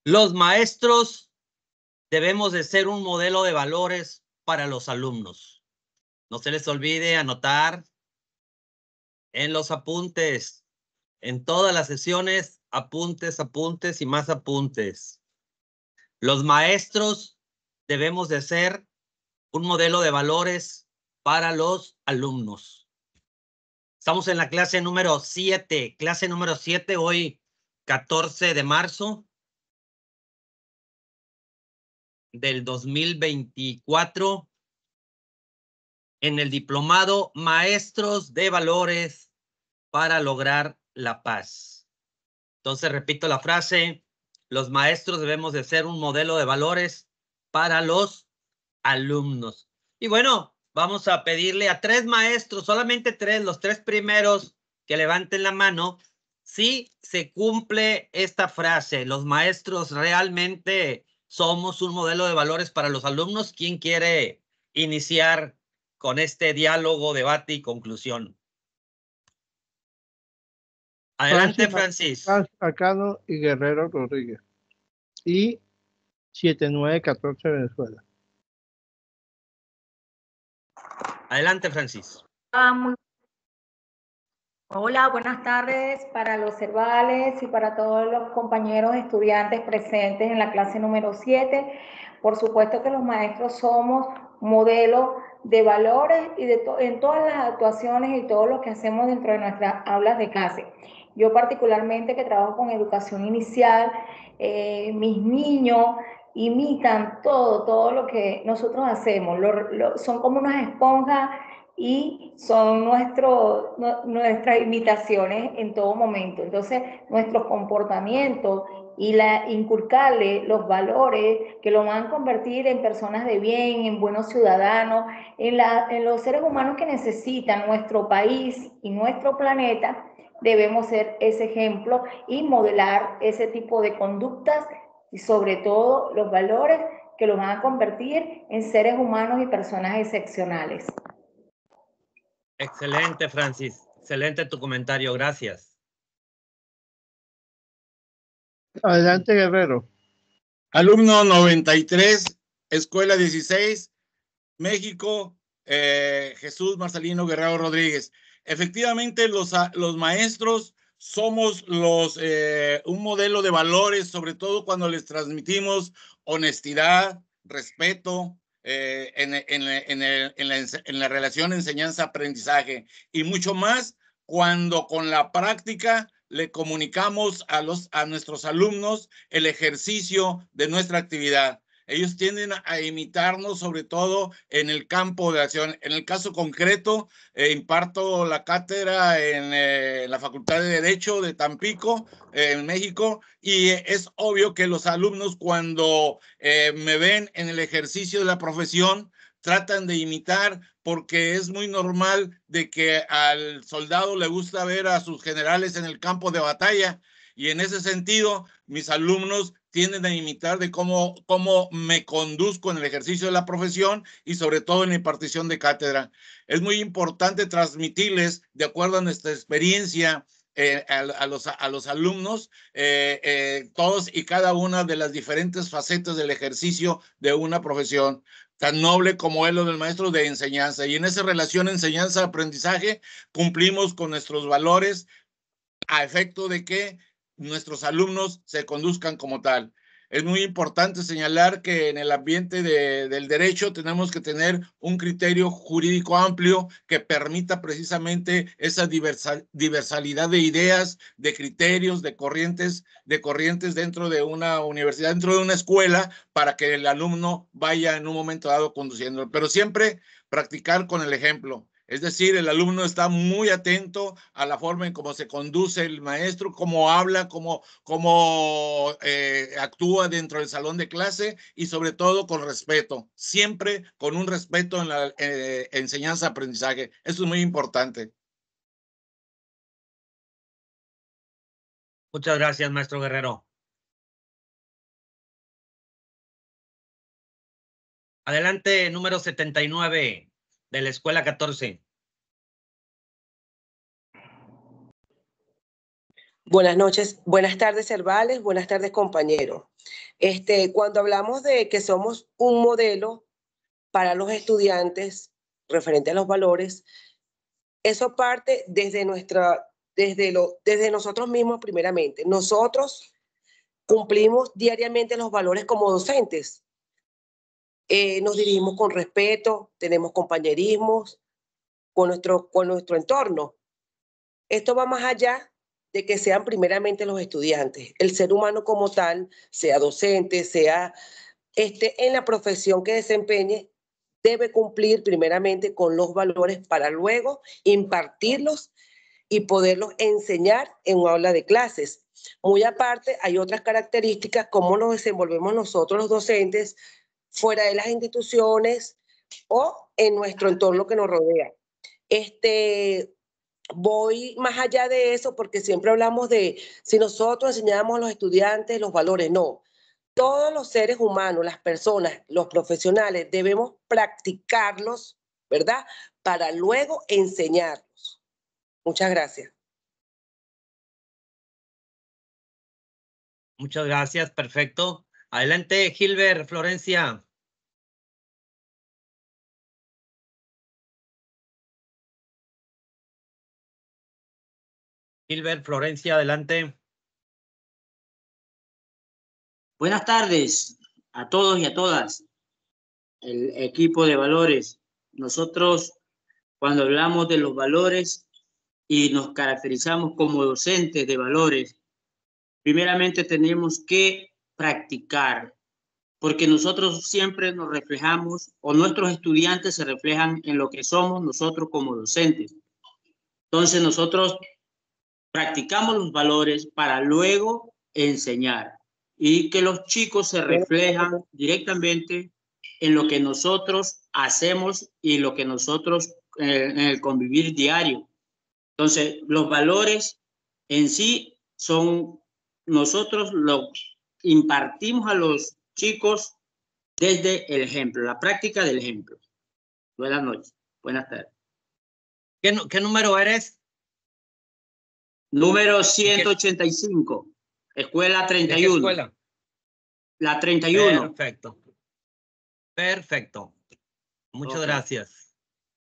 Los maestros debemos de ser un modelo de valores para los alumnos. No se les olvide anotar en los apuntes, en todas las sesiones, apuntes, apuntes y más apuntes. Los maestros debemos de ser un modelo de valores para los alumnos. Estamos en la clase número 7, hoy 14 de marzo del 2024, en el diplomado Maestros de Valores para lograr la paz. Entonces, repito la frase, los maestros debemos de ser un modelo de valores para los alumnos. Y bueno, vamos a pedirle a 3 maestros, solamente 3, los 3 primeros que levanten la mano, si se cumple esta frase, los maestros realmente somos un modelo de valores para los alumnos. ¿Quién quiere iniciar con este diálogo, debate y conclusión? Adelante, Francis. Acano y Guerrero Rodríguez. Y 7914 Venezuela. Adelante, Francis. Hola, buenas tardes para los Cervales y para todos los compañeros estudiantes presentes en la clase número 7. Por supuesto que los maestros somos modelo de valores y en todas las actuaciones y todo lo que hacemos dentro de nuestras aulas de clase. Yo particularmente, que trabajo con educación inicial, mis niños imitan todo lo que nosotros hacemos. Son como unas esponjas y son nuestras imitaciones en todo momento. Entonces, nuestros comportamientos y inculcarle los valores que lo van a convertir en personas de bien, en buenos ciudadanos, en los seres humanos que necesitan nuestro país y nuestro planeta, debemos ser ese ejemplo y modelar ese tipo de conductas y sobre todo los valores que los van a convertir en seres humanos y personas excepcionales. Excelente, Francis. Excelente tu comentario. Gracias. Adelante, Guerrero. Alumno 93, Escuela 16, México, Jesús Marcelino Guerrero Rodríguez. Efectivamente, los maestros somos un modelo de valores, sobre todo cuando les transmitimos honestidad, respeto, en la relación enseñanza-aprendizaje, y mucho más cuando con la práctica le comunicamos a nuestros alumnos el ejercicio de nuestra actividad. Ellos tienden a imitarnos, sobre todo en el campo de acción. En el caso concreto, imparto la cátedra en la Facultad de Derecho de Tampico, en México, y es obvio que los alumnos, cuando me ven en el ejercicio de la profesión, tratan de imitar, porque es muy normal de que al soldado le gusta ver a sus generales en el campo de batalla, y en ese sentido, mis alumnos tienden a imitar de cómo me conduzco en el ejercicio de la profesión y sobre todo en la impartición de cátedra. Es muy importante transmitirles, de acuerdo a nuestra experiencia, a los alumnos, todos y cada una de las diferentes facetas del ejercicio de una profesión tan noble como es lo del maestro de enseñanza. Y en esa relación enseñanza-aprendizaje cumplimos con nuestros valores a efecto de que nuestros alumnos se conduzcan como tal. Es muy importante señalar que en el ambiente del derecho tenemos que tener un criterio jurídico amplio que permita precisamente esa diversalidad de ideas, de criterios, de corrientes dentro de una universidad, dentro de una escuela, para que el alumno vaya en un momento dado conduciendo. Pero siempre practicar con el ejemplo. Es decir, el alumno está muy atento a la forma en cómo se conduce el maestro, cómo habla, cómo actúa dentro del salón de clase, y sobre todo con respeto, siempre con un respeto en la enseñanza-aprendizaje. Eso es muy importante. Muchas gracias, maestro Guerrero. Adelante, número 79 de la Escuela 14. Buenas noches, buenas tardes, Cervales, buenas tardes, compañeros. Cuando hablamos de que somos un modelo para los estudiantes referente a los valores, eso parte desde nosotros mismos primeramente. Nosotros cumplimos diariamente los valores como docentes. Nos dirigimos con respeto, tenemos compañerismos con nuestro entorno. Esto va más allá de que sean primeramente los estudiantes. El ser humano como tal, sea docente, sea en la profesión que desempeñe, debe cumplir primeramente con los valores para luego impartirlos y poderlos enseñar en un aula de clases. Muy aparte, hay otras características, cómo nos desenvolvemos nosotros los docentes fuera de las instituciones o en nuestro entorno que nos rodea. Voy más allá de eso porque siempre hablamos de si nosotros enseñamos a los estudiantes los valores. No, todos los seres humanos, las personas, los profesionales, debemos practicarlos, ¿verdad? Para luego enseñarlos. Muchas gracias. Muchas gracias, perfecto. Adelante, Gilbert, Florencia. Gilbert, Florencia, adelante. Buenas tardes a todos y a todas, el equipo de valores. Nosotros, cuando hablamos de los valores y nos caracterizamos como docentes de valores, primeramente tenemos que practicar, porque nosotros siempre nos reflejamos, o nuestros estudiantes se reflejan en lo que somos nosotros como docentes. Entonces nosotros practicamos los valores para luego enseñar y que los chicos se reflejan directamente en lo que nosotros hacemos y lo que nosotros en el convivir diario. Entonces, los valores en sí son, nosotros lo impartimos a los chicos desde el ejemplo, la práctica del ejemplo. Buenas noches, buenas tardes. ¿Qué número eres? Número 185, escuela 31. ¿De qué escuela? La 31. Perfecto. Perfecto. Muchas gracias.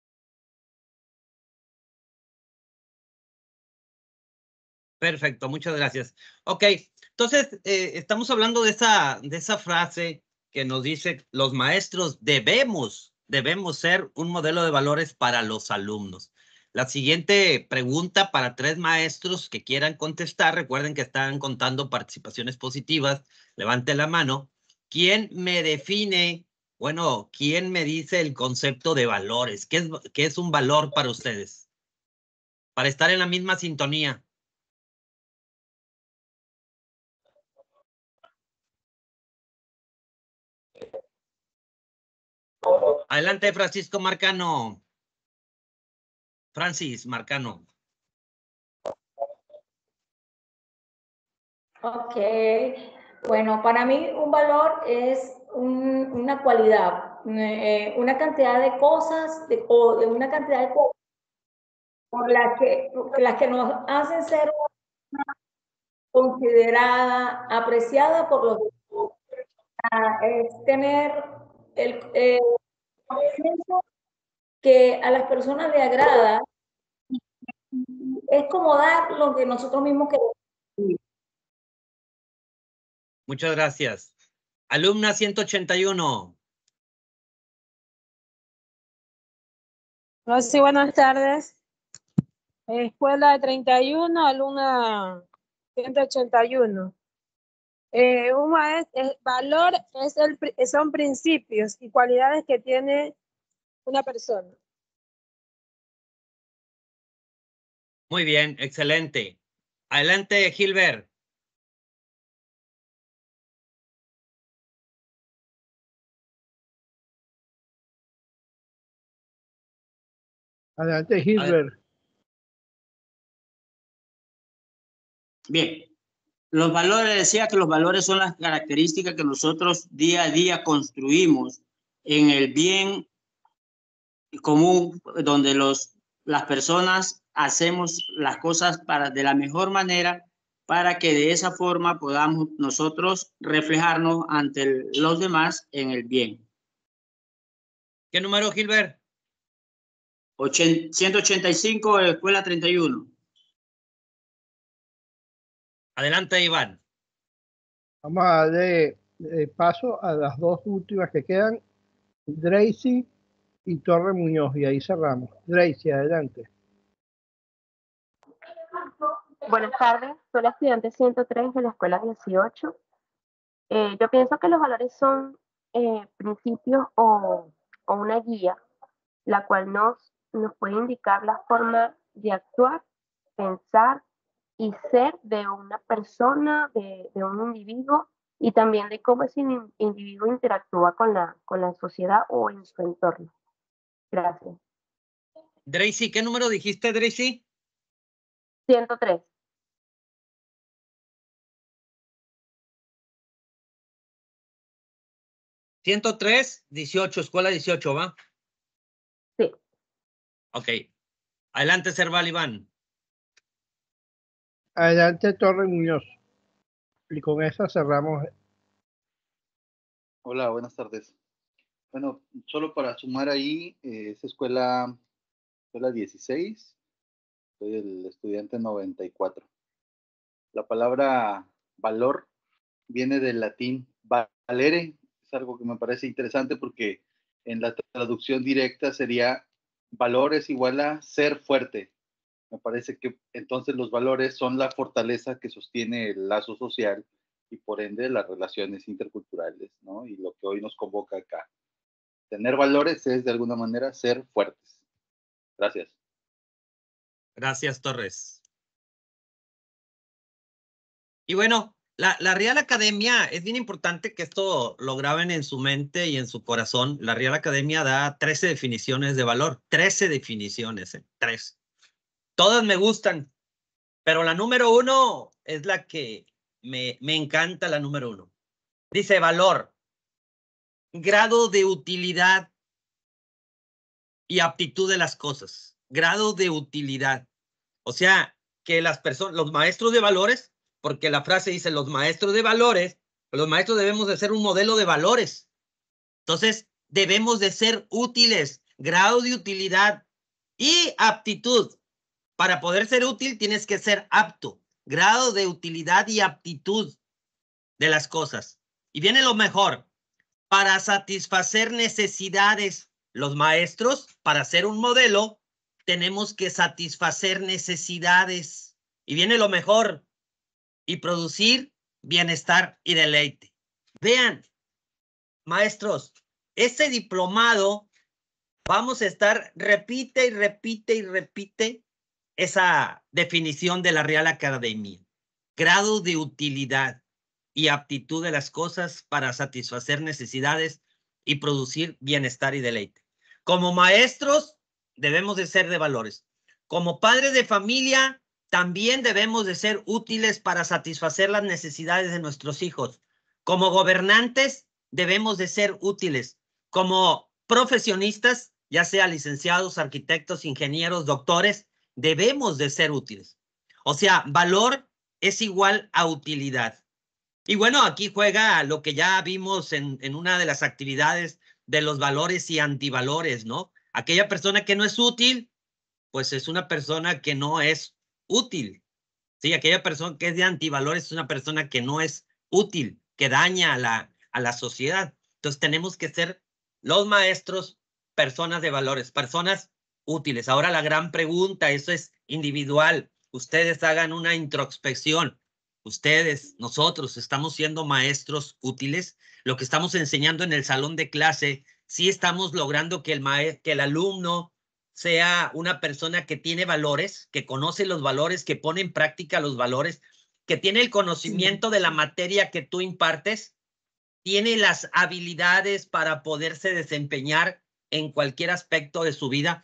Perfecto, muchas gracias. Ok, entonces estamos hablando de esa frase que nos dice los maestros debemos ser un modelo de valores para los alumnos. La siguiente pregunta para 3 maestros que quieran contestar, recuerden que están contando participaciones positivas, levante la mano. ¿Quién me define, bueno, quién me dice el concepto de valores? ¿Qué es un valor para ustedes? Para estar en la misma sintonía. Adelante, Francisco Marcano. Francis Marcano. Ok, bueno, para mí un valor es una cualidad, una cantidad de cosas o de una cantidad de cosas por las que nos hacen ser considerada, apreciada por los demás. Es tener el conocimiento que a las personas le agrada, es como dar lo que nosotros mismos queremos. Muchas gracias. Alumna 181. Sí, buenas tardes. Escuela de 31, alumna 181. Valor son principios y cualidades que tiene una persona. Muy bien, excelente. Adelante, Gilbert. Adelante, Gilbert. Bien, los valores, decía que los valores son las características que nosotros día a día construimos en el bien común, donde las personas hacemos las cosas de la mejor manera para que de esa forma podamos nosotros reflejarnos ante los demás en el bien. ¿Qué número, Gilbert? 185, escuela 31. Adelante, Iván. Vamos a darle paso a las dos últimas que quedan, Dracy y Torre Muñoz, y ahí cerramos. Dracy, adelante. Buenas tardes, soy la estudiante 103 de la escuela 18. Yo pienso que los valores son principios o una guía, la cual nos puede indicar la forma de actuar, pensar y ser de una persona, de un individuo, y también de cómo ese individuo interactúa con la sociedad o en su entorno. Gracias. Dracy, ¿qué número dijiste, Dracy? 103. ¿103? 18, escuela 18, ¿va? Sí. Ok. Adelante, Cerval, Iván. Adelante, Torre Muñoz. Y con esa cerramos. Hola, buenas tardes. Bueno, solo para sumar ahí, es escuela 16, soy el estudiante 94. La palabra valor viene del latín valere, es algo que me parece interesante porque en la traducción directa sería valor es igual a ser fuerte. Me parece que entonces los valores son la fortaleza que sostiene el lazo social y por ende las relaciones interculturales, ¿no? Y lo que hoy nos convoca acá. Tener valores es de alguna manera ser fuertes. Gracias. Gracias, Torres. Y bueno, la Real Academia, es bien importante que esto lo graben en su mente y en su corazón. La Real Academia da 13 definiciones de valor. 13 definiciones, 3. Todas me gustan, pero la número 1 es la que me encanta, la número 1. Dice valor, grado de utilidad y aptitud de las cosas. Grado de utilidad. O sea, que las personas, los maestros de valores, porque la frase dice los maestros de valores, los maestros debemos de ser un modelo de valores. Entonces, debemos de ser útiles, grado de utilidad y aptitud. Para poder ser útil tienes que ser apto, grado de utilidad y aptitud de las cosas. Y viene lo mejor, para satisfacer necesidades. Los maestros, para ser un modelo, tenemos que satisfacer necesidades. Y viene lo mejor, y producir bienestar y deleite. Vean, maestros, este diplomado vamos a estar, repite y repite y repite esa definición de la Real Academia. Grado de utilidad y aptitud de las cosas para satisfacer necesidades y producir bienestar y deleite. Como maestros, debemos de ser de valores. Como padres de familia, también debemos de ser útiles para satisfacer las necesidades de nuestros hijos. Como gobernantes, debemos de ser útiles. Como profesionistas, ya sea licenciados, arquitectos, ingenieros, doctores, debemos de ser útiles. O sea, valor es igual a utilidad. Y bueno, aquí juega lo que ya vimos en una de las actividades de los valores y antivalores, ¿no? Aquella persona que no es útil, pues es una persona que no es útil. Sí, aquella persona que es de antivalores es una persona que no es útil, que daña a la sociedad. Entonces tenemos que ser los maestros personas de valores, personas útiles. Ahora la gran pregunta, eso es individual. Ustedes hagan una introspección. Ustedes, nosotros, estamos siendo maestros útiles. Lo que estamos enseñando en el salón de clase, sí estamos logrando que el alumno sea una persona que tiene valores, que conoce los valores, que pone en práctica los valores, que tiene el conocimiento de la materia que tú impartes, tiene las habilidades para poderse desempeñar en cualquier aspecto de su vida.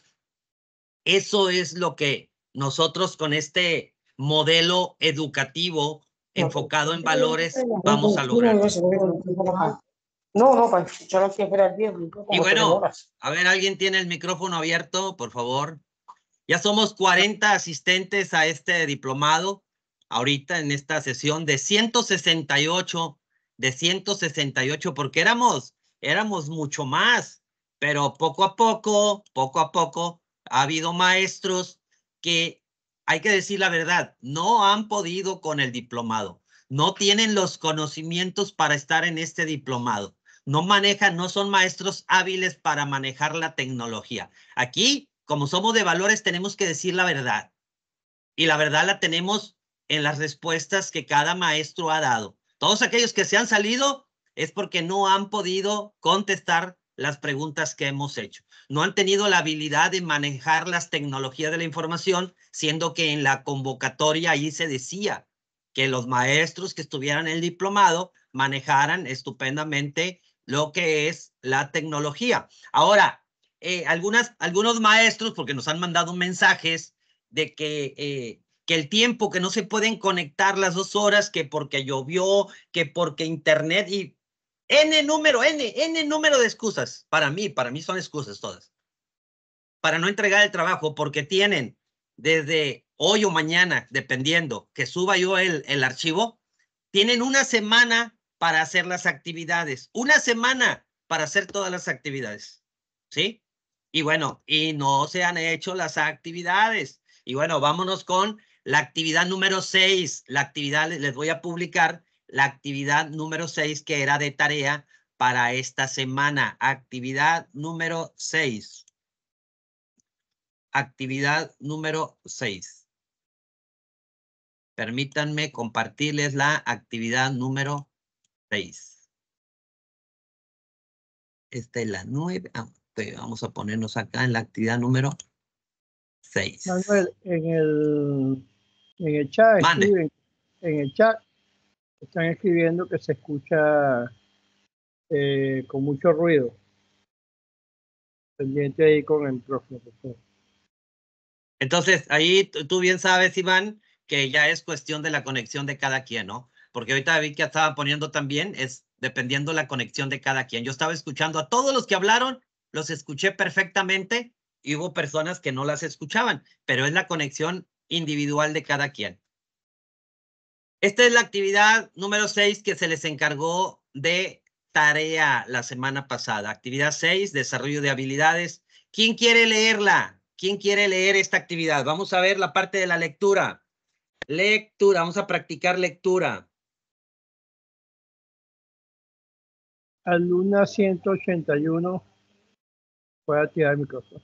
Eso es lo que nosotros con este modelo educativo enfocado en valores vamos a lograr. No, para escuchar aquí esperar tiempo. Y bueno, a ver, ¿alguien tiene el micrófono abierto, por favor? Ya somos 40 asistentes a este diplomado. ahorita en esta sesión de 168, porque éramos mucho más, pero poco a poco, ha habido maestros que, hay que decir la verdad, no han podido con el diplomado, no tienen los conocimientos para estar en este diplomado, no son maestros hábiles para manejar la tecnología. Aquí, como somos de valores, tenemos que decir la verdad. Y la verdad la tenemos en las respuestas que cada maestro ha dado. Todos aquellos que se han salido es porque no han podido contestar las preguntas que hemos hecho. No han tenido la habilidad de manejar las tecnologías de la información, siendo que en la convocatoria ahí se decía que los maestros que estuvieran en el diplomado manejaran estupendamente lo que es la tecnología. Ahora, algunos maestros, porque nos han mandado mensajes de que el tiempo, que no se pueden conectar las 2 horas, que porque llovió, que porque internet, y N número de excusas. Para mí son excusas todas. Para no entregar el trabajo, porque tienen desde hoy o mañana, dependiendo, que suba yo el archivo, tienen una semana para hacer las actividades. Una semana para hacer todas las actividades. ¿Sí? Y bueno, y no se han hecho las actividades. Y bueno, vámonos con la actividad número 6. La actividad, les voy a publicar la actividad número 6 que era de tarea para esta semana. Actividad número 6. Actividad número 6. Permítanme compartirles la actividad número 6. Esta es la 9. Vamos a ponernos acá en la actividad número 6. Manuel, en el chat escriben, en el chat están escribiendo que se escucha con mucho ruido. Pendiente ahí con el profesor. Entonces, ahí tú bien sabes, Iván, que ya es cuestión de la conexión de cada quien, ¿no? Porque ahorita vi que estaban poniendo también, es dependiendo la conexión de cada quien. Yo estaba escuchando a todos los que hablaron, los escuché perfectamente, y hubo personas que no las escuchaban, pero es la conexión individual de cada quien. Esta es la actividad número 6 que se les encargó de tarea la semana pasada. Actividad 6, desarrollo de habilidades. ¿Quién quiere leerla? ¿Quién quiere leer esta actividad? Vamos a ver la parte de la lectura. Lectura, vamos a practicar lectura. Alumna 181, puede activar el micrófono.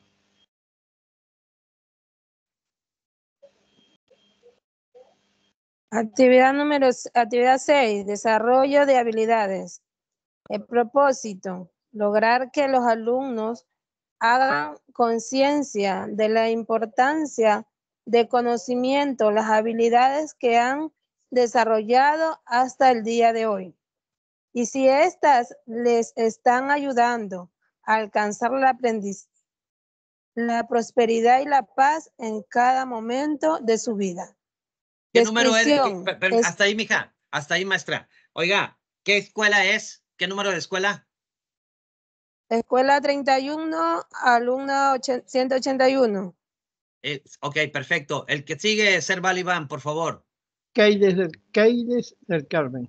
Actividad 6, desarrollo de habilidades. El propósito, lograr que los alumnos hagan conciencia de la importancia de conocimiento, las habilidades que han desarrollado hasta el día de hoy. Y si éstas les están ayudando a alcanzar el aprendizaje, la prosperidad y la paz en cada momento de su vida. ¿Qué número es? Hasta ahí, mija. Hasta ahí, maestra. Oiga, ¿qué escuela es? ¿Qué número de escuela? Escuela 31, alumna 181. Ok, perfecto. El que sigue, Serval Iván, por favor. Keides del Carmen.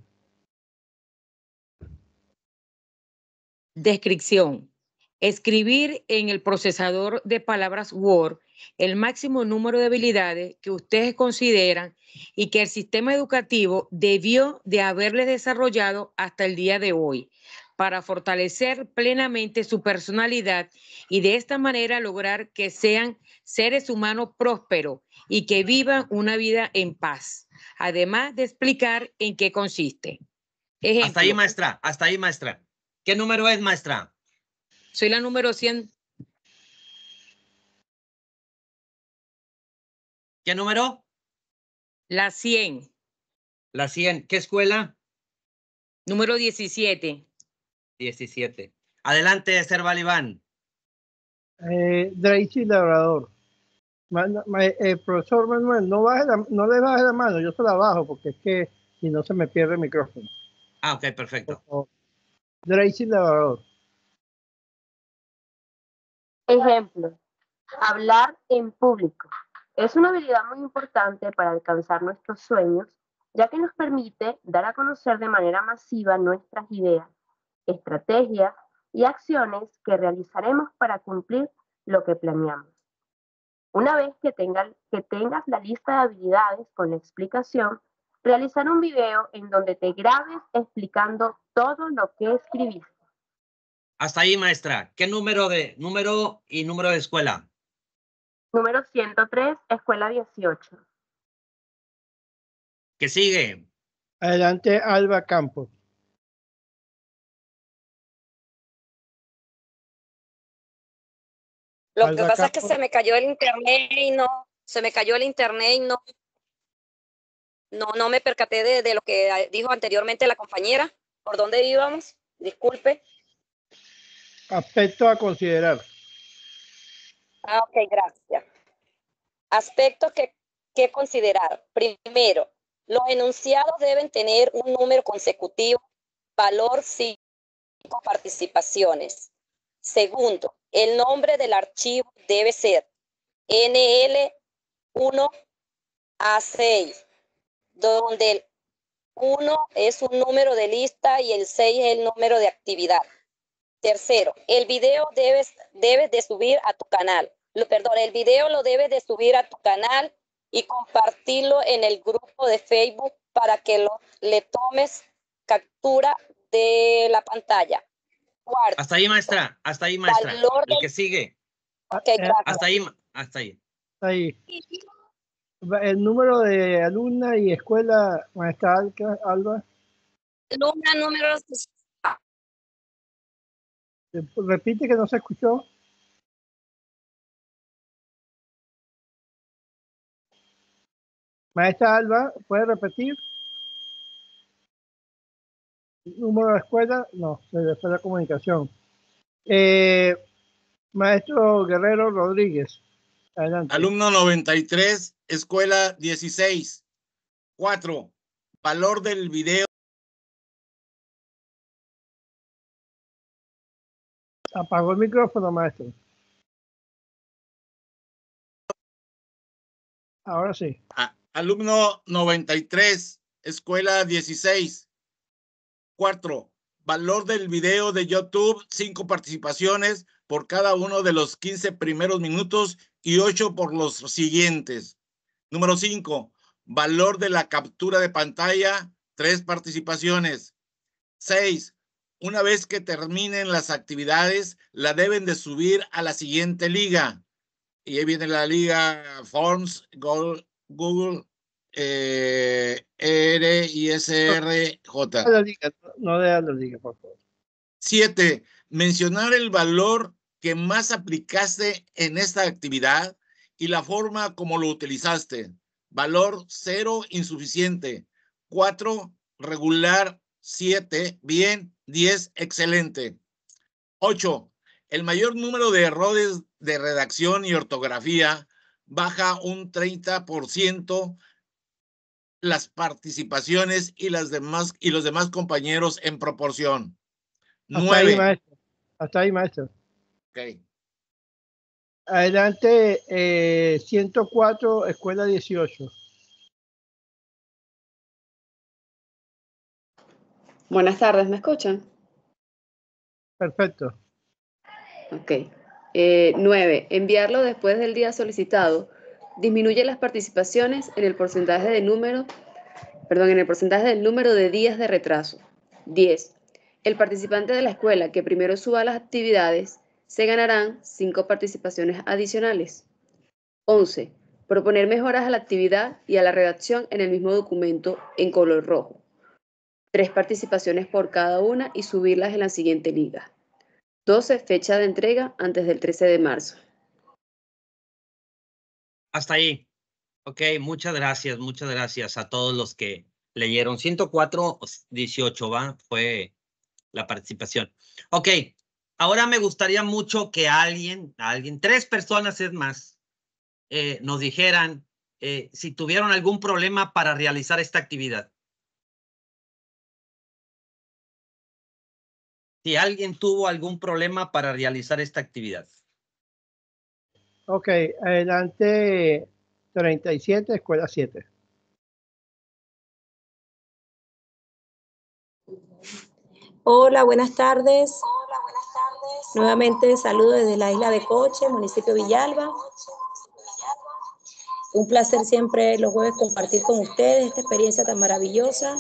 Descripción. Escribir en el procesador de palabras Word el máximo número de habilidades que ustedes consideran y que el sistema educativo debió de haberles desarrollado hasta el día de hoy para fortalecer plenamente su personalidad y de esta manera lograr que sean seres humanos prósperos y que vivan una vida en paz, además de explicar en qué consiste. Ejemplo. Hasta ahí, maestra. Hasta ahí, maestra. ¿Qué número es, maestra? Soy la número 100. ¿Qué número? La 100. La 100. ¿Qué escuela? Número 17. 17. Adelante, Serval Iván. Dracy Labrador. Profesor Manuel, no le baje la mano, yo se la bajo porque es que si no se me pierde el micrófono. Ah, ok, perfecto. Dracy Labrador. Ejemplo, hablar en público. Es una habilidad muy importante para alcanzar nuestros sueños, ya que nos permite dar a conocer de manera masiva nuestras ideas, estrategias y acciones que realizaremos para cumplir lo que planeamos. Una vez que tengas la lista de habilidades con la explicación, realizar un video en donde te grabes explicando todo lo que escribiste. Hasta ahí, maestra. ¿Qué número y número de escuela? Número 103, escuela 18. ¿Qué sigue? Adelante, Alba Campos. Lo Alba que pasa es que Campos. se me cayó el internet y no me percaté de lo que dijo anteriormente la compañera. ¿Por dónde íbamos? Disculpe. Aspecto a considerar. Ok, gracias. Aspectos que considerar. Primero, los enunciados deben tener un número consecutivo, valor 5 participaciones. Segundo, el nombre del archivo debe ser NL1A6, donde el 1 es un número de lista y el 6 es el número de actividad. Tercero, el video debes de subir a tu canal. El video lo debes de subir a tu canal y compartirlo en el grupo de Facebook para que le tomes captura de la pantalla. Cuarto, Hasta ahí, maestra. Hasta ahí, maestra. El que sigue. Okay, hasta ahí. Hasta ahí. Ahí. El número de alumna y escuela, maestra Alba. Alumna número... Repite que no se escuchó. Maestra Alba, ¿puede repetir? Número de escuela, no, se fue la comunicación. Maestro Guerrero Rodríguez, adelante. Alumno 93, escuela 16. 4. Valor del video. Apagó el micrófono, maestro. Ahora sí. Alumno 93, escuela 16. 4. Valor del video de YouTube, 5 participaciones por cada uno de los 15 primeros minutos y 8 por los siguientes. Número 5. Valor de la captura de pantalla, 3 participaciones. 6. Una vez que terminen las actividades, la deben de subir a la siguiente liga. Y ahí viene la liga Forms, Google, RISRJ. No de la liga, por favor. 7. Mencionar el valor que más aplicaste en esta actividad y la forma como lo utilizaste. Valor 0, insuficiente. 4, regular. 7, bien. 10, excelente. 8. El mayor número de errores de redacción y ortografía baja un 30% las participaciones y los demás compañeros en proporción. 9. Hasta ahí, maestro. Ok. Adelante, 104, escuela 18. Buenas tardes, ¿me escuchan? Perfecto. Ok. 9. Enviarlo después del día solicitado disminuye las participaciones en el porcentaje del número de días de retraso. 10. El participante de la escuela que primero suba las actividades se ganarán 5 participaciones adicionales. 11. Proponer mejoras a la actividad y a la redacción en el mismo documento en color rojo. 3 participaciones por cada una y subirlas en la siguiente liga. 12. Fecha de entrega antes del 13 de marzo. Hasta ahí. Ok, muchas gracias a todos los que leyeron. 104, 18, ¿va? Fue la participación. Ok, ahora me gustaría mucho que alguien, 3 personas es más, nos dijeran si tuvieron algún problema para realizar esta actividad. Si alguien tuvo algún problema para realizar esta actividad. Ok, adelante, 37, escuela 7. Hola, buenas tardes. Nuevamente saludo desde la isla de Coche, municipio Villalba. Un placer siempre los jueves compartir con ustedes esta experiencia tan maravillosa.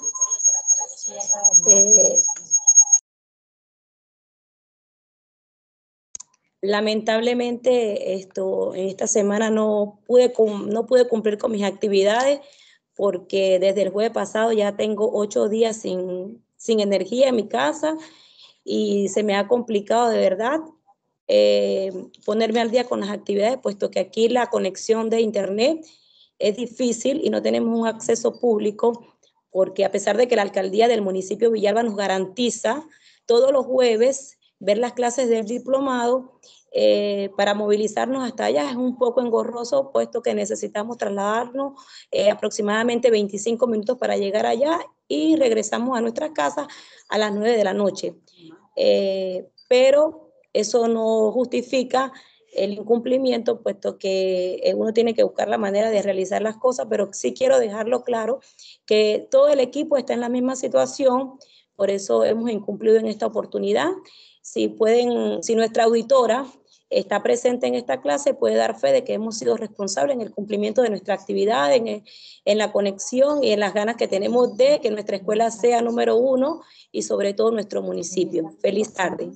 Lamentablemente en esta semana no pude cumplir con mis actividades porque desde el jueves pasado ya tengo 8 días sin energía en mi casa y se me ha complicado de verdad ponerme al día con las actividades, puesto que aquí la conexión de internet es difícil y no tenemos un acceso público, porque a pesar de que la alcaldía del municipio de Villalba nos garantiza todos los jueves ver las clases del diplomado, para movilizarnos hasta allá es un poco engorroso, puesto que necesitamos trasladarnos aproximadamente 25 minutos para llegar allá y regresamos a nuestra casa a las 9 de la noche. Pero eso no justifica el incumplimiento, puesto que uno tiene que buscar la manera de realizar las cosas, pero sí quiero dejarlo claro que todo el equipo está en la misma situación, por eso hemos incumplido en esta oportunidad. Si nuestra auditora está presente en esta clase, puede dar fe de que hemos sido responsables en el cumplimiento de nuestra actividad, en la conexión y en las ganas que tenemos de que nuestra escuela sea número 1 y sobre todo nuestro municipio. Feliz tarde.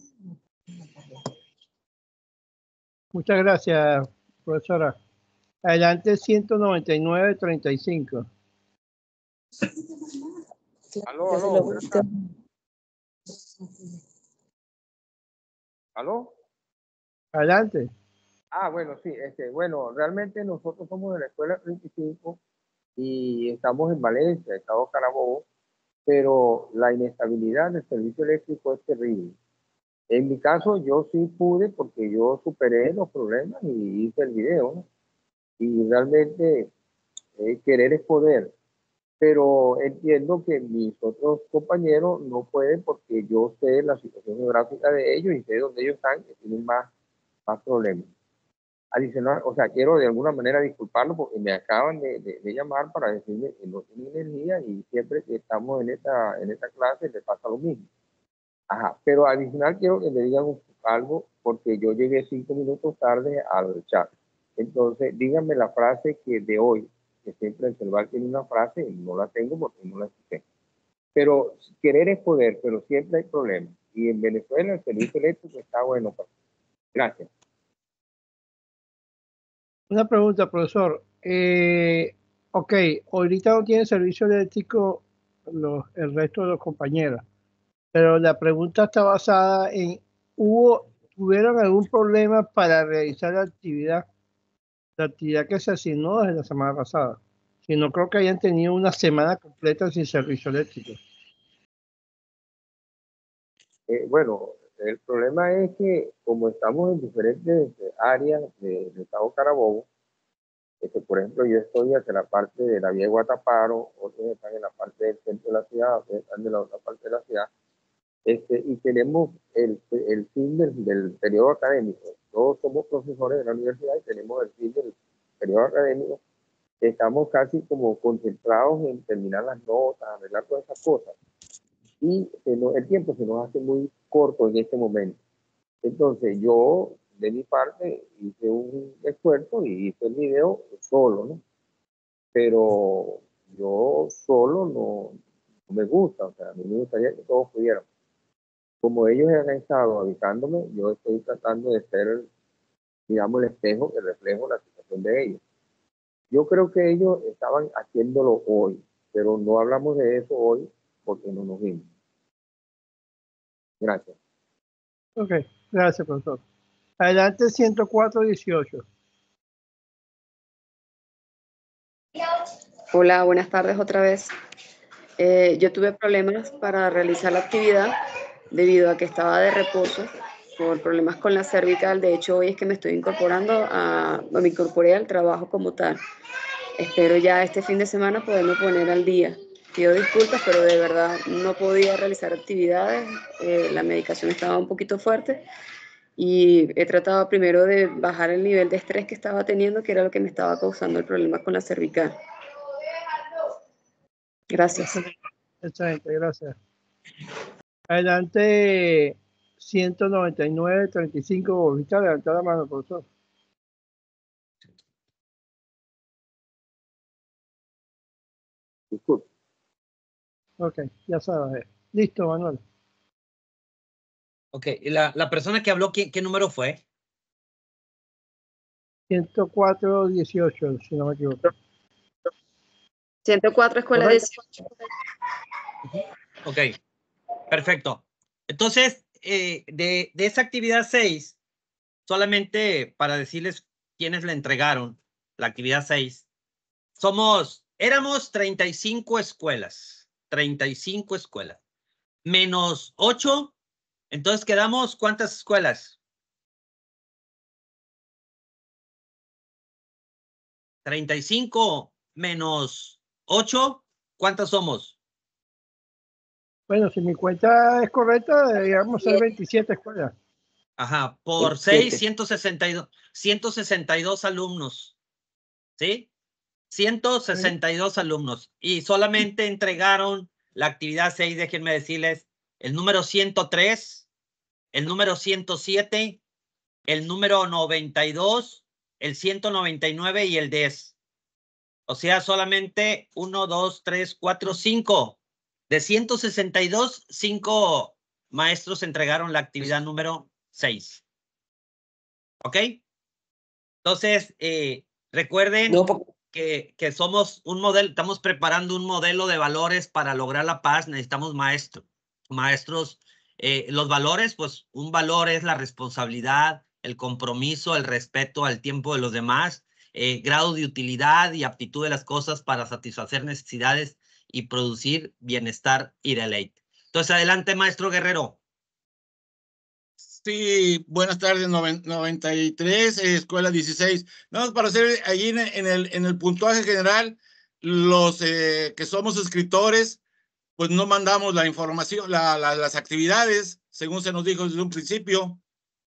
Muchas gracias, profesora. Adelante, 199-35. Aló. ¿Aló? Adelante. Bueno, sí, bueno, realmente nosotros somos de la escuela 35 y estamos en Valencia, Estado Carabobo, pero la inestabilidad del servicio eléctrico es terrible. En mi caso, yo sí pude porque yo superé los problemas y hice el video, ¿no? Y realmente querer es poder. Pero entiendo que mis otros compañeros no pueden porque yo sé la situación geográfica de ellos y sé dónde ellos están, que tienen más problemas. Adicional, o sea, quiero de alguna manera disculparlo porque me acaban de llamar para decirme que no tienen energía y siempre que estamos en esta clase le pasa lo mismo. Ajá, pero adicional quiero que me digan algo porque yo llegué 5 minutos tarde al chat. Entonces, díganme la frase que de hoy, que siempre el celular tiene una frase y no la tengo porque no la escuché. Pero querer es poder, pero siempre hay problemas. Y en Venezuela el servicio eléctrico está bueno. Gracias. Una pregunta, profesor. Ok, ahorita no tiene servicio eléctrico el resto de los compañeros, pero la pregunta está basada en, ¿tuvieron algún problema para realizar la actividad que se asignó desde la semana pasada? Si no, creo que hayan tenido una semana completa sin servicio eléctrico. Bueno, el problema es que como estamos en diferentes áreas del estado Carabobo, por ejemplo, yo estoy hacia la parte de la vía de Guataparo, otros están en la parte del centro de la ciudad, otros están de la otra parte de la ciudad, y tenemos el fin del periodo académico. Todos somos profesores de la universidad y tenemos el fin del periodo académico. Estamos casi como concentrados en terminar las notas, arreglar todas esas cosas. Y el tiempo se nos hace muy corto en este momento. Entonces yo, de mi parte, hice un esfuerzo y hice el video solo, ¿no? Pero yo solo no me gusta, o sea, a mí me gustaría que todos pudieran. Como ellos han estado avisándome, yo estoy tratando de ser, digamos, el espejo que reflejo la situación de ellos. Yo creo que ellos estaban haciéndolo hoy, pero no hablamos de eso hoy porque no nos vimos. Gracias. Ok, gracias, profesor. Adelante, 104-18. Hola, buenas tardes otra vez. Yo tuve problemas para realizar la actividad debido a que estaba de reposo por problemas con la cervical. De hecho, hoy es que me estoy incorporando me incorporé al trabajo como tal. Espero ya este fin de semana poderme poner al día. Pido disculpas, pero de verdad no podía realizar actividades. La medicación estaba un poquito fuerte Y he tratado primero de bajar el nivel de estrés que estaba teniendo, que era lo que me estaba causando el problema con la cervical. Gracias. Excelente, gracias. Adelante, 199-35, volviste a levantar la mano, profesor. Ok, ya sabes. Listo, Manuel. Ok, ¿y la persona que habló, qué número fue? 104-18, si no me equivoco. 104, escuela 18. Ok, perfecto. Entonces, de esa actividad 6, solamente para decirles quiénes le entregaron la actividad 6, éramos 35 escuelas, 35 escuelas, menos 8, entonces quedamos, ¿cuántas escuelas? 35 menos 8, ¿cuántas somos? Bueno, si mi cuenta es correcta, deberíamos ser 27 escuelas. Ajá, por 6, 162 alumnos, ¿sí? 162 alumnos. Y solamente entregaron la actividad 6, déjenme decirles, el número 103, el número 107, el número 92, el 199 y el 10. O sea, solamente 1, 2, 3, 4, 5. De 162, 5 maestros entregaron la actividad número 6. ¿Ok? Entonces, recuerden que somos un modelo, estamos preparando un modelo de valores para lograr la paz. Necesitamos maestros. Los valores, pues un valor es la responsabilidad, el compromiso, el respeto al tiempo de los demás, grado de utilidad y aptitud de las cosas para satisfacer necesidades y producir bienestar y deleite. Entonces, adelante, maestro Guerrero. Sí, buenas tardes, 93, escuela 16. Vamos para hacer allí en el puntuaje general, los que somos escritores, pues no mandamos la información, las actividades, según se nos dijo desde un principio.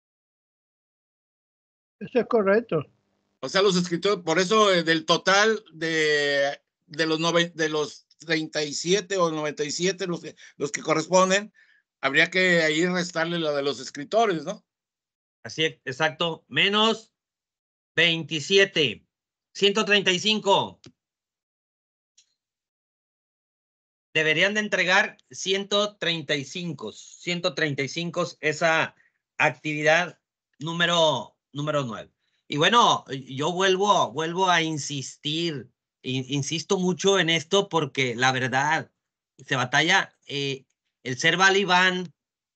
Eso es correcto. O sea, los escritores, por eso del total de los 37 o 97, los que corresponden, habría que ahí restarle lo de los escritores, ¿no? Así es, exacto. Menos 27. 135. Deberían de entregar 135. 135 esa actividad número 9. Y bueno, yo vuelvo a insistir. Insisto mucho en esto porque la verdad se batalla el Serval Iván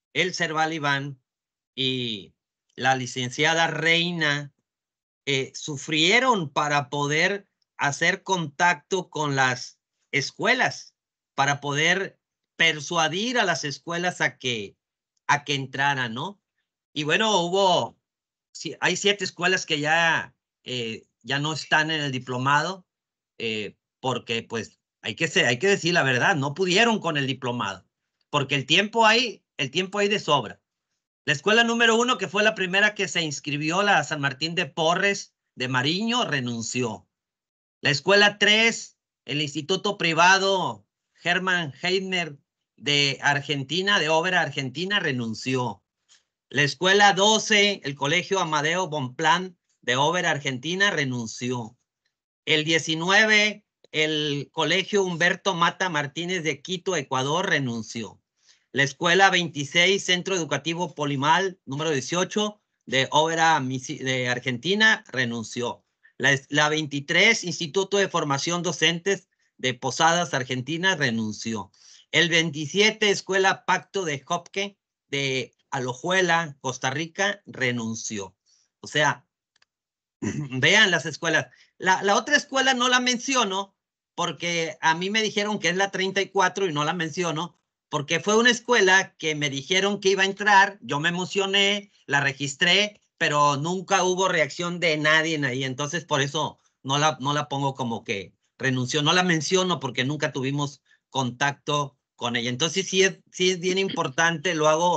y la licenciada Reina sufrieron para poder hacer contacto con las escuelas, para poder persuadir a las escuelas a que entraran, ¿no? Y bueno, hay 7 escuelas que ya no están en el diplomado, porque pues hay que decir la verdad, no pudieron con el diplomado, porque el tiempo hay de sobra. La escuela número 1, que fue la primera que se inscribió, la San Martín de Porres de Mariño, renunció. La escuela 3, el Instituto Privado Hermann Heidner de Argentina, de Óvera, Argentina, renunció. La escuela 12, el Colegio Amadeo Bonpland de Óvera, Argentina, renunció. El 19, el Colegio Humberto Mata Martínez de Quito, Ecuador, renunció. La escuela 26, Centro Educativo Polimal, número 18, de Óvera, de Argentina, renunció. La 23, Instituto de Formación Docentes de Posadas, Argentina, renunció. El 27, Escuela Pacto de Hopke de Alajuela, Costa Rica, renunció. O sea, vean las escuelas. La otra escuela no la menciono porque a mí me dijeron que es la 34 y no la menciono porque fue una escuela que me dijeron que iba a entrar, yo me emocioné, la registré, pero nunca hubo reacción de nadie ahí, entonces por eso no la pongo como que renunció, no la menciono porque nunca tuvimos contacto con ella. Entonces sí es bien importante, lo hago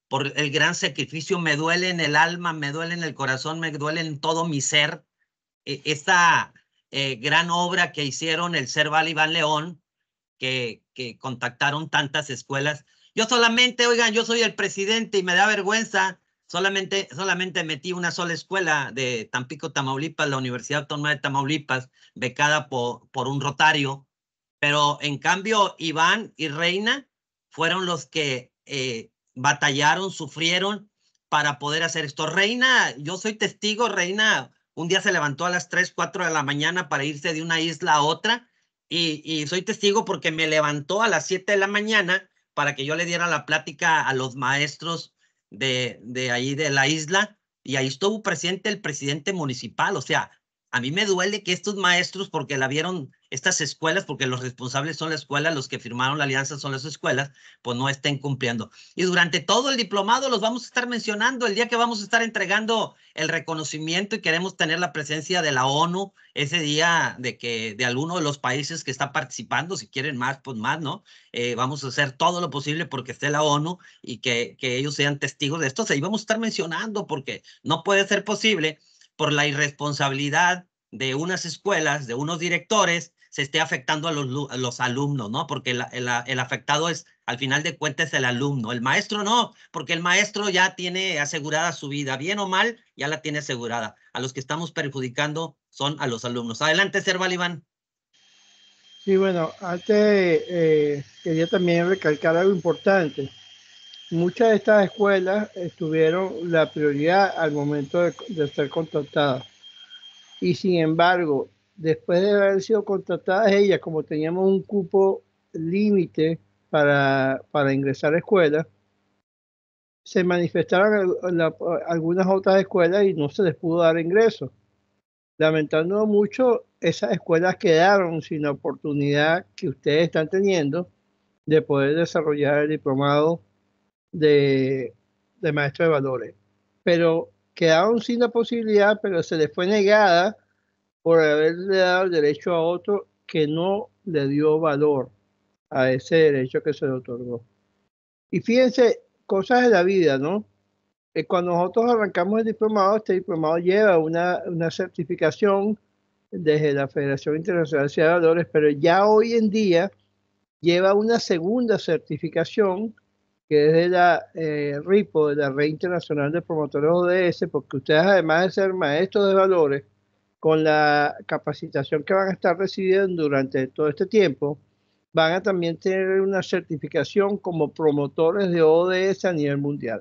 por el gran sacrificio. Me duele en el alma, me duele en el corazón, me duele en todo mi ser. Esta gran obra que hicieron el Serval Iván León, que contactaron tantas escuelas. Yo solamente, oigan, yo soy el presidente y me da vergüenza, solamente metí una sola escuela de Tampico, Tamaulipas, la Universidad Autónoma de Tamaulipas, becada por un Rotario, pero en cambio Iván y Reina fueron los que batallaron, sufrieron para poder hacer esto. Reina, yo soy testigo, Reina un día se levantó a las 3, 4 de la mañana para irse de una isla a otra, y soy testigo porque me levantó a las 7 de la mañana para que yo le diera la plática a los maestros de ahí de la isla, y ahí estuvo presente el presidente municipal. O sea, a mí me duele que estos maestros, porque la vieron, estas escuelas, porque los responsables son la escuela, los que firmaron la alianza son las escuelas, pues no estén cumpliendo. Y durante todo el diplomado los vamos a estar mencionando, el día que vamos a estar entregando el reconocimiento y queremos tener la presencia de la ONU, ese día de alguno de los países que está participando, si quieren más, pues más, ¿no? Vamos a hacer todo lo posible porque esté la ONU y que ellos sean testigos de esto. Ahí vamos a estar mencionando, porque no puede ser posible por la irresponsabilidad de unas escuelas, de unos directores, se esté afectando a los alumnos, ¿no? Porque el afectado es, al final de cuentas, el alumno. El maestro no, porque el maestro ya tiene asegurada su vida, bien o mal, ya la tiene asegurada. A los que estamos perjudicando son a los alumnos. Adelante, Serval Iván. Sí, bueno, antes quería también recalcar algo importante. Muchas de estas escuelas tuvieron la prioridad al momento de ser contratadas. Y sin embargo, después de haber sido contratadas ellas, como teníamos un cupo límite para ingresar a escuelas, se manifestaron algunas otras escuelas y no se les pudo dar ingreso. Lamentando mucho, esas escuelas quedaron sin la oportunidad que ustedes están teniendo de poder desarrollar el diplomado de maestro de valores. Pero quedaron sin la posibilidad, pero se les fue negada por haberle dado el derecho a otro que no le dio valor a ese derecho que se le otorgó. Y fíjense, cosas de la vida, ¿no? Cuando nosotros arrancamos el diplomado, este diplomado lleva una certificación desde la Federación Internacional de Valores, pero ya hoy en día lleva una segunda certificación que es de la RIPO, de la Red Internacional de Promotores ODS, porque ustedes, además de ser maestros de valores, con la capacitación que van a estar recibiendo durante todo este tiempo, van a también tener una certificación como promotores de ODS a nivel mundial.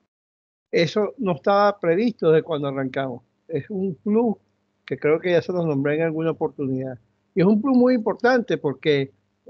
Eso no estaba previsto desde cuando arrancamos. Es un plus que creo que ya se los nombré en alguna oportunidad. Y es un plus muy importante porque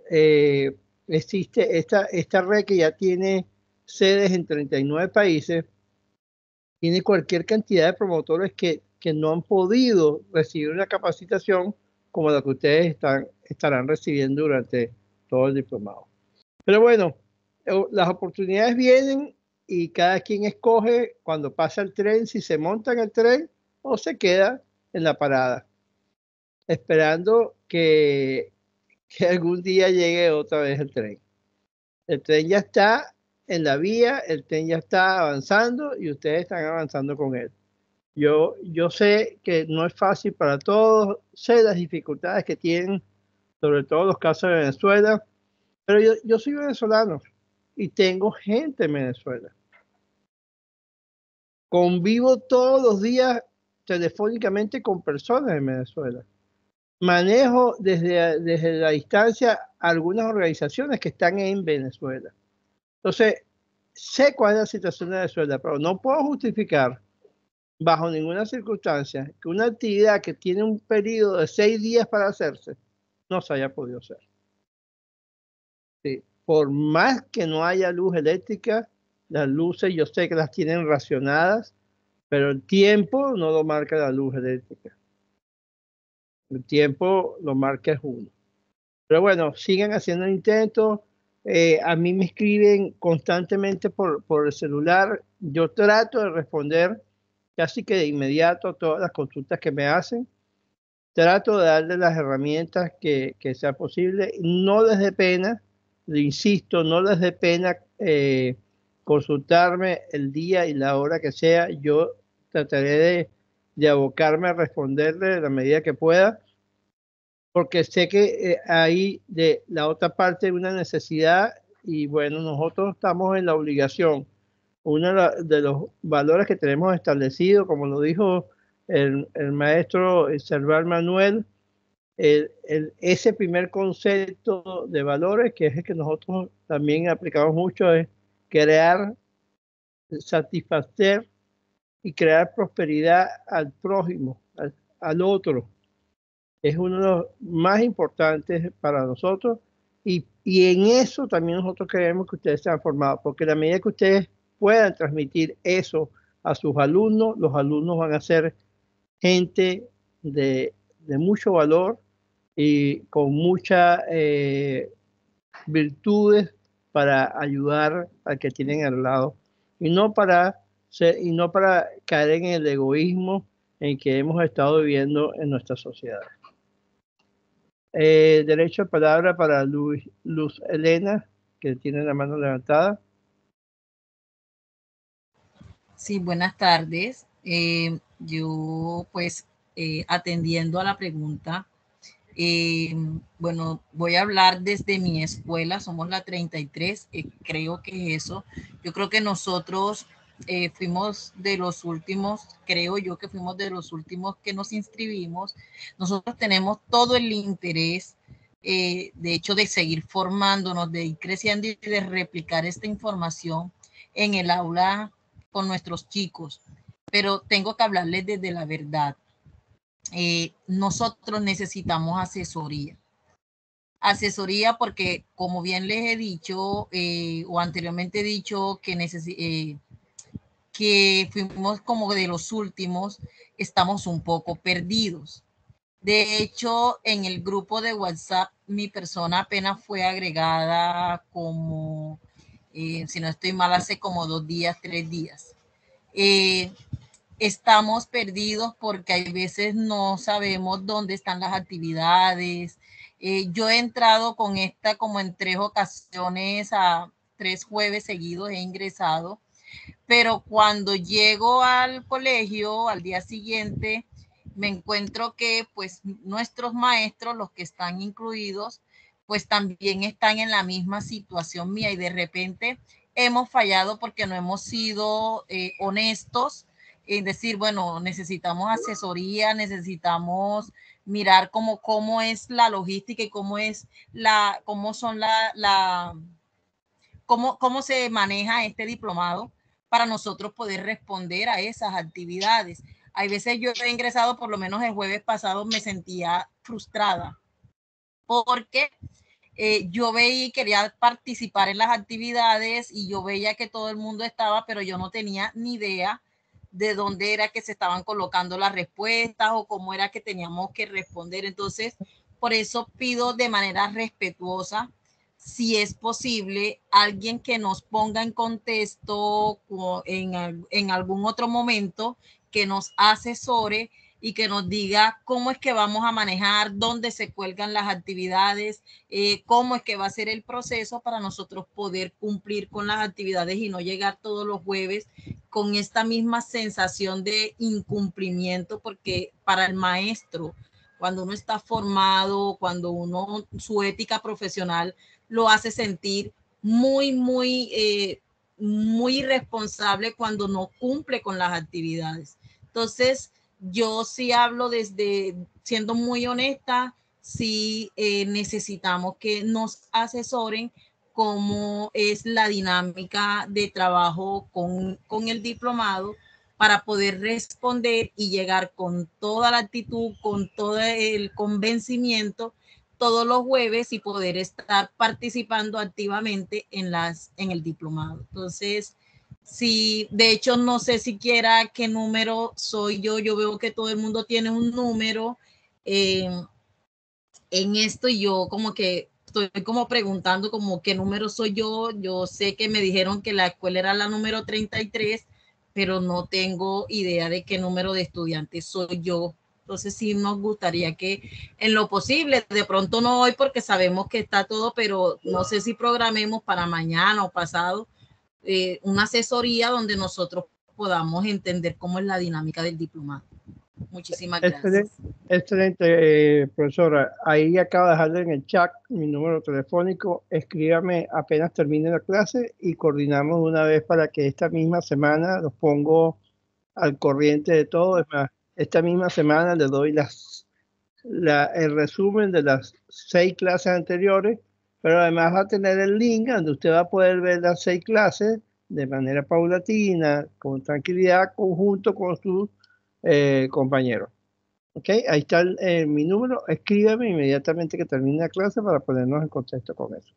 existe esta red que ya tiene sedes en 39 países, tiene cualquier cantidad de promotores que no han podido recibir una capacitación como la que ustedes estarán recibiendo durante todo el diplomado. Pero bueno, las oportunidades vienen y cada quien escoge cuando pasa el tren, si se monta en el tren o se queda en la parada, esperando que algún día llegue otra vez el tren. El tren ya está en la vía, el tren ya está avanzando y ustedes están avanzando con él. Yo sé que no es fácil para todos, sé las dificultades que tienen, sobre todo los casos de Venezuela, pero yo soy venezolano y tengo gente en Venezuela. Convivo todos los días telefónicamente con personas en Venezuela. Manejo desde la distancia algunas organizaciones que están en Venezuela. Entonces, sé cuál es la situación de Venezuela, pero no puedo justificar bajo ninguna circunstancia que una actividad que tiene un periodo de 6 días para hacerse no se haya podido hacer. Sí. Por más que no haya luz eléctrica, las luces yo sé que las tienen racionadas, pero el tiempo no lo marca la luz eléctrica. El tiempo lo marca es uno. Pero bueno, sigan haciendo intentos. A mí me escriben constantemente por el celular. Yo trato de responder casi que de inmediato a todas las consultas que me hacen. Trato de darles las herramientas que sea posible. No les dé pena, le insisto, no les dé pena consultarme el día y la hora que sea. Yo trataré de abocarme a responderle de la medida que pueda, porque sé que hay de la otra parte una necesidad y bueno, nosotros estamos en la obligación. Uno de los valores que tenemos establecido, como lo dijo el maestro Serval Manuel, ese primer concepto de valores, que es el que nosotros también aplicamos mucho, es crear, satisfacer y crear prosperidad al prójimo, al otro. Es uno de los más importantes para nosotros y en eso también nosotros queremos que ustedes sean formados, porque a la medida que ustedes puedan transmitir eso a sus alumnos, los alumnos van a ser gente de mucho valor y con muchas virtudes para ayudar al que tienen al lado y no para caer en el egoísmo en que hemos estado viviendo en nuestra sociedad. Derecho de palabra para Luz Elena, que tiene la mano levantada. Sí, buenas tardes. Yo pues atendiendo a la pregunta, bueno, voy a hablar desde mi escuela, somos la 33, creo que es eso. Yo creo que nosotros fuimos de los últimos, creo yo que fuimos de los últimos que nos inscribimos. Nosotros tenemos todo el interés, de hecho, de seguir formándonos, de ir creciendo y de replicar esta información en el aula con nuestros chicos, pero tengo que hablarles desde la verdad. Nosotros necesitamos asesoría. Asesoría porque, como bien les he dicho, o anteriormente he dicho, que fuimos como de los últimos, estamos un poco perdidos. De hecho, en el grupo de WhatsApp, mi persona apenas fue agregada como, si no estoy mal, hace como 2 días, 3 días. Estamos perdidos porque hay veces no sabemos dónde están las actividades. Yo he entrado con esta como en 3 ocasiones, a 3 jueves seguidos he ingresado, pero cuando llego al colegio al día siguiente, me encuentro que pues nuestros maestros, los que están incluidos, pues también están en la misma situación mía y de repente hemos fallado porque no hemos sido honestos en decir, bueno, necesitamos asesoría, necesitamos mirar cómo es la logística y cómo se maneja este diplomado para nosotros poder responder a esas actividades. Hay veces yo he ingresado, por lo menos el jueves pasado me sentía frustrada porque yo veía y quería participar en las actividades y yo veía que todo el mundo estaba, pero yo no tenía ni idea de dónde era que se estaban colocando las respuestas o cómo era que teníamos que responder. Entonces, por eso pido de manera respetuosa, si es posible, alguien que nos ponga en contexto en algún otro momento, que nos asesore y que nos diga cómo es que vamos a manejar, dónde se cuelgan las actividades, cómo es que va a ser el proceso para nosotros poder cumplir con las actividades y no llegar todos los jueves con esta misma sensación de incumplimiento, porque para el maestro, cuando uno está formado, cuando uno, su ética profesional lo hace sentir muy irresponsable cuando no cumple con las actividades. Entonces, yo sí hablo desde, siendo muy honesta, sí necesitamos que nos asesoren cómo es la dinámica de trabajo con el diplomado para poder responder y llegar con toda la actitud, con todo el convencimiento todos los jueves y poder estar participando activamente en el diplomado. Entonces, sí, de hecho, no sé siquiera qué número soy yo. Yo veo que todo el mundo tiene un número en esto y yo como que estoy como preguntando como qué número soy yo. Yo sé que me dijeron que la escuela era la número 33, pero no tengo idea de qué número de estudiantes soy yo. Entonces sí nos gustaría que en lo posible, de pronto no hoy porque sabemos que está todo, pero no sé si programemos para mañana o pasado una asesoría donde nosotros podamos entender cómo es la dinámica del diplomado. Muchísimas gracias. Excelente, profesora. Ahí acabo de dejarle en el chat mi número telefónico. Escríbame apenas termine la clase y coordinamos una vez para que esta misma semana los pongo al corriente de todo. Es más, esta misma semana le doy el resumen de las 6 clases anteriores, pero además va a tener el link donde usted va a poder ver las 6 clases de manera paulatina, con tranquilidad, conjunto con sus compañeros. Ok, ahí está mi número. Escríbame inmediatamente que termine la clase para ponernos en contexto con eso.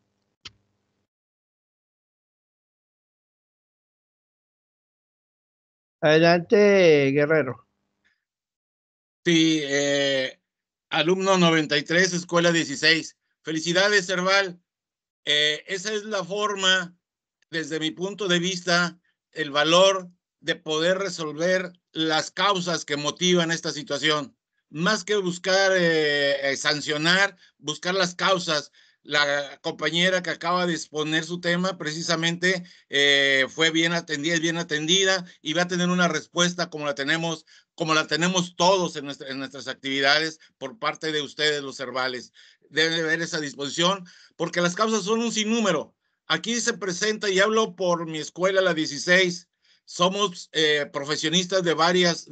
Adelante, Guerrero. Sí, alumno 93, escuela 16. Felicidades, Serval. Esa es la forma, desde mi punto de vista, el valor de poder resolver las causas que motivan esta situación. Más que buscar sancionar, buscar las causas. La compañera que acaba de exponer su tema precisamente fue bien atendida y va a tener una respuesta como la tenemos todos en nuestras actividades por parte de ustedes, los Servales. Debe haber esa disposición porque las causas son un sinnúmero. Aquí se presenta, y hablo por mi escuela, la 16, somos profesionistas de varias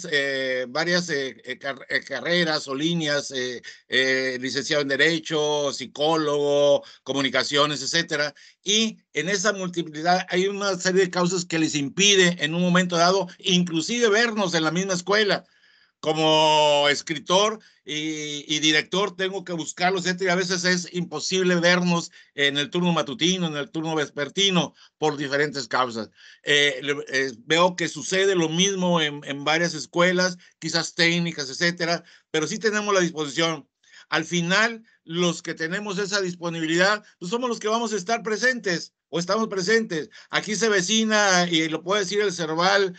carreras o líneas, licenciado en Derecho, psicólogo, comunicaciones, etcétera. Y en esa multiplicidad hay una serie de causas que les impide en un momento dado, inclusive vernos en la misma escuela. Como escritor y director tengo que buscarlos, y a veces es imposible vernos en el turno matutino, en el turno vespertino, por diferentes causas. Veo que sucede lo mismo en varias escuelas, quizás técnicas, etcétera, pero sí tenemos la disposición. Al final, los que tenemos esa disponibilidad, pues somos los que vamos a estar presentes o estamos presentes. Aquí se vecina, y lo puede decir el Serval,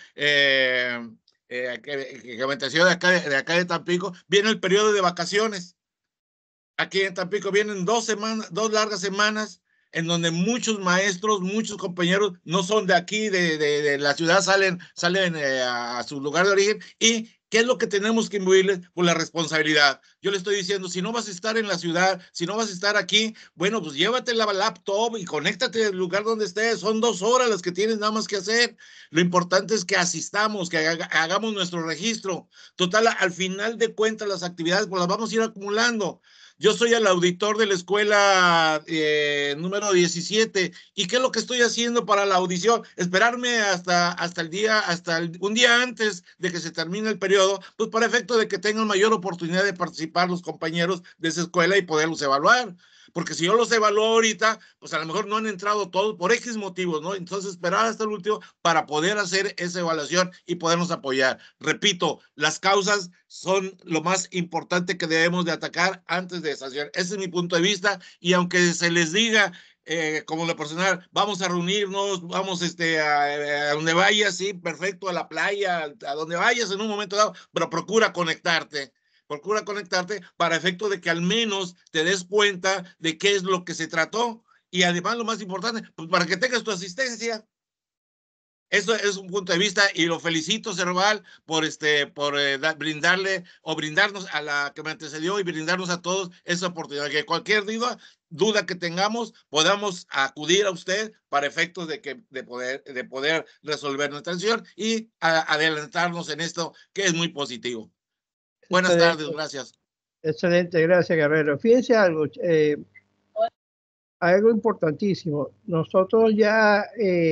que me de acá de Tampico, viene el periodo de vacaciones. Aquí en Tampico vienen 2 largas semanas en donde muchos maestros, muchos compañeros no son de aquí, de la ciudad, salen a su lugar de origen. ¿Y qué es lo que tenemos que imbuirles? Pues la responsabilidad. Yo le estoy diciendo, si no vas a estar en la ciudad, si no vas a estar aquí, bueno, pues llévate la laptop y conéctate al lugar donde estés. Son 2 horas las que tienes nada más que hacer. Lo importante es que asistamos, que hagamos nuestro registro. Total, al final de cuentas, las actividades pues las vamos a ir acumulando. Yo soy el auditor de la escuela número 17. ¿Y qué es lo que estoy haciendo para la audición? Esperarme un día antes de que se termine el periodo, pues para efecto de que tengan mayor oportunidad de participar los compañeros de esa escuela y poderlos evaluar. Porque si yo los evalúo ahorita, pues a lo mejor no han entrado todos por X motivos, ¿no? Entonces esperar hasta el último para poder hacer esa evaluación y podernos apoyar. Repito, las causas son lo más importante que debemos de atacar antes de sancionar. Ese es mi punto de vista, y aunque se les diga como lo personal, vamos a reunirnos, vamos a donde vayas, sí, perfecto, a la playa, a donde vayas en un momento dado, pero procura conectarte para efecto de que al menos te des cuenta de qué es lo que se trató, y además lo más importante, pues para que tengas tu asistencia. Eso es un punto de vista, y lo felicito, Serval, por brindarnos a la que me antecedió y brindarnos a todos esa oportunidad, que cualquier duda que tengamos podamos acudir a usted para efectos de poder resolver nuestra situación y adelantarnos en esto, que es muy positivo. Buenas tardes, gracias. Excelente, gracias, Guerrero. Fíjense algo, algo importantísimo. Nosotros ya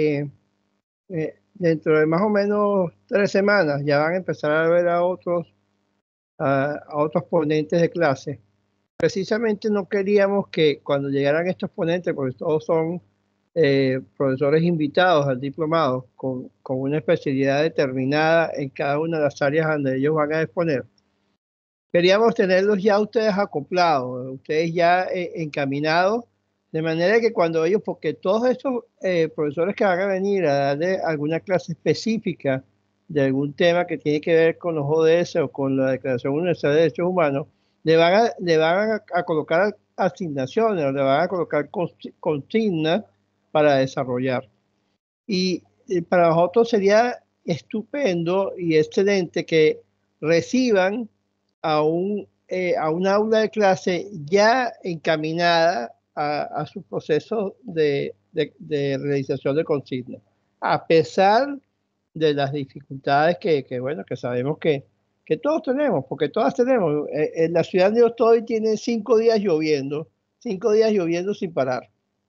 dentro de más o menos 3 semanas ya van a empezar a ver a otros ponentes de clase. Precisamente no queríamos que cuando llegaran estos ponentes, porque todos son profesores invitados al diplomado con una especialidad determinada en cada una de las áreas donde ellos van a exponer, queríamos tenerlos ya ustedes acoplados, ustedes ya encaminados, de manera que cuando ellos, porque todos estos profesores que van a venir a darle alguna clase específica de algún tema que tiene que ver con los ODS o con la Declaración Universal de Derechos Humanos, le van a colocar asignaciones o le van a colocar consignas para desarrollar. Y para nosotros sería estupendo y excelente que reciban a un aula de clase ya encaminada a su proceso de realización de consigna, a pesar de las dificultades bueno, que sabemos que todos tenemos, porque todas tenemos. En la ciudad donde yo estoy tiene 5 días lloviendo sin parar.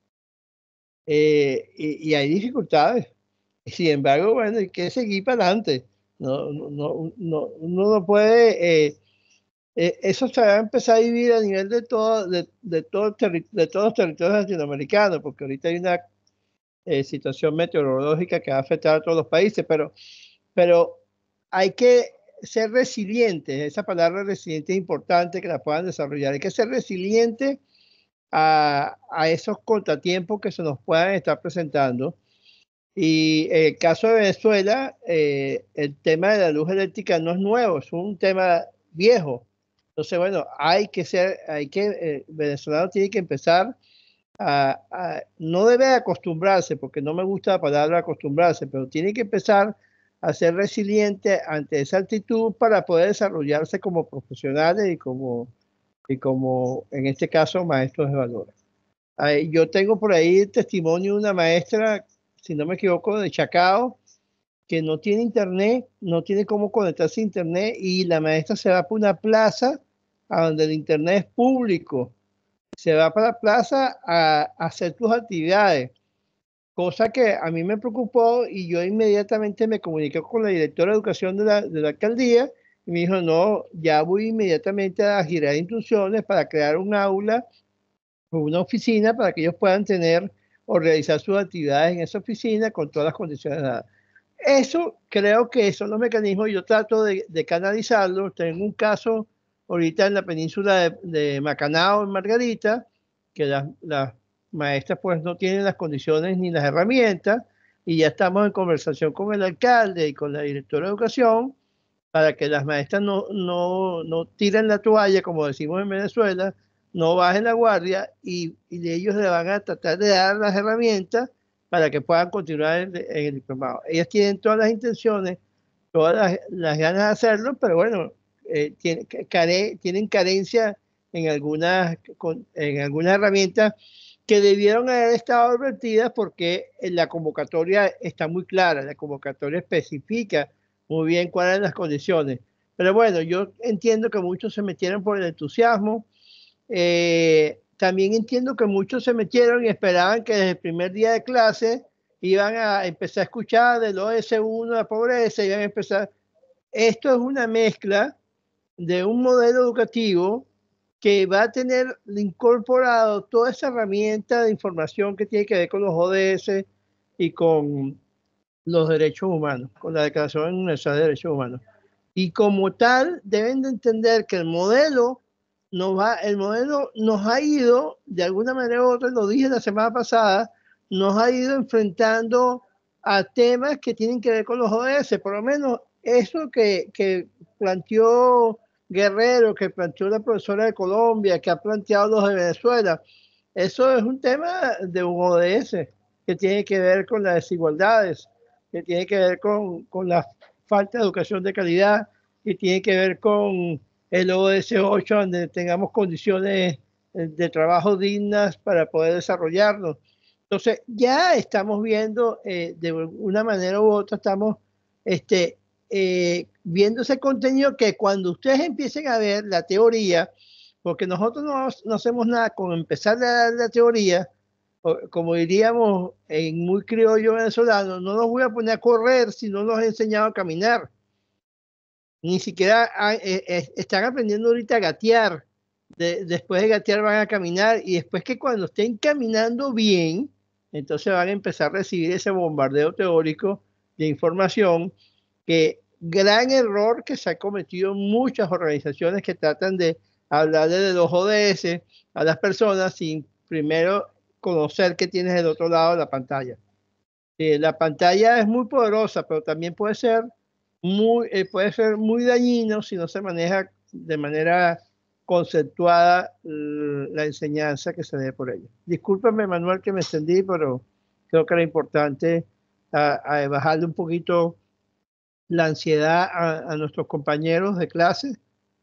Y hay dificultades. Sin embargo, bueno, hay que seguir para adelante. Uno no puede... eso se va a empezar a vivir a nivel de todos los territorios latinoamericanos, porque ahorita hay una situación meteorológica que va a afectar a todos los países, pero hay que ser resilientes. Esa palabra resiliente es importante que la puedan desarrollar. Hay que ser resiliente a esos contratiempos que se nos puedan estar presentando. Y en el caso de Venezuela, el tema de la luz eléctrica no es nuevo, es un tema viejo. Entonces, bueno, venezolano tiene que empezar no debe acostumbrarse, porque no me gusta la palabra acostumbrarse, pero tiene que empezar a ser resiliente ante esa actitud para poder desarrollarse como profesionales y como en este caso, maestros de valores. Yo tengo por ahí el testimonio de una maestra, si no me equivoco, de Chacao, que no tiene internet, no tiene cómo conectarse a internet, y la maestra se va por una plaza a donde el internet es público. Se va para la plaza a hacer tus actividades, cosa que a mí me preocupó, y yo inmediatamente me comuniqué con la directora de educación de la alcaldía y me dijo, no, ya voy inmediatamente a girar instrucciones para crear un aula o una oficina para que ellos puedan tener o realizar sus actividades en esa oficina con todas las condiciones dadas. Eso, creo que son los mecanismos, yo trato de canalizarlos. Tengo un caso ahorita en la península de Macanao, en Margarita, que las maestras pues no tienen las condiciones ni las herramientas, y ya estamos en conversación con el alcalde y con la directora de educación para que las maestras no tiren la toalla, como decimos en Venezuela, no bajen la guardia, y ellos le van a tratar de dar las herramientas para que puedan continuar en el diplomado. Ellas tienen todas las intenciones, todas las ganas de hacerlo, pero bueno, tienen carencia en algunas herramientas que debieron haber estado advertidas, porque la convocatoria está muy clara, la convocatoria especifica muy bien cuáles son las condiciones. Pero bueno, yo entiendo que muchos se metieron por el entusiasmo. También entiendo que muchos se metieron y esperaban que desde el primer día de clase iban a empezar a escuchar del OS1 de la pobreza, iban a empezar. Esto es una mezcla de un modelo educativo que va a tener incorporado toda esa herramienta de información que tiene que ver con los ODS y con los derechos humanos, con la Declaración Universal de Derechos Humanos. Y como tal, deben de entender que el modelo nos ha ido, de alguna manera u otra, lo dije la semana pasada, nos ha ido enfrentando a temas que tienen que ver con los ODS. Por lo menos eso que planteó Guerrero, que planteó la profesora de Colombia, que ha planteado los de Venezuela, eso es un tema de un ODS que tiene que ver con las desigualdades, que tiene que ver con la falta de educación de calidad, que tiene que ver con el ODS 8, donde tengamos condiciones de trabajo dignas para poder desarrollarnos. Entonces, ya estamos viendo, de una manera u otra, estamos viendo ese contenido que cuando ustedes empiecen a ver la teoría, porque nosotros no hacemos nada con empezar la teoría, como diríamos en muy criollo venezolano, no nos voy a poner a correr si no nos he enseñado a caminar. Ni siquiera están aprendiendo ahorita a gatear. Después de gatear van a caminar, y después, que cuando estén caminando bien, entonces van a empezar a recibir ese bombardeo teórico de información, que gran error que se ha cometido en muchas organizaciones que tratan de hablarle de los ODS a las personas sin primero conocer qué tienes del otro lado de la pantalla. La pantalla es muy poderosa, pero también puede ser muy dañino si no se maneja de manera conceptuada la enseñanza que se dé por ella. Discúlpame, Manuel, que me extendí, pero creo que era importante a bajarle un poquito la ansiedad a nuestros compañeros de clase,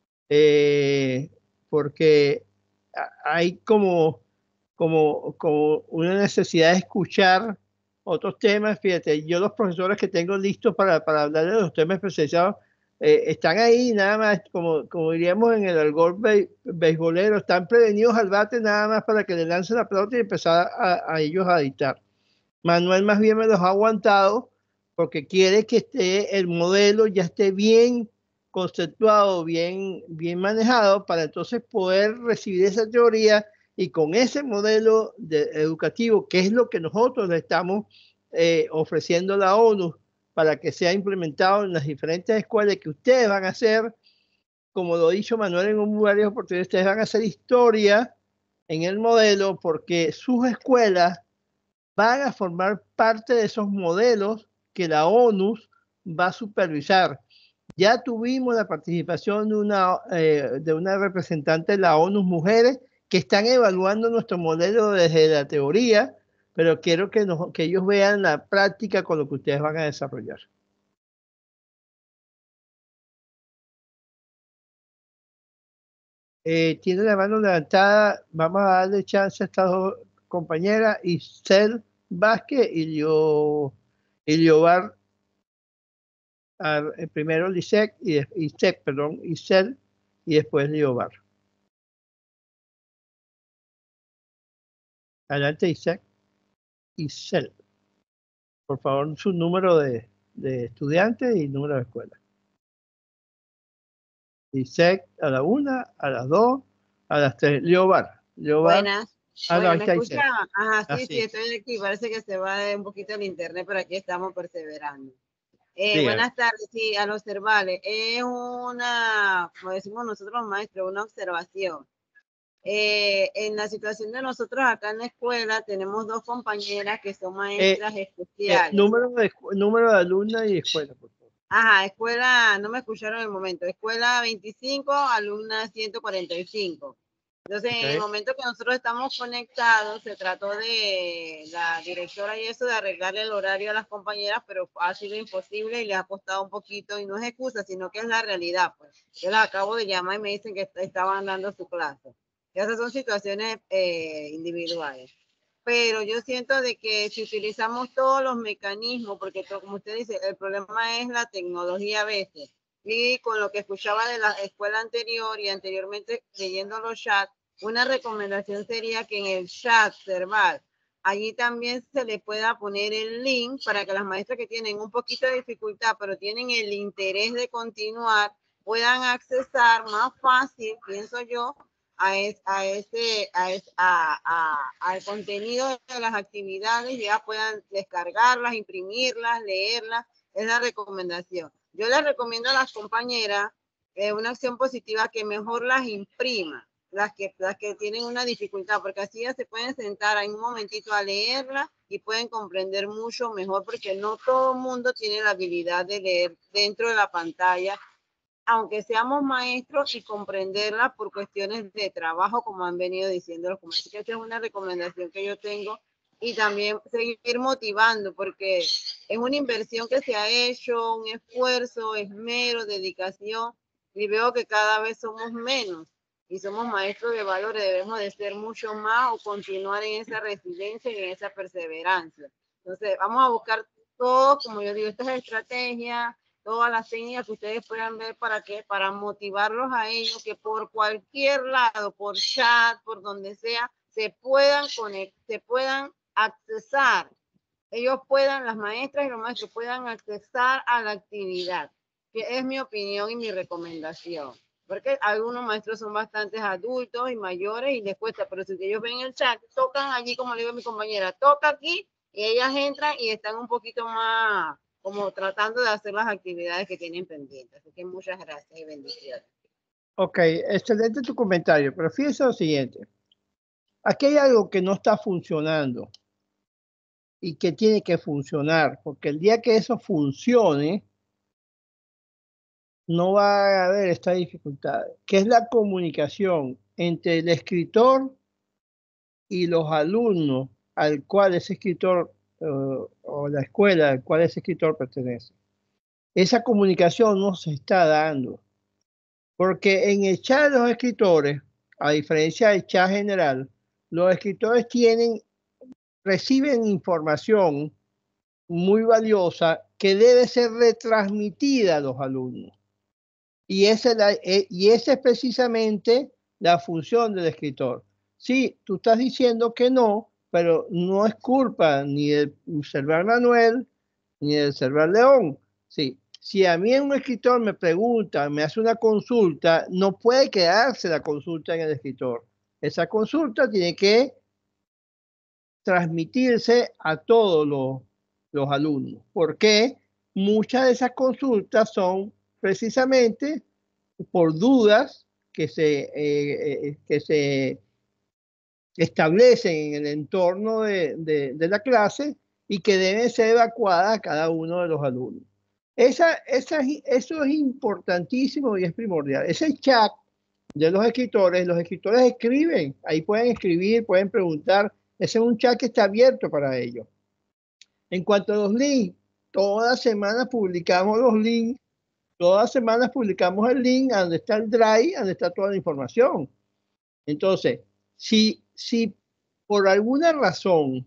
porque hay como una necesidad de escuchar otros temas. Fíjate, yo los profesores que tengo listos para hablar de los temas especializados están ahí nada más, como diríamos en el argot beisbolero, están prevenidos al bate nada más para que le lancen la pelota y empezar a ellos a dictar. Manuel más bien me los ha aguantado porque quiere que el modelo ya esté bien conceptuado, bien manejado, para entonces poder recibir esa teoría y con ese modelo educativo, que es lo que nosotros le estamos ofreciendo a la ONU para que sea implementado en las diferentes escuelas que ustedes van a hacer, como lo ha dicho Manuel en varias oportunidades, ustedes van a hacer historia en el modelo porque sus escuelas van a formar parte de esos modelos que la ONU va a supervisar. Ya tuvimos la participación de una representante de la ONU Mujeres que están evaluando nuestro modelo desde la teoría, pero quiero que ellos vean la práctica con lo que ustedes van a desarrollar. Tiene la mano levantada, vamos a darle chance a estas dos compañeras, Isel Vázquez y Liobar. Primero Isel y después Liobar. Adelante, Isel. Por favor, su número de estudiantes y número de escuela. Isel a la 1, a las 2, a las 3. Liobar. Buenas. Bueno, ¿Me escucha? Ajá, sí, sí, estoy aquí. Parece que se va un poquito el internet, pero aquí estamos perseverando. Sí, buenas tardes, sí, a los cervales. Es una, como decimos nosotros maestros, una observación. En la situación de nosotros acá en la escuela tenemos dos compañeras que son maestras especiales. Número de alumnas y escuela, por favor. Ajá, escuela, no me escucharon en el momento. Escuela 25, alumna 145. Entonces, en el momento que nosotros estamos conectados, se trató de la directora y eso de arreglarle el horario a las compañeras, pero ha sido imposible y les ha costado un poquito, y no es excusa, sino que es la realidad. Pues yo las acabo de llamar y me dicen que estaban dando su clase. Y esas son situaciones individuales. Pero yo siento de que si utilizamos todos los mecanismos, porque como usted dice, el problema es la tecnología a veces. Y con lo que escuchaba de la escuela anterior y anteriormente leyendo los chats, una recomendación sería que en el chat verbal, allí también se le pueda poner el link para que las maestras que tienen un poquito de dificultad, pero tienen el interés de continuar, puedan accesar más fácil, pienso yo, al contenido de las actividades, ya puedan descargarlas, imprimirlas, leerlas. Es la recomendación. Yo les recomiendo a las compañeras una acción positiva, que mejor las imprima, las que tienen una dificultad, porque así ya se pueden sentar en un momentito a leerla y pueden comprender mucho mejor, porque no todo el mundo tiene la habilidad de leer dentro de la pantalla, aunque seamos maestros, y comprenderla por cuestiones de trabajo, como han venido diciendo los compañeros. Esta es una recomendación que yo tengo, y también seguir motivando, porque es una inversión que se ha hecho, un esfuerzo, esmero, dedicación, y veo que cada vez somos menos, y somos maestros de valores. Debemos de ser mucho más o continuar en esa resiliencia y en esa perseverancia. Entonces, vamos a buscar todo, como yo digo, estas estrategias, todas las técnicas que ustedes puedan ver, para motivarlos a ellos, que por cualquier lado, por chat, por donde sea, se puedan conectar, se puedan accesar. Ellos puedan, las maestras y los maestros puedan accesar a la actividad, que es mi opinión y mi recomendación. Porque algunos maestros son bastante adultos y mayores y les cuesta, pero si ellos ven el chat, tocan allí, como le digo a mi compañera, toca aquí, y ellas entran y están un poquito más como tratando de hacer las actividades que tienen pendientes. Así que muchas gracias y bendiciones. Ok, excelente tu comentario, pero fíjense lo siguiente. Aquí hay algo que no está funcionando y que tiene que funcionar, porque el día que eso funcione, no va a haber esta dificultad, que es la comunicación entre el escritor y los alumnos al cual ese escritor o la escuela al cual ese escritor pertenece. Esa comunicación no se está dando. Porque en el chat de los escritores, a diferencia del chat general, los escritores reciben información muy valiosa que debe ser retransmitida a los alumnos. Y esa es precisamente la función del escritor. Sí, tú estás diciendo que no, pero no es culpa ni del Cerval Manuel ni del Cerval León. Sí, si a mí un escritor me pregunta, me hace una consulta, no puede quedarse la consulta en el escritor. Esa consulta tiene que transmitirse a todos los alumnos, porque muchas de esas consultas son precisamente por dudas que se establecen en el entorno de la clase y que deben ser evacuadas a cada uno de los alumnos. Eso es importantísimo y es primordial. Ese chat de los escritores escriben, ahí pueden escribir, pueden preguntar. Ese es un chat que está abierto para ellos. En cuanto a los links, todas semanas publicamos los links. Todas semanas publicamos el link donde está el drive, donde está toda la información. Entonces, si por alguna razón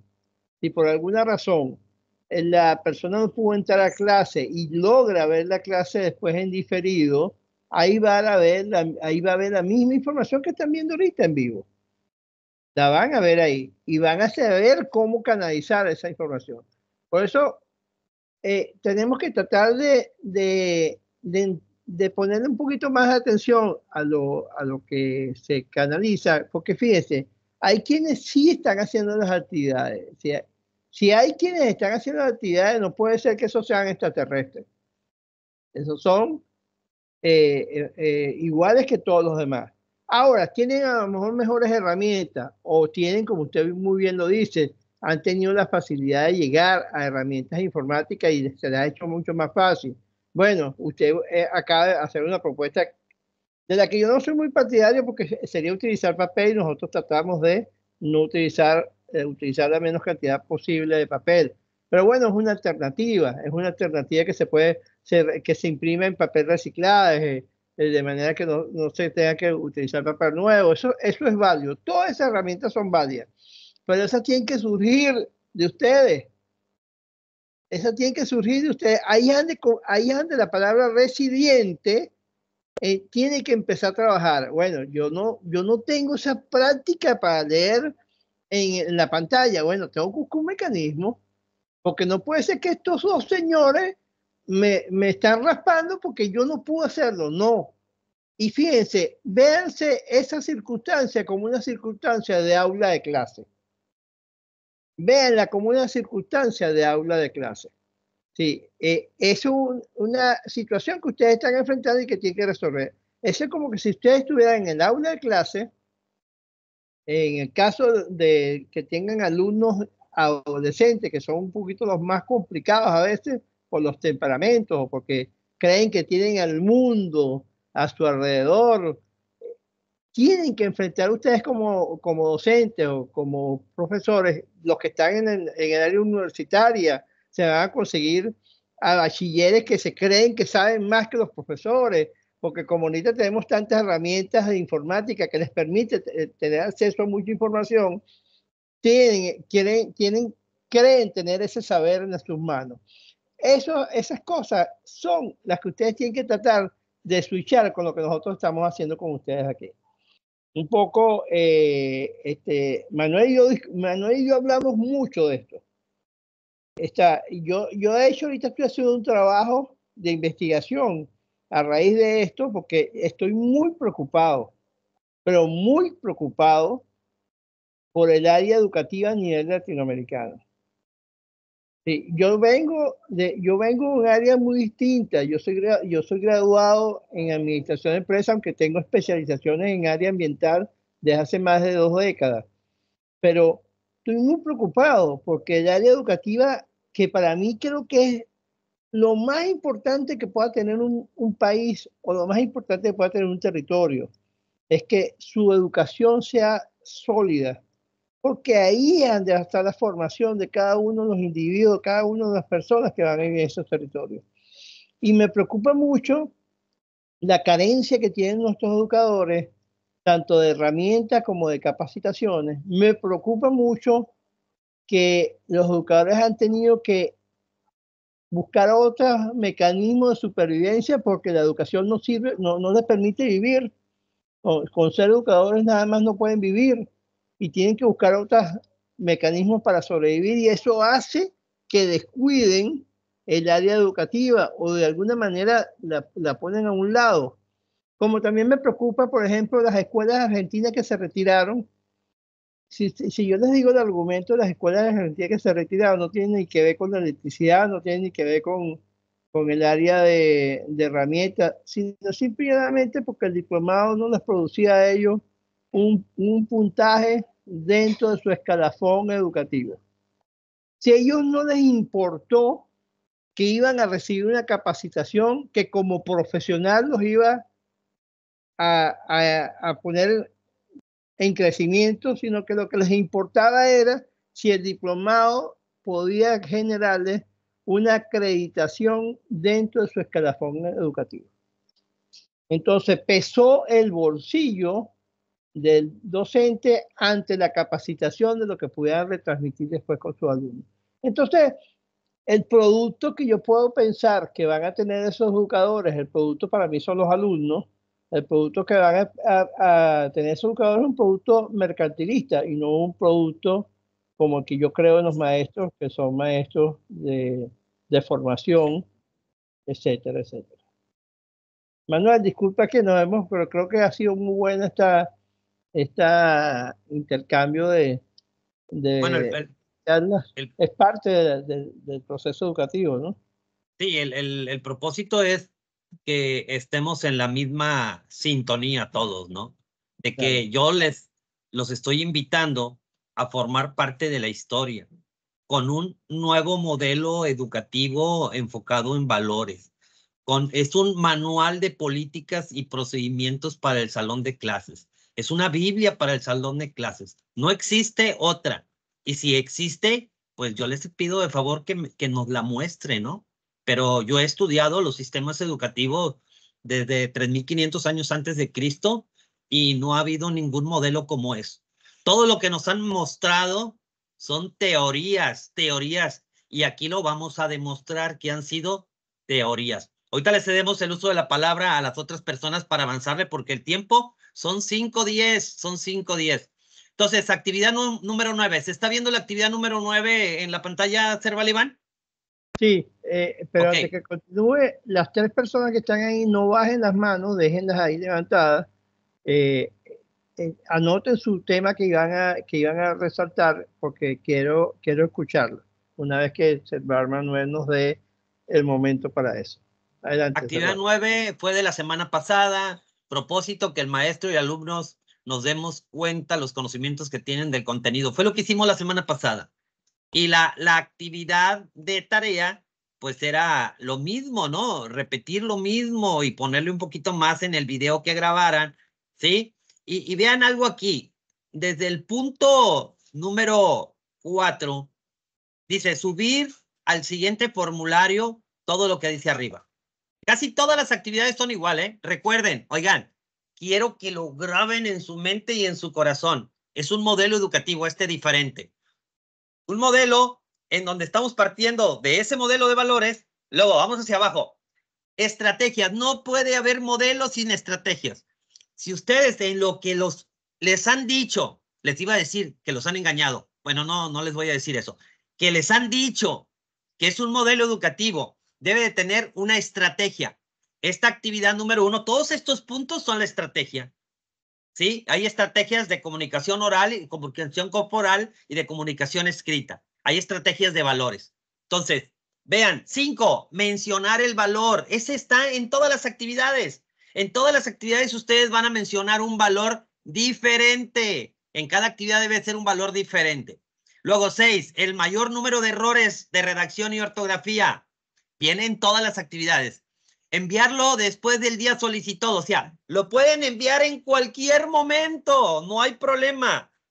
la persona no pudo entrar a clase y logra ver la clase después en diferido, ahí va a ver la misma información que están viendo ahorita en vivo. La van a ver ahí y van a saber cómo canalizar esa información. Por eso tenemos que tratar de ponerle un poquito más de atención a lo que se canaliza, porque fíjense, hay quienes sí están haciendo las actividades. Si hay quienes están haciendo las actividades, no puede ser que esos sean extraterrestres. Esos son iguales que todos los demás. Ahora, tienen a lo mejor mejores herramientas o tienen, como usted muy bien lo dice, han tenido la facilidad de llegar a herramientas informáticas y se les ha hecho mucho más fácil. Bueno, usted acaba de hacer una propuesta de la que yo no soy muy partidario porque sería utilizar papel y nosotros tratamos de no utilizar la menos cantidad posible de papel. Pero bueno, es una alternativa que se imprime en papel reciclado, de manera que no se tenga que utilizar papel nuevo. Eso es válido. Todas esas herramientas son válidas. Pero esas tienen que surgir de ustedes. Esas tienen que surgir de ustedes. Ahí ande la palabra resiliente, tiene que empezar a trabajar. Bueno, yo no tengo esa práctica para leer en la pantalla. Bueno, tengo que buscar un mecanismo, porque no puede ser que estos dos señores me están raspando porque yo no pude hacerlo. No. Y fíjense, véanse esa circunstancia como una circunstancia de aula de clase. Véanla como una circunstancia de aula de clase. Sí, es una situación que ustedes están enfrentando y que tienen que resolver. Eso es como que si ustedes estuvieran en el aula de clase, en el caso de que tengan alumnos adolescentes, que son un poquito los más complicados a veces por los temperamentos o porque creen que tienen al mundo a su alrededor, tienen que enfrentar ustedes como docentes o como profesores, los que están en el área universitaria, se van a conseguir a bachilleres que se creen que saben más que los profesores, porque como ahorita tenemos tantas herramientas de informática que les permite tener acceso a mucha información, creen tener ese saber en sus manos. Esas cosas son las que ustedes tienen que tratar de switchar con lo que nosotros estamos haciendo con ustedes aquí. Un poco, Manuel y yo hablamos mucho de esto. Yo de hecho ahorita estoy haciendo un trabajo de investigación a raíz de esto porque estoy muy preocupado, pero muy preocupado por el área educativa a nivel latinoamericano. Sí, yo vengo de un área muy distinta. Yo soy graduado en administración de empresas, aunque tengo especializaciones en área ambiental desde hace más de 2 décadas. Pero estoy muy preocupado porque el área educativa, que para mí creo que es lo más importante que pueda tener un país o lo más importante que pueda tener un territorio, es que su educación sea sólida, porque ahí es donde está la formación de cada uno de los individuos, cada una de las personas que van a vivir en esos territorios. Y me preocupa mucho la carencia que tienen nuestros educadores, tanto de herramientas como de capacitaciones. Me preocupa mucho que los educadores han tenido que buscar otros mecanismos de supervivencia porque la educación no sirve, no les permite vivir. Con ser educadores nada más no pueden vivir y tienen que buscar otros mecanismos para sobrevivir, y eso hace que descuiden el área educativa o de alguna manera la ponen a un lado. Como también me preocupa, por ejemplo, las escuelas argentinas que se retiraron. Si yo les digo el argumento de las escuelas argentinas que se retiraron, no tiene ni que ver con la electricidad, no tiene ni que ver con el área de herramientas, sino simplemente porque el diplomado no les producía a ellos un puntaje dentro de su escalafón educativo. Si a ellos no les importó que iban a recibir una capacitación que como profesional los iba a poner en crecimiento, sino que lo que les importaba era si el diplomado podía generarles una acreditación dentro de su escalafón educativo. Entonces pesó el bolsillo del docente ante la capacitación de lo que pudieran retransmitir después con sus alumnos. Entonces, el producto que yo puedo pensar que van a tener esos educadores, el producto para mí son los alumnos, el producto que van a tener esos educadores es un producto mercantilista y no un producto como el que yo creo en los maestros, que son maestros de formación, etcétera, etcétera. Manuel, disculpa que nos vemos, pero creo que ha sido muy buena esta intercambio de Bueno, charlas. Es parte del proceso educativo, ¿no? Sí, el propósito es que estemos en la misma sintonía todos, ¿no? De que yo los estoy invitando a formar parte de la historia con un nuevo modelo educativo enfocado en valores. Es un manual de políticas y procedimientos para el salón de clases. Es una Biblia para el salón de clases. No existe otra. Y si existe, pues yo les pido de favor que nos la muestre, ¿no? Pero yo he estudiado los sistemas educativos desde 3,500 años antes de Cristo y no ha habido ningún modelo como eso. Todo lo que nos han mostrado son teorías, y aquí lo vamos a demostrar que han sido teorías. Ahorita le cedemos el uso de la palabra a las otras personas para avanzarle porque el tiempo son 5:10. Entonces, actividad número 9. ¿Se está viendo la actividad número 9 en la pantalla, Cervaliván? Sí, pero antes que continúe, las 3 personas que están ahí no bajen las manos, déjenlas ahí levantadas. Anoten su tema que iban a resaltar porque quiero escucharlo una vez que Cerval Manuel nos dé el momento para eso. Adelante. Actividad Cerval. 9 fue de la semana pasada. Propósito que el maestro y alumnos nos demos cuenta los conocimientos que tienen del contenido. Fue lo que hicimos la semana pasada. Y la actividad de tarea, pues era lo mismo, ¿no? Repetir lo mismo y ponerle un poquito más en el video que grabaran, ¿sí? Y vean algo aquí. Desde el punto número 4, dice subir al siguiente formulario todo lo que dice arriba. Casi todas las actividades son iguales, ¿eh? Recuerden, oigan, quiero que lo graben en su mente y en su corazón. Es un modelo educativo diferente. Un modelo en donde estamos partiendo de ese modelo de valores, luego vamos hacia abajo. Estrategias. No puede haber modelos sin estrategias. Si ustedes en lo que les han dicho, les iba a decir que los han engañado. Bueno, no les voy a decir eso. Que les han dicho que es un modelo educativo, debe de tener una estrategia. Esta actividad número 1, todos estos puntos son la estrategia. ¿Sí? Hay estrategias de comunicación oral y comunicación corporal y de comunicación escrita. Hay estrategias de valores. Entonces, vean, 5, mencionar el valor. Ese está en todas las actividades. En todas las actividades ustedes van a mencionar un valor diferente. En cada actividad debe ser un valor diferente. Luego, 6, el mayor número de errores de redacción y ortografía. Viene en todas las actividades. Enviarlo después del día solicitado, o sea, lo pueden enviar en cualquier momento, no hay problema,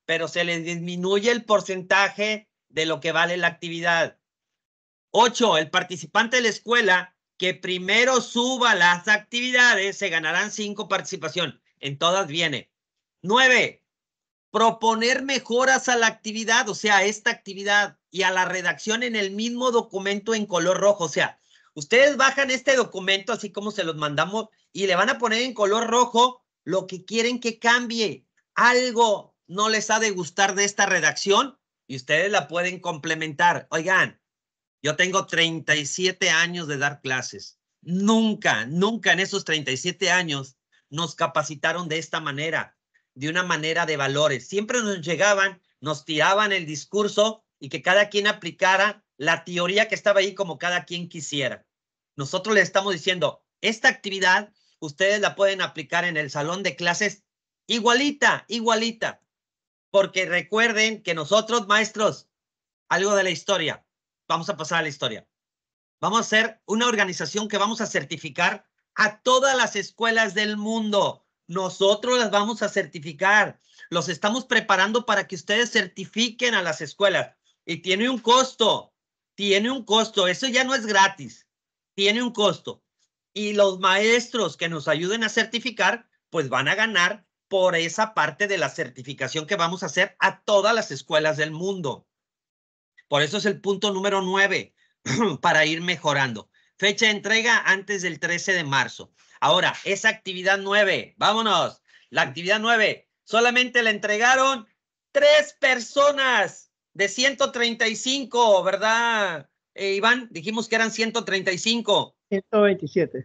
pero se les disminuye el porcentaje de lo que vale la actividad. 8, el participante de la escuela que primero suba las actividades se ganarán 5 participación. En todas viene. 9, proponer mejoras a la actividad, o sea, a esta actividad y a la redacción en el mismo documento en color rojo. O sea, ustedes bajan este documento así como se los mandamos y le van a poner en color rojo lo que quieren que cambie. Algo no les ha de gustar de esta redacción y ustedes la pueden complementar. Oigan, yo tengo 37 años de dar clases. Nunca en esos 37 años nos capacitaron de esta manera, de una manera de valores. Siempre nos llegaban, nos tiraban el discurso y que cada quien aplicara la teoría que estaba ahí como cada quien quisiera. Nosotros les estamos diciendo, esta actividad ustedes la pueden aplicar en el salón de clases igualita, porque recuerden que nosotros, maestros, algo de la historia, vamos a pasar a la historia. Vamos a ser una organización que vamos a certificar a todas las escuelas del mundo. Nosotros las vamos a certificar. Los estamos preparando para que ustedes certifiquen a las escuelas. Y tiene un costo. Eso ya no es gratis. Tiene un costo. Y los maestros que nos ayuden a certificar, pues van a ganar por esa parte de la certificación que vamos a hacer a todas las escuelas del mundo. Por eso es el punto número 9, para ir mejorando. Fecha de entrega antes del 13 de marzo. Ahora, esa actividad 9, vámonos. La actividad 9, solamente la entregaron 3 personas de 135, ¿verdad, Iván? Dijimos que eran 135. 127.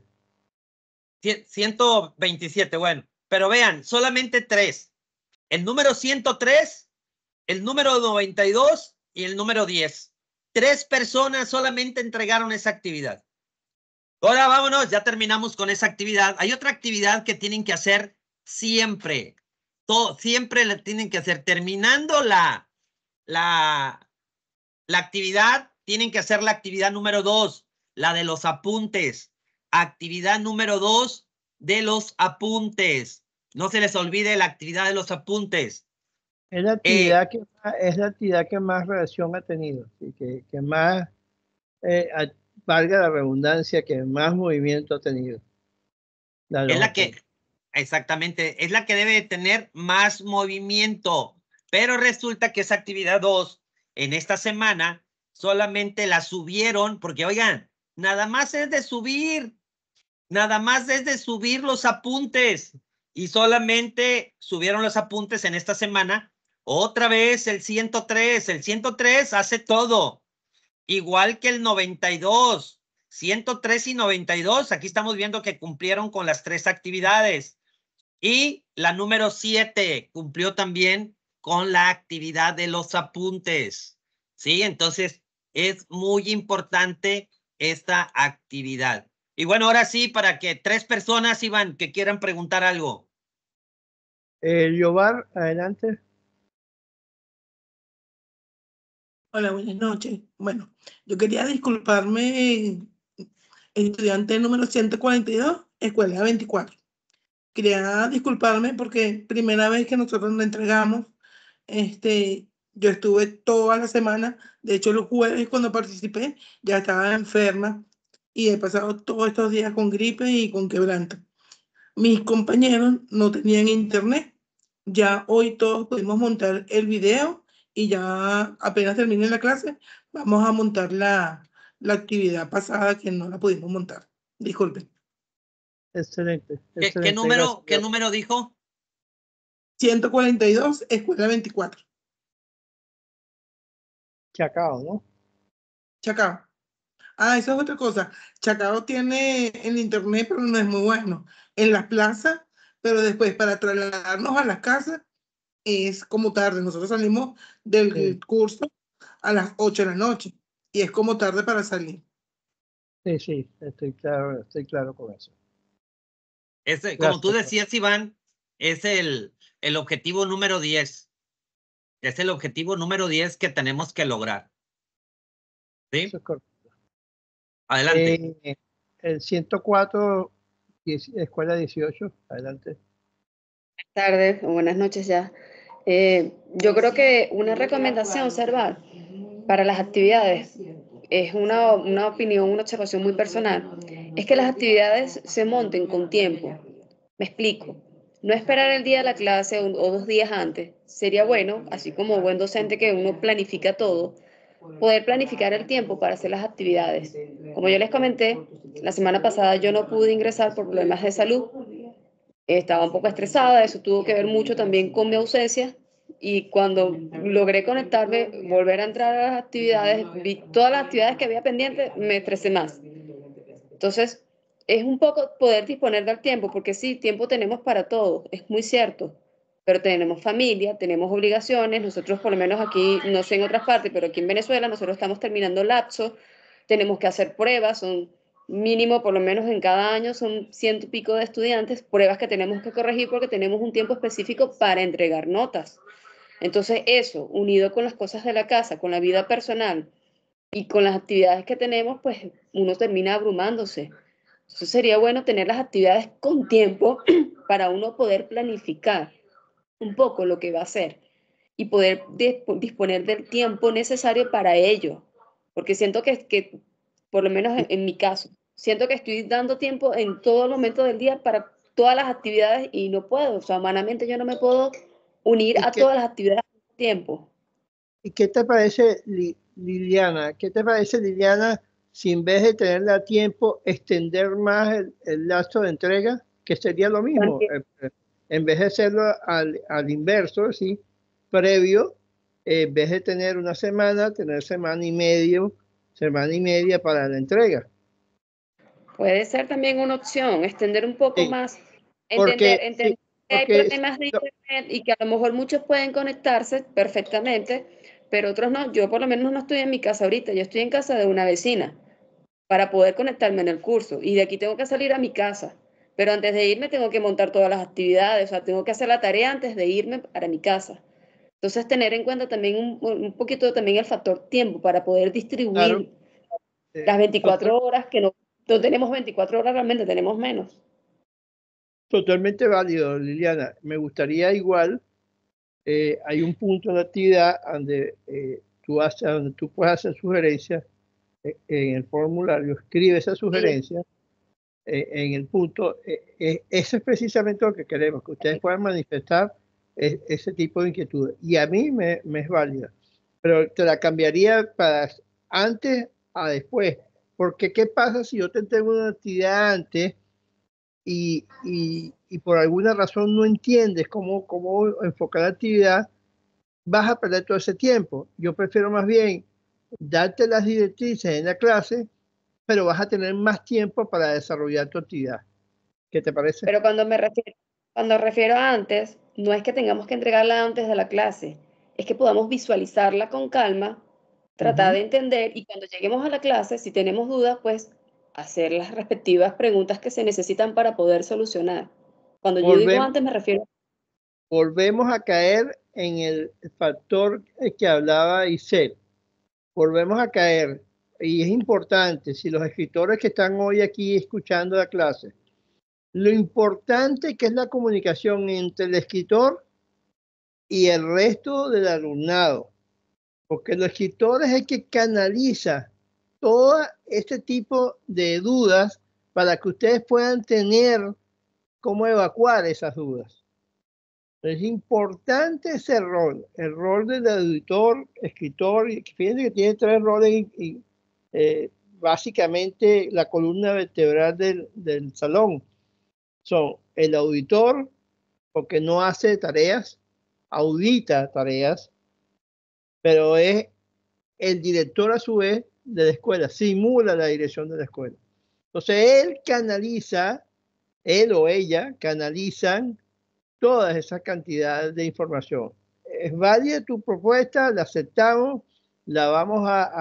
127, bueno. Pero vean, solamente 3. El número 103, el número 92 y el número 10. 3 personas solamente entregaron esa actividad. Ahora vámonos, ya terminamos con esa actividad. Hay otra actividad que tienen que hacer siempre. Siempre la tienen que hacer. Terminando la actividad, tienen que hacer la actividad número 2, la de los apuntes. Actividad número 2 de los apuntes. No se les olvide la actividad de los apuntes. Es la actividad que más reacción ha tenido, ¿sí? que más, valga la redundancia, que más movimiento ha tenido. Es la que, exactamente, es la que debe tener más movimiento, pero resulta que esa actividad 2 en esta semana solamente la subieron, porque oigan, nada más es de subir los apuntes y solamente subieron los apuntes en esta semana. Otra vez el 103 hace todo, igual que el 92, 103 y 92, aquí estamos viendo que cumplieron con las 3 actividades. Y la número 7 cumplió también con la actividad de los apuntes, ¿sí? Entonces, es muy importante esta actividad. Y bueno, ahora sí, para que 3 personas, Iván, que quieran preguntar algo. Yobar, adelante. Hola, buenas noches. Bueno, yo quería disculparme, estudiante número 142, escuela 24. Quería disculparme porque primera vez que nosotros lo entregamos, yo estuve toda la semana, de hecho los jueves cuando participé ya estaba enferma y he pasado todos estos días con gripe y con quebranto. Mis compañeros no tenían internet. Ya hoy todos pudimos montar el video y ya apenas termine la clase, vamos a montar la actividad pasada que no la pudimos montar. Disculpen. Excelente. ¿Qué número dijo? 142, escuela 24. Chacao, ¿no? Chacao. Ah, eso es otra cosa. Chacao tiene el internet, pero no es muy bueno. En las plazas, pero después para trasladarnos a las casas, es como tarde. Nosotros salimos del curso a las 8 de la noche y es como tarde para salir. Sí, estoy claro con eso. Como tú decías, Iván, es el objetivo número 10. Es el objetivo número 10 que tenemos que lograr. ¿Sí? Eso es correcto. Adelante. El 104, escuela 18, adelante. Buenas tardes o buenas noches ya. Yo creo que una recomendación, Serval, para las actividades, es una opinión, una observación muy personal, es que las actividades se monten con tiempo. Me explico. No esperar el día de la clase o 2 días antes. Sería bueno, así como buen docente que uno planifica todo, poder planificar el tiempo para hacer las actividades. Como yo les comenté, la semana pasada yo no pude ingresar por problemas de salud. Estaba un poco estresada, eso tuvo que ver mucho también con mi ausencia. Y cuando logré conectarme, volver a entrar a las actividades, vi todas las actividades que había pendientes, me estresé más. Entonces, es un poco poder disponer del tiempo, porque sí, tiempo tenemos para todo, es muy cierto, pero tenemos familia, tenemos obligaciones, nosotros por lo menos aquí, no sé en otras partes, pero aquí en Venezuela nosotros estamos terminando lapso, tenemos que hacer pruebas, son mínimo por lo menos en cada año son 100 y pico de estudiantes, pruebas que tenemos que corregir porque tenemos un tiempo específico para entregar notas. Entonces eso, unido con las cosas de la casa, con la vida personal y con las actividades que tenemos, pues uno termina abrumándose. Entonces sería bueno tener las actividades con tiempo para uno poder planificar un poco lo que va a hacer y poder disponer del tiempo necesario para ello. Porque siento que por lo menos en mi caso, siento que estoy dando tiempo en todo momento del día para todas las actividades y no puedo, o sea, humanamente yo no me puedo unir a todas las actividades al mismo tiempo. ¿Y qué te parece, Liliana? ¿Qué te parece, Liliana, si en vez de tenerla a tiempo, extender más el lapso de entrega, que sería lo mismo? En vez de hacerlo al inverso, ¿sí? Previo, en vez de tener una semana, tener semana y media para la entrega. Puede ser también una opción, extender un poco más, Porque, entender que hay problemas de internet y que a lo mejor muchos pueden conectarse perfectamente, pero otros no. Yo por lo menos no estoy en mi casa ahorita, yo estoy en casa de una vecina para poder conectarme en el curso y de aquí tengo que salir a mi casa. Pero antes de irme tengo que montar todas las actividades, o sea, tengo que hacer la tarea antes de irme para mi casa. Entonces, tener en cuenta también un poquito también el factor tiempo para poder distribuir las 24 horas, que no tenemos 24 horas realmente, tenemos menos. Totalmente válido, Liliana. Me gustaría igual, hay un punto en la actividad donde donde tú puedes hacer sugerencias en el formulario, escribe esa sugerencia en el punto. Eso es precisamente lo que queremos, que ustedes puedan manifestar ese tipo de inquietudes. Y a mí me es válida, pero te la cambiaría para antes a después, porque ¿qué pasa si yo te entrego una actividad antes y por alguna razón no entiendes cómo enfocar la actividad? Vas a perder todo ese tiempo. Yo prefiero más bien darte las directrices en la clase, pero vas a tener más tiempo para desarrollar tu actividad. ¿Qué te parece? Pero cuando refiero a antes, no es que tengamos que entregarla antes de la clase, es que podamos visualizarla con calma, tratar de entender y cuando lleguemos a la clase, si tenemos dudas, pues hacer las respectivas preguntas que se necesitan para poder solucionar. Cuando yo digo antes me refiero... Volvemos a caer en el factor que hablaba Isel. Volvemos a caer, y es importante, si los escritores que están hoy aquí escuchando la clase, lo importante que es la comunicación entre el escritor y el resto del alumnado, porque el escritor es el que canaliza todo este tipo de dudas para que ustedes puedan tener cómo evacuar esas dudas. Es importante ese rol, el rol del editor, escritor, y fíjense que tiene 3 roles y básicamente la columna vertebral del salón. Son el auditor, porque no hace tareas, audita tareas, pero es el director a su vez de la escuela, simula la dirección de la escuela. Entonces él canaliza, él o ella canalizan todas esas cantidades de información. Es válida tu propuesta, la aceptamos, la vamos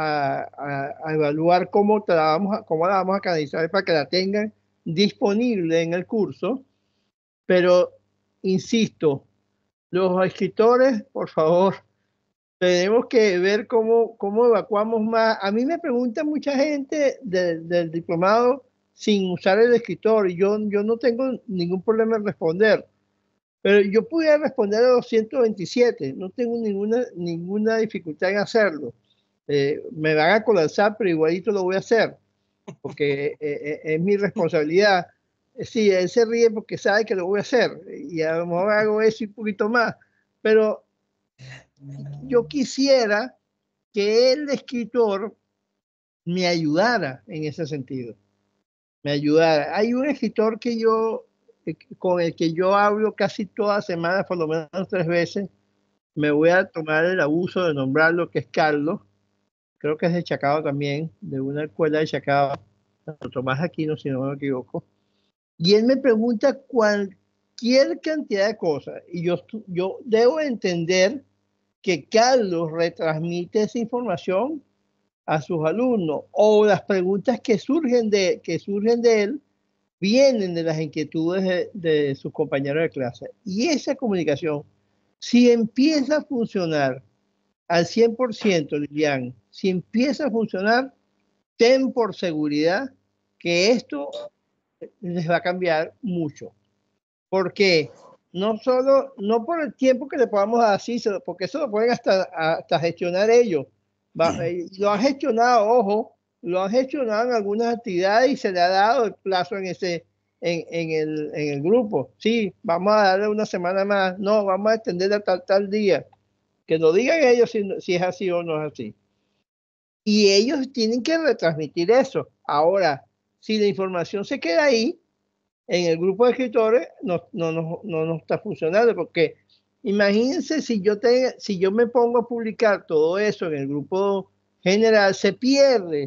a evaluar cómo la vamos a canalizar para que la tengan disponible en el curso, pero insisto, los escritores, por favor, tenemos que ver cómo evacuamos más. A mí me pregunta mucha gente del diplomado sin usar el escritor y yo no tengo ningún problema en responder. Pero yo pudiera responder a 227, no tengo ninguna dificultad en hacerlo. Me van a colapsar, pero igualito lo voy a hacer, porque es mi responsabilidad. Sí, él se ríe porque sabe que lo voy a hacer, y a lo mejor hago eso y un poquito más, pero yo quisiera que el escritor me ayudara en ese sentido, me ayudara. Hay un escritor con el que yo hablo casi todas las semanas, por lo menos 3 veces. Me voy a tomar el abuso de nombrarlo, que es Carlos. Creo que es de Chacao también, de una escuela de Chacao, Tomás Aquino, si no me equivoco. Y él me pregunta cualquier cantidad de cosas. Y yo debo entender que Carlos retransmite esa información a sus alumnos, o las preguntas que surgen de él vienen de las inquietudes de sus compañeros de clase. Y esa comunicación, si empieza a funcionar al 100%, Lilian, si empieza a funcionar, ten por seguridad que esto les va a cambiar mucho. Porque no por el tiempo que le podamos dar así, porque eso lo pueden hasta gestionar ellos. Lo han gestionado, ojo, lo han gestionado en algunas actividades y se le ha dado el plazo en el grupo. Sí, vamos a darle una semana más. No, vamos a extender a tal día. Que lo digan ellos si es así o no es así. Y ellos tienen que retransmitir eso. Ahora, si la información se queda ahí, en el grupo de escritores, no está funcionando, porque imagínense si yo me pongo a publicar todo eso en el grupo general, se pierde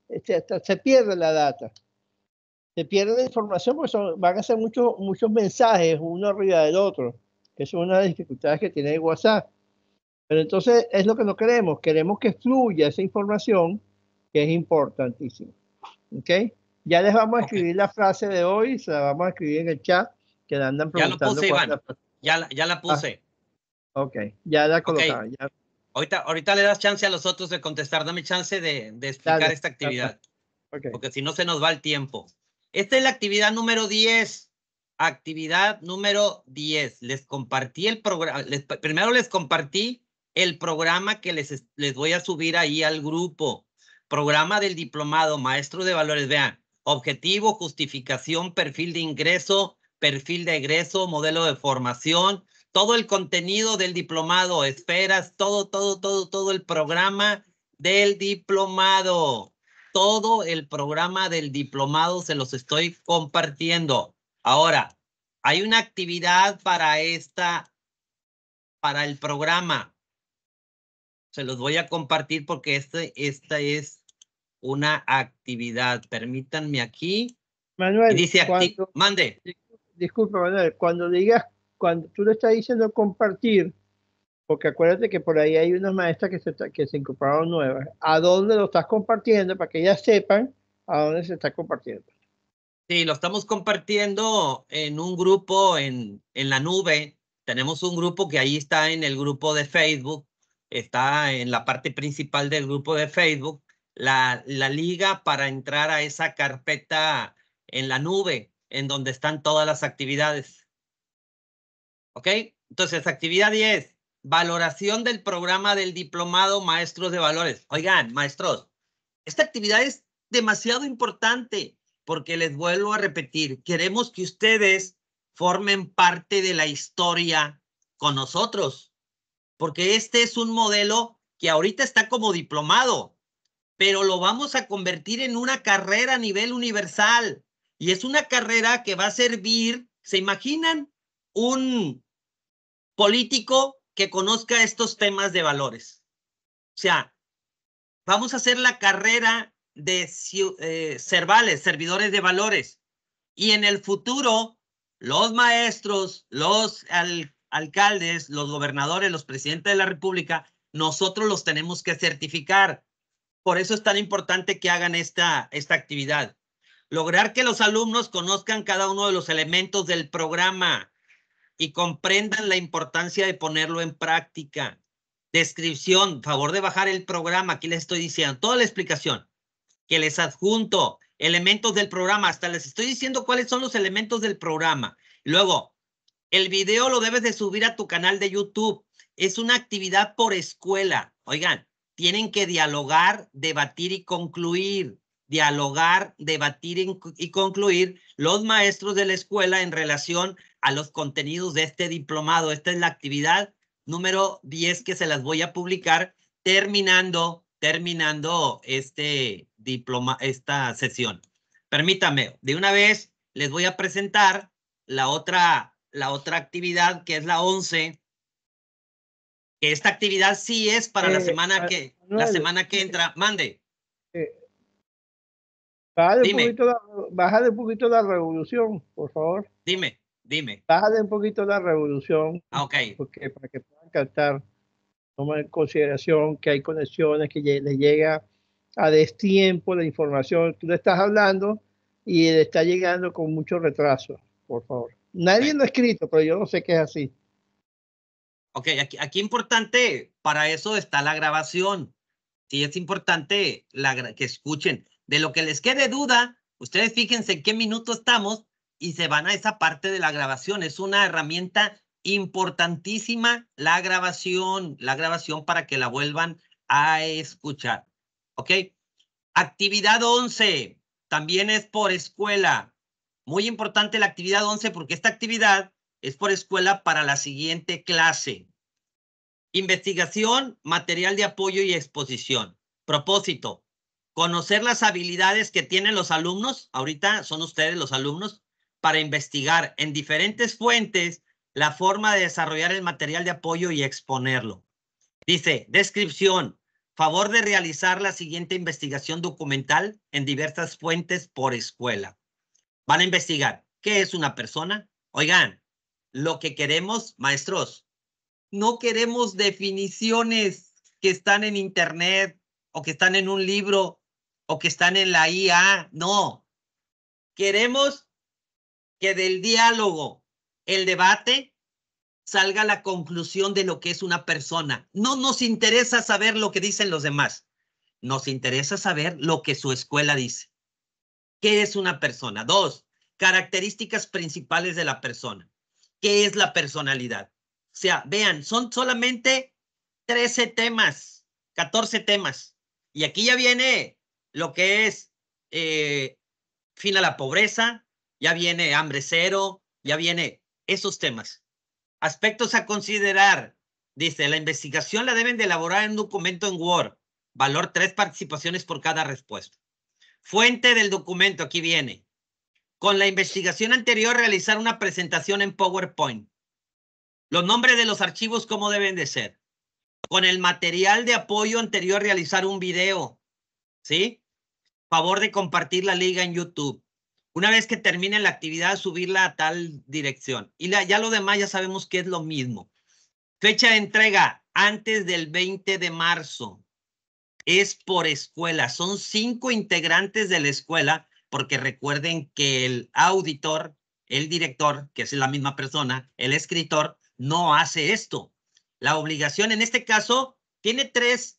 la data, se pierde la información, porque van a ser muchos mensajes uno arriba del otro, que es una de las dificultades que tiene el WhatsApp. Pero entonces es lo que no queremos que fluya esa información, que es importantísimo. ¿Ok? Ya les vamos a escribir la frase de hoy, se la vamos a escribir en el chat, que la andan preguntando. Ya lo puse, Iván. Ya la puse. Ok, ya la colocaron. Okay. Ahorita le das chance a los otros de contestar. Dame chance de explicar esta actividad. Okay. Porque si no se nos va el tiempo. Esta es la actividad número 10. Actividad número 10. Les compartí el programa. Primero les compartí el programa que les voy a subir ahí al grupo. Programa del diplomado, maestro de valores. Vean, objetivo, justificación, perfil de ingreso, perfil de egreso, modelo de formación, todo el contenido del diplomado, esferas, todo el programa del diplomado. Todo el programa del diplomado se los estoy compartiendo. Ahora, hay una actividad para el programa. Se los voy a compartir porque esta es una actividad. Permítanme aquí. Manuel, y dice mande. Disculpa, Manuel, cuando tú le estás diciendo compartir, porque acuérdate que por ahí hay unas maestras que se incorporaron nuevas. ¿A dónde lo estás compartiendo? Para que ellas sepan a dónde se está compartiendo. Sí, lo estamos compartiendo en un grupo en la nube. Tenemos un grupo que ahí está en el grupo de Facebook. Está en la parte principal del grupo de Facebook. La liga para entrar a esa carpeta en la nube, en donde están todas las actividades. ¿Ok? Entonces, actividad 10. Valoración del programa del diplomado Maestros de Valores. Oigan, maestros, esta actividad es demasiado importante porque les vuelvo a repetir, queremos que ustedes formen parte de la historia con nosotros, porque este es un modelo que ahorita está como diplomado, pero lo vamos a convertir en una carrera a nivel universal. Y es una carrera que va a servir, ¿se imaginan? Un político que conozca estos temas de valores. O sea, vamos a hacer la carrera de Cervales, servidores de valores. Y en el futuro, los maestros, los alcaldes, los gobernadores, los presidentes de la República, nosotros los tenemos que certificar. Por eso es tan importante que hagan esta actividad. Lograr que los alumnos conozcan cada uno de los elementos del programa y comprendan la importancia de ponerlo en práctica. Descripción, favor de bajar el programa, aquí les estoy diciendo, toda la explicación que les adjunto, elementos del programa, hasta les estoy diciendo cuáles son los elementos del programa. Luego, El video lo debes de subir a tu canal de YouTube. Es una actividad por escuela. Oigan, tienen que dialogar, debatir y concluir. Dialogar, debatir y concluir los maestros de la escuela en relación a los contenidos de este diplomado. Esta es la actividad número 10 que se las voy a publicar terminando esta sesión. Permítame, de una vez les voy a presentar la otra actividad, que es la 11. Que esta actividad sí es para la semana que entra. Mande. Bájale un poquito la revolución, por favor. Dime. Bájale un poquito la revolución. Ok. Porque para que puedan captar, toma en consideración que hay conexiones que les llega a destiempo la información. Tú le estás hablando y le está llegando con mucho retraso, por favor. Nadie lo ha escrito, pero yo no sé qué es así. Ok, aquí importante, para eso está la grabación. Sí, es importante que escuchen. De lo que les quede duda, ustedes fíjense en qué minuto estamos y se van a esa parte de la grabación. Es una herramienta importantísima la grabación para que la vuelvan a escuchar. ¿Ok? Actividad 11, también es por escuela. Muy importante la actividad 11 porque esta actividad es por escuela para la siguiente clase. Investigación, material de apoyo y exposición. Propósito, conocer las habilidades que tienen los alumnos, ahorita son ustedes los alumnos, para investigar en diferentes fuentes la forma de desarrollar el material de apoyo y exponerlo. Dice, descripción, favor de realizar la siguiente investigación documental en diversas fuentes por escuela. Van a investigar qué es una persona. Oigan, lo que queremos, maestros, no queremos definiciones que están en internet o que están en un libro o que están en la IA. No. Queremos que del diálogo, el debate, salga la conclusión de lo que es una persona. No nos interesa saber lo que dicen los demás. Nos interesa saber lo que su escuela dice. ¿Qué es una persona? 2, características principales de la persona. ¿Qué es la personalidad? O sea, vean, son solamente 13 temas, 14 temas. Y aquí ya viene lo que es fin a la pobreza, ya viene hambre cero, ya viene esos temas. Aspectos a considerar. Dice, la investigación la deben de elaborar en un documento en Word. Valor 3 participaciones por cada respuesta. Fuente del documento, aquí viene. Con la investigación anterior, realizar una presentación en PowerPoint. Los nombres de los archivos, ¿cómo deben de ser? Con el material de apoyo anterior, realizar un video. ¿Sí? Favor de compartir la liga en YouTube. Una vez que termine la actividad, subirla a tal dirección. Y ya lo demás ya sabemos que es lo mismo. Fecha de entrega, antes del 20 de marzo. Es por escuela. Son 5 integrantes de la escuela, porque recuerden que el auditor, el director, que es la misma persona, el escritor, no hace esto. La obligación, en este caso, tiene 3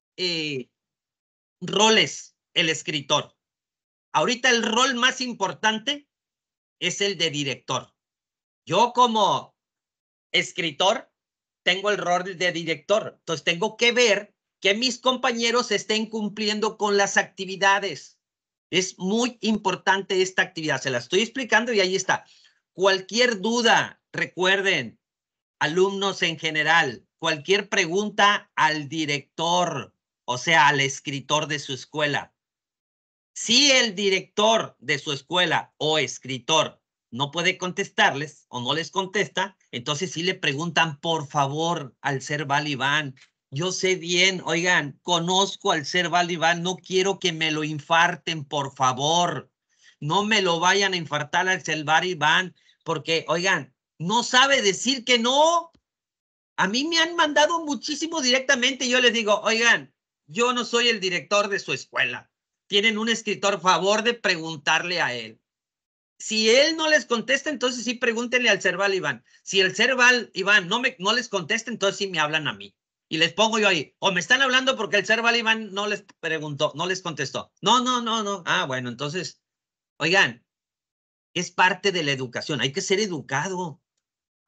roles el escritor. Ahorita el rol más importante es el de director. Yo como escritor tengo el rol de director. Entonces tengo que ver que mis compañeros estén cumpliendo con las actividades. Es muy importante esta actividad. Se la estoy explicando y ahí está. Cualquier duda, recuerden, alumnos en general, cualquier pregunta al director, o sea, al escritor de su escuela. Si el director de su escuela o escritor no puede contestarles o no les contesta, entonces sí le preguntan, por favor, al ser Iván. Yo sé bien, oigan, conozco al ser Iván, no quiero que me lo infarten, por favor. No me lo vayan a infartar al ser Iván, porque, oigan, no sabe decir que no. A mí me han mandado muchísimo directamente y yo les digo, oigan, yo no soy el director de su escuela. Tienen un escritor, favor de preguntarle a él. Si él no les contesta, entonces sí pregúntenle al Cerval Iván. Si el Cerval Iván no les contesta, entonces sí me hablan a mí. Y les pongo yo ahí, o me están hablando porque el Cerval Iván no les preguntó, no les contestó. No. Ah, bueno, entonces, oigan, es parte de la educación. Hay que ser educado.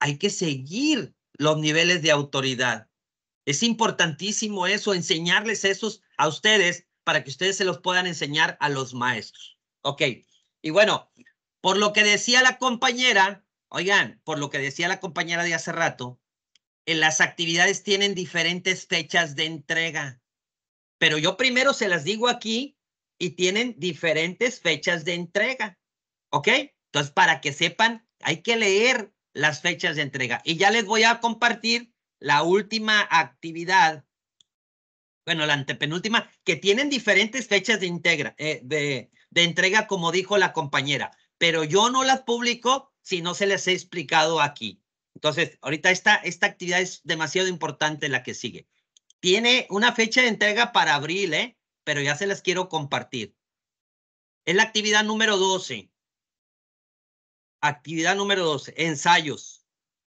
hay que seguir los niveles de autoridad. Es importantísimo eso, enseñarles esos a ustedes para que ustedes se los puedan enseñar a los maestros. Ok, y bueno, por lo que decía la compañera, oigan, por lo que decía la compañera de hace rato, las actividades tienen diferentes fechas de entrega, pero yo primero se las digo aquí y tienen diferentes fechas de entrega, ¿ok? Entonces, para que sepan, hay que leer las fechas de entrega. Y ya les voy a compartir la última actividad, bueno, la antepenúltima, que tienen diferentes fechas de entrega, como dijo la compañera, pero yo no las publico si no se les he explicado aquí. Entonces, ahorita esta actividad es demasiado importante, la que sigue. Tiene una fecha de entrega para abril, pero ya se las quiero compartir. Es la actividad número 12. Actividad número 12, ensayos.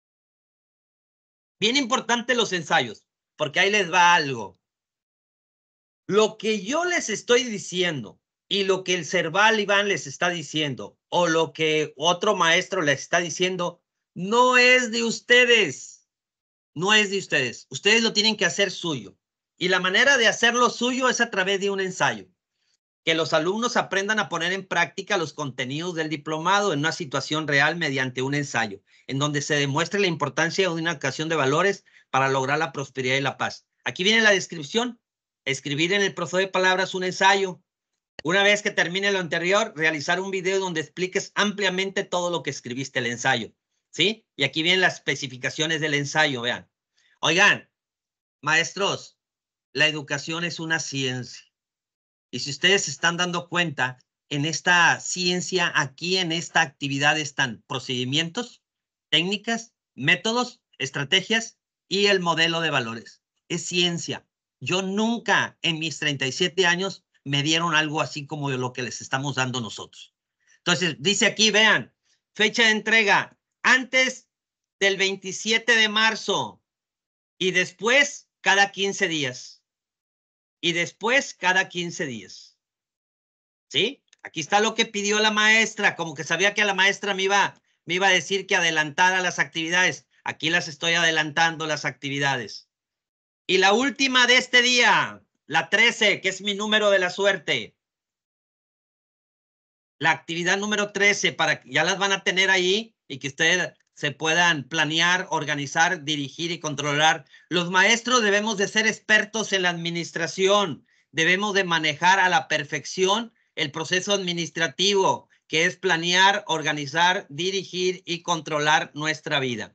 Bien importante los ensayos, porque ahí les va algo. Lo que yo les estoy diciendo y lo que el Cerval Iván les está diciendo o lo que otro maestro les está diciendo no es de ustedes. No es de ustedes. Ustedes lo tienen que hacer suyo. Y la manera de hacerlo suyo es a través de un ensayo. Que los alumnos aprendan a poner en práctica los contenidos del diplomado en una situación real mediante un ensayo, en donde se demuestre la importancia de una educación de valores para lograr la prosperidad y la paz. Aquí viene la descripción. Escribir en el proceso de palabras un ensayo. Una vez que termine lo anterior, realizar un video donde expliques ampliamente todo lo que escribiste el ensayo. ¿Sí? Y aquí vienen las especificaciones del ensayo, vean. Oigan, maestros, la educación es una ciencia. Y si ustedes se están dando cuenta, en esta ciencia, aquí en esta actividad están procedimientos, técnicas, métodos, estrategias y el modelo de valores. Es ciencia. Yo nunca en mis 37 años me dieron algo así como lo que les estamos dando nosotros. Entonces, dice aquí, vean, fecha de entrega antes del 27 de marzo y después cada 15 días. Y después cada 15 días. ¿Sí? Aquí está lo que pidió la maestra, como que sabía que la maestra me iba a decir que adelantara las actividades. Aquí las estoy adelantando, las actividades. Y la última de este día, la 13, que es mi número de la suerte. La actividad número 13, para que ya las van a tener ahí y que ustedes se puedan planear, organizar, dirigir y controlar. Los maestros debemos de ser expertos en la administración. Debemos de manejar a la perfección el proceso administrativo, que es planear, organizar, dirigir y controlar nuestra vida.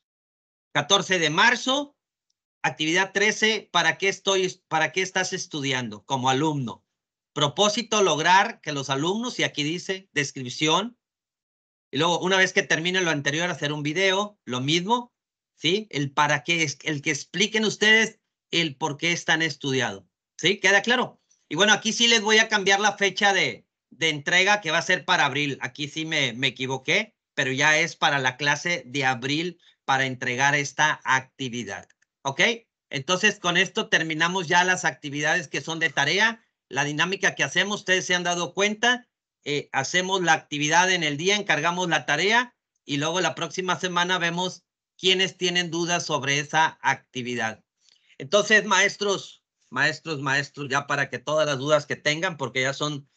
14 de marzo, actividad 13, ¿para qué estás estudiando como alumno? Propósito, lograr que los alumnos, y aquí dice descripción, y luego una vez que termine lo anterior, hacer un video, lo mismo, ¿sí? El para qué, es el que expliquen ustedes el por qué están estudiando, ¿sí? ¿Queda claro? Y bueno, aquí sí les voy a cambiar la fecha de entrega, que va a ser para abril. Aquí sí me equivoqué, pero ya es para la clase de abril para entregar esta actividad, ¿ok? Entonces, con esto terminamos ya las actividades que son de tarea. La dinámica que hacemos, ustedes se han dado cuenta, hacemos la actividad en el día, encargamos la tarea y luego la próxima semana vemos quiénes tienen dudas sobre esa actividad. Entonces, maestros, ya para que todas las dudas que tengan, porque ya son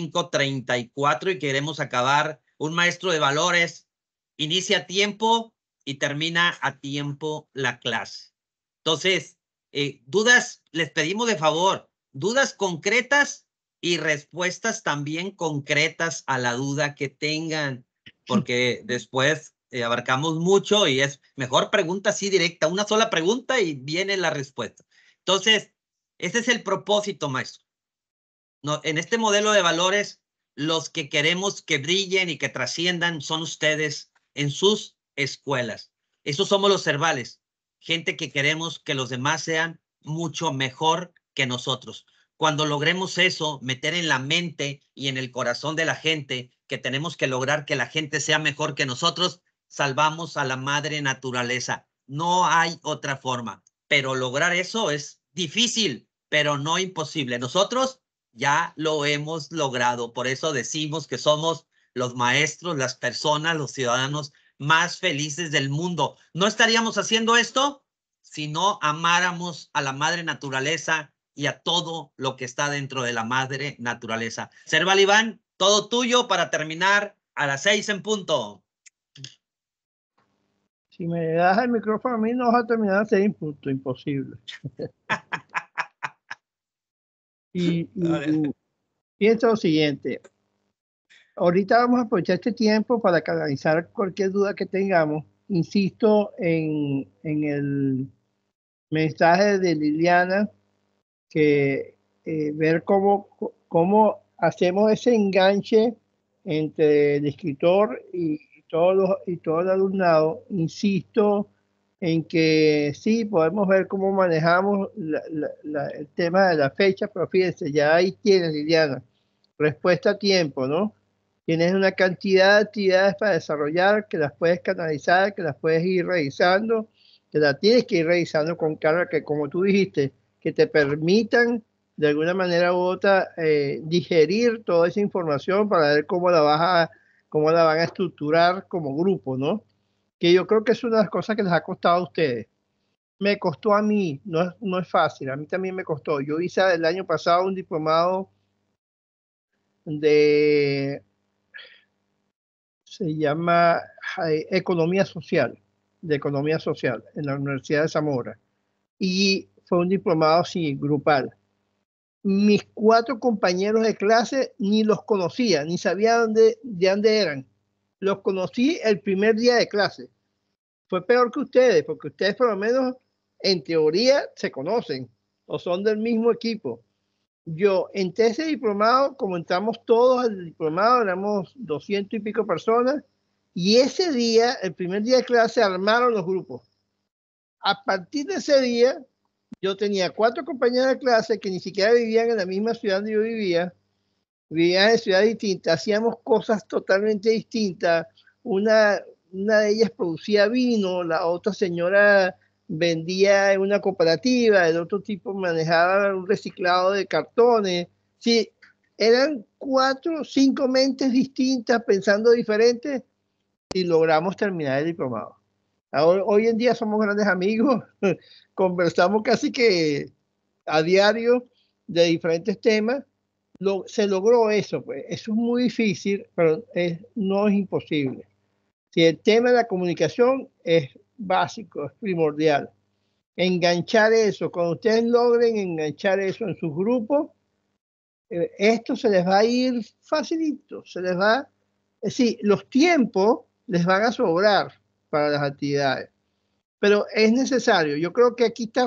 5:34 y queremos acabar. Un maestro de valores inicia a tiempo y termina a tiempo la clase. Entonces, dudas, les pedimos de favor, dudas concretas y respuestas también concretas a la duda que tengan, porque después abarcamos mucho y es mejor pregunta así directa, una sola pregunta y viene la respuesta. Entonces, ese es el propósito, maestro. No, en este modelo de valores, los que queremos que brillen y que trasciendan son ustedes en sus escuelas. Esos somos los Cervales, gente que queremos que los demás sean mucho mejor que nosotros. Cuando logremos eso, meter en la mente y en el corazón de la gente que tenemos que lograr que la gente sea mejor que nosotros, salvamos a la madre naturaleza. No hay otra forma, pero lograr eso es difícil, pero no imposible. Nosotros ya lo hemos logrado. Por eso decimos que somos los maestros, las personas, los ciudadanos más felices del mundo. No estaríamos haciendo esto si no amáramos a la madre naturaleza y a todo lo que está dentro de la madre naturaleza. Serval Iván, todo tuyo para terminar a las 6 en punto. Si me das el micrófono a mí, no vas a terminar a 6 en punto, imposible. y pienso lo siguiente. Ahorita vamos a aprovechar este tiempo para canalizar cualquier duda que tengamos. Insisto en el mensaje de Liliana, que ver cómo hacemos ese enganche entre el escritor y todo el alumnado. Insisto en que sí, podemos ver cómo manejamos el tema de la fecha, pero fíjense, ya ahí tienes, Liliana, respuesta a tiempo, ¿no? Tienes una cantidad de actividades para desarrollar, que las puedes canalizar, que las puedes ir revisando, que las tienes que ir revisando con calma, que como tú dijiste, que te permitan de alguna manera u otra digerir toda esa información para ver cómo la van a estructurar como grupo, ¿no? Que yo creo que es una de las cosas que les ha costado a ustedes. Me costó a mí, no es fácil, a mí también me costó. Yo hice el año pasado un diplomado se llama Economía Social, de Economía Social, en la Universidad de Zamora. Y fue un diplomado, sí, grupal. Mis 4 compañeros de clase ni los conocía, ni sabía de dónde eran. Los conocí el primer día de clase. Fue peor que ustedes, porque ustedes por lo menos en teoría se conocen o son del mismo equipo. Yo entré ese diplomado, como entramos todos al diplomado, éramos 200 y pico personas, y ese día, el primer día de clase, armaron los grupos. A partir de ese día, yo tenía 4 compañeros de clase que ni siquiera vivían en la misma ciudad donde yo vivía, vivían en ciudades distintas, hacíamos cosas totalmente distintas. Una de ellas producía vino, la otra señora vendía en una cooperativa, el otro tipo manejaba un reciclado de cartones. Sí, eran 4 o 5 mentes distintas pensando diferentes y logramos terminar el diplomado. Ahora, hoy en día somos grandes amigos, conversamos casi que a diario de diferentes temas. Se logró eso, pues. Eso es muy difícil, pero no es imposible. Si el tema de la comunicación es básico, es primordial. Enganchar eso, cuando ustedes logren enganchar eso en sus grupos, esto se les va a ir facilito, es decir, los tiempos les van a sobrar para las actividades, pero es necesario. Yo creo que aquí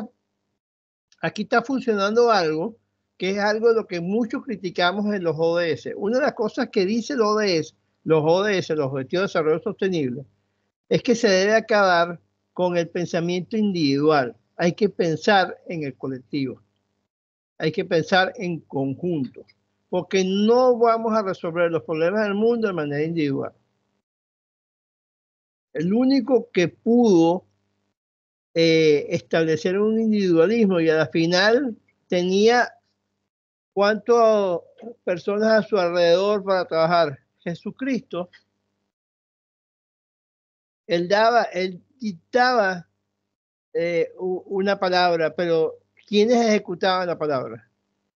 está funcionando algo, que es algo de lo que muchos criticamos en los ODS. Una de las cosas que dice los ODS, los Objetivos de Desarrollo Sostenible, es que se debe acabar con el pensamiento individual. Hay que pensar en el colectivo. Hay que pensar en conjunto, porque no vamos a resolver los problemas del mundo de manera individual. El único que pudo establecer un individualismo y a la final tenía ¿cuántas personas a su alrededor para trabajar? Jesucristo. Él dictaba una palabra, pero ¿quiénes ejecutaban la palabra?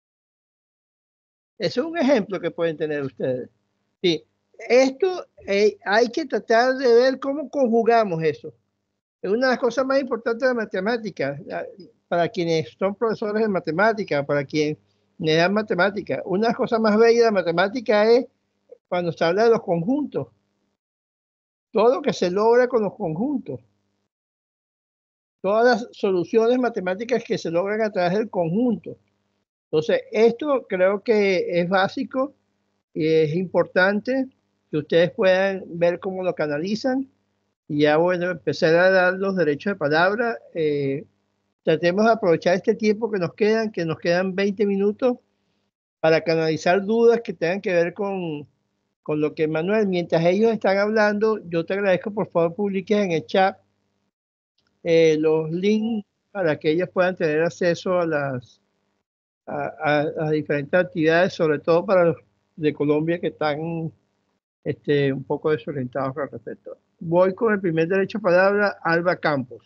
Eso es un ejemplo que pueden tener ustedes. Sí, esto hay que tratar de ver cómo conjugamos eso. Es una de las cosas más importantes de matemáticas, para quienes son profesores de matemáticas, para quienes le dan matemáticas. Una de las cosas más bellas de matemáticas es cuando se habla de los conjuntos. Todo lo que se logra con los conjuntos. Todas las soluciones matemáticas que se logran a través del conjunto. Entonces, esto creo que es básico y es importante que ustedes puedan ver cómo lo canalizan. Y ya, bueno, empezar a dar los derechos de palabra. Tratemos de aprovechar este tiempo que nos quedan 20 minutos para canalizar dudas que tengan que ver con lo que Manuel, mientras ellos están hablando, yo te agradezco, por favor, publiques en el chat los links para que ellos puedan tener acceso a las diferentes actividades, sobre todo para los de Colombia que están un poco desorientados al respecto. voy con el primer derecho a palabra, Alba Campos.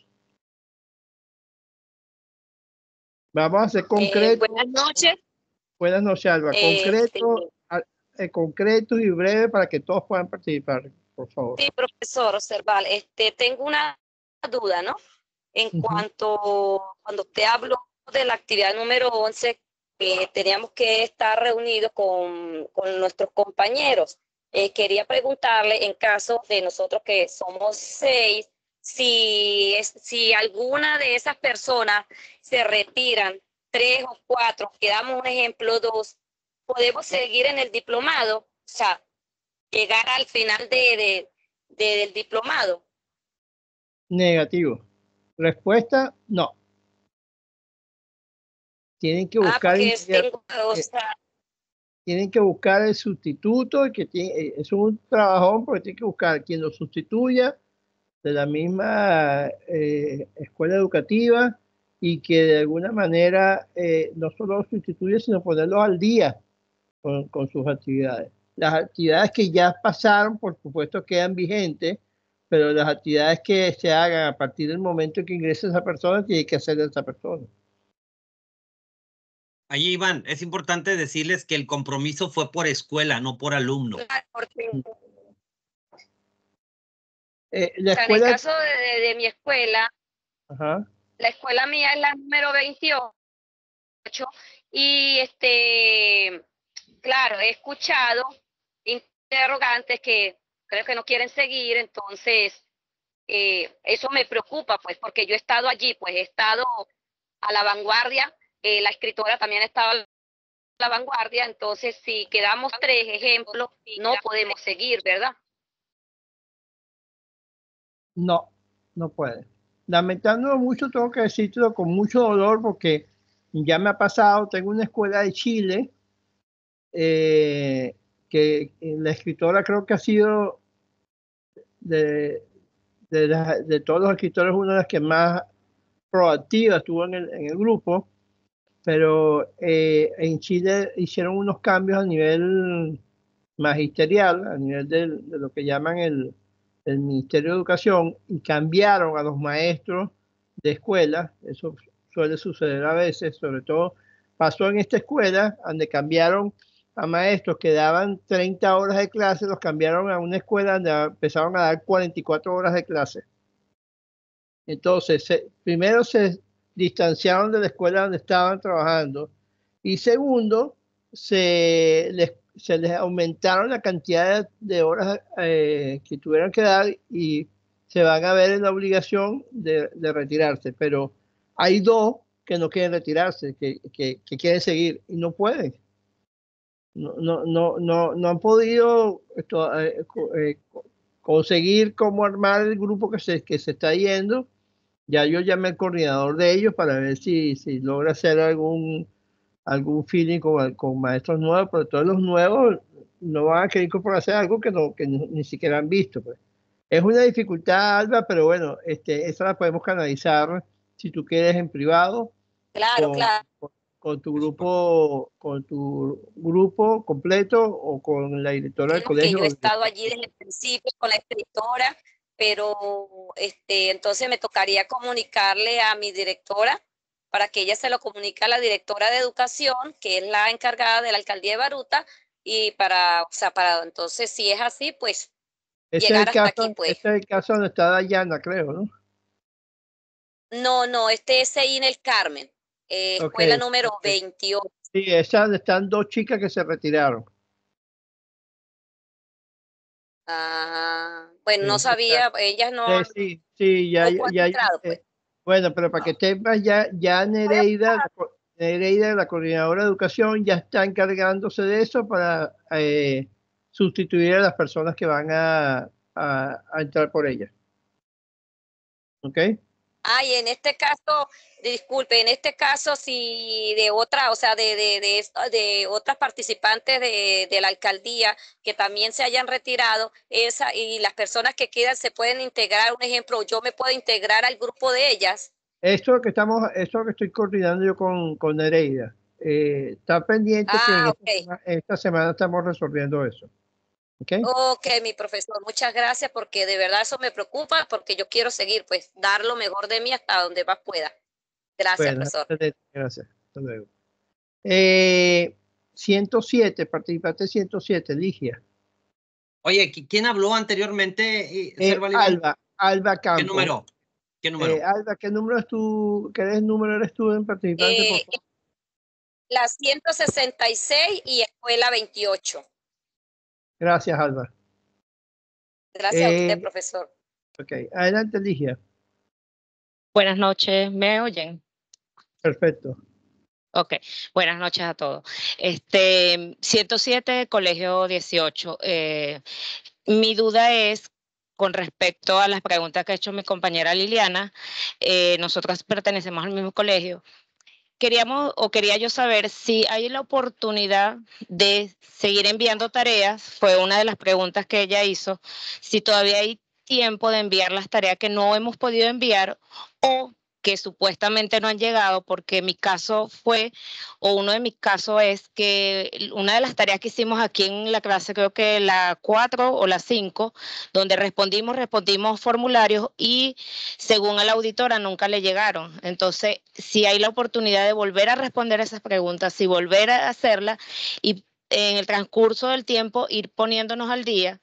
Vamos a ser concretos. Buenas noches. Buenas noches, Alba. Concretos y breves para que todos puedan participar, por favor. Sí, profesor Cerval, tengo una duda, ¿no? En cuanto, cuando usted habló de la actividad número 11, teníamos que estar reunidos con nuestros compañeros. Quería preguntarle, en caso de nosotros que somos 6, si alguna de esas personas se retiran, 3 o 4, quedamos un ejemplo 2, podemos seguir en el diplomado, o sea, llegar al final del diplomado. Negativo. Respuesta, no. Tienen que buscar, tienen que buscar el sustituto, que es un trabajón porque tienen que buscar quien lo sustituya de la misma escuela educativa y que de alguna manera no solo los sustituya, sino ponerlos al día con sus actividades. Las actividades que ya pasaron, por supuesto, quedan vigentes, pero las actividades que se hagan a partir del momento en que ingrese esa persona, tiene que hacer esa persona. Ahí, Iván, es importante decirles que el compromiso fue por escuela, no por alumno. La escuela... En el caso de mi escuela, Ajá. La escuela mía es la número 28 y claro, he escuchado interrogantes que creo que no quieren seguir, entonces eso me preocupa, pues, porque yo he estado allí, pues he estado a la vanguardia, la escritora también ha estado a la vanguardia, entonces si quedamos 3 ejemplos, no podemos seguir, ¿verdad? No, no puede. Lamentándolo mucho, tengo que decirlo con mucho dolor porque ya me ha pasado, tengo una escuela de Chile, que la escritora creo que ha sido de todos los escritores una de las que más proactiva estuvo en el grupo, pero en Chile hicieron unos cambios a nivel magisterial, a nivel de lo que llaman el Ministerio de Educación, y cambiaron a los maestros de escuela. Eso suele suceder a veces, sobre todo pasó en esta escuela, donde cambiaron a maestros que daban 30 horas de clase, los cambiaron a una escuela donde empezaron a dar 44 horas de clase. Entonces, primero se distanciaron de la escuela donde estaban trabajando y segundo, se les aumentaron la cantidad de horas que tuvieron que dar y se van a ver en la obligación de retirarse. Pero hay 2 que no quieren retirarse, que quieren seguir y no pueden. No han podido conseguir cómo armar el grupo que se está yendo. Ya yo llamé al coordinador de ellos para ver si logra hacer algún feeling con maestros nuevos, pero todos los nuevos no van a querer incorporarse a algo que ni siquiera han visto. Pues. Es una dificultad, Alba, pero bueno, esa la podemos canalizar si tú quieres en privado. Claro, claro. Con tu grupo completo o con la directora del colegio. Yo he estado allí desde el principio con la escritora, pero entonces me tocaría comunicarle a mi directora para que ella se lo comunique a la directora de educación, que es la encargada de la alcaldía de Baruta, y para entonces, si es así, pues llegar hasta aquí, pues. Este es el caso donde está Dayana, creo, ¿no? No, este es ahí en el Carmen, escuela número 28. Sí, esa donde están 2 chicas que se retiraron. Bueno, no sabía, ellas no. Sí, ya. Pues. Bueno, pero para que sepas, ya Nereida, la coordinadora de educación, ya está encargándose de eso para sustituir a las personas que van a entrar por ella. ¿Ok? Y en este caso, disculpe, en este caso, si de otra, o sea, de otras participantes de la alcaldía que también se hayan retirado, y las personas que quedan se pueden integrar, un ejemplo, yo me puedo integrar al grupo de ellas. Esto que estoy coordinando yo con Nereida. Está pendiente que esta semana estamos resolviendo eso. ¿Ok? Ok, mi profesor, muchas gracias porque de verdad eso me preocupa porque yo quiero seguir, pues, dar lo mejor de mí hasta donde más pueda. Gracias, Bueno, profesor. gracias. Hasta luego. 107, participante 107, Ligia. Oye, ¿quién habló anteriormente? Serval Iván? Alba Campos. ¿Qué número? ¿Qué número? Alba, ¿qué número es tú? ¿Qué número eres tú en participante, por favor? La 166 y escuela 28. Gracias, Alba. Gracias a usted, profesor. Ok, adelante, Ligia. Buenas noches, ¿me oyen? Perfecto. Ok, buenas noches a todos. 107, colegio 18. Mi duda es con respecto a las preguntas que ha hecho mi compañera Liliana. Nosotras pertenecemos al mismo colegio. Quería yo saber si hay la oportunidad de seguir enviando tareas. Fue una de las preguntas que ella hizo. Si todavía hay tiempo de enviar las tareas que no hemos podido enviar o que supuestamente no han llegado, porque mi caso fue, o uno de mis casos es que una de las tareas que hicimos aquí en la clase, creo que la 4 o la 5, donde respondimos formularios y según a la auditora nunca le llegaron. Entonces, si hay la oportunidad de volver a responder esas preguntas, y volver a hacerlas y en el transcurso del tiempo ir poniéndonos al día.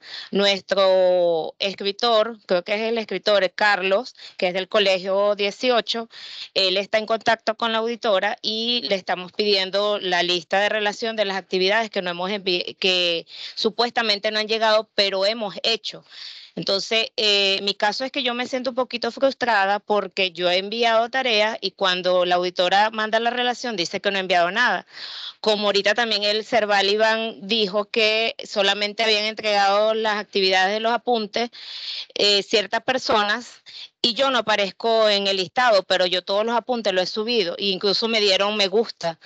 Nuestro escritor, creo que es el escritor Carlos, que es del colegio 18, él está en contacto con la auditora y le estamos pidiendo la lista de relación de las actividades que no hemos que supuestamente no han llegado, pero hemos hecho. Entonces, mi caso es que yo me siento un poquito frustrada porque yo he enviado tareas y cuando la auditora manda la relación dice que no ha enviado nada. Como ahorita también el Serval Iván dijo que solamente habían entregado las actividades de los apuntes ciertas personas y yo no aparezco en el listado, pero yo todos los apuntes los he subido e incluso me dieron me gusta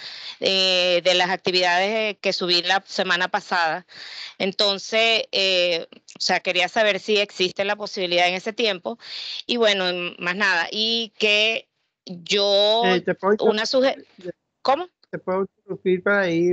de las actividades que subí la semana pasada. Entonces, o sea, quería saber si existe la posibilidad en ese tiempo y bueno, más nada. Y que yo, una sugerencia, ¿cómo? ¿Te puedo interrumpir para ir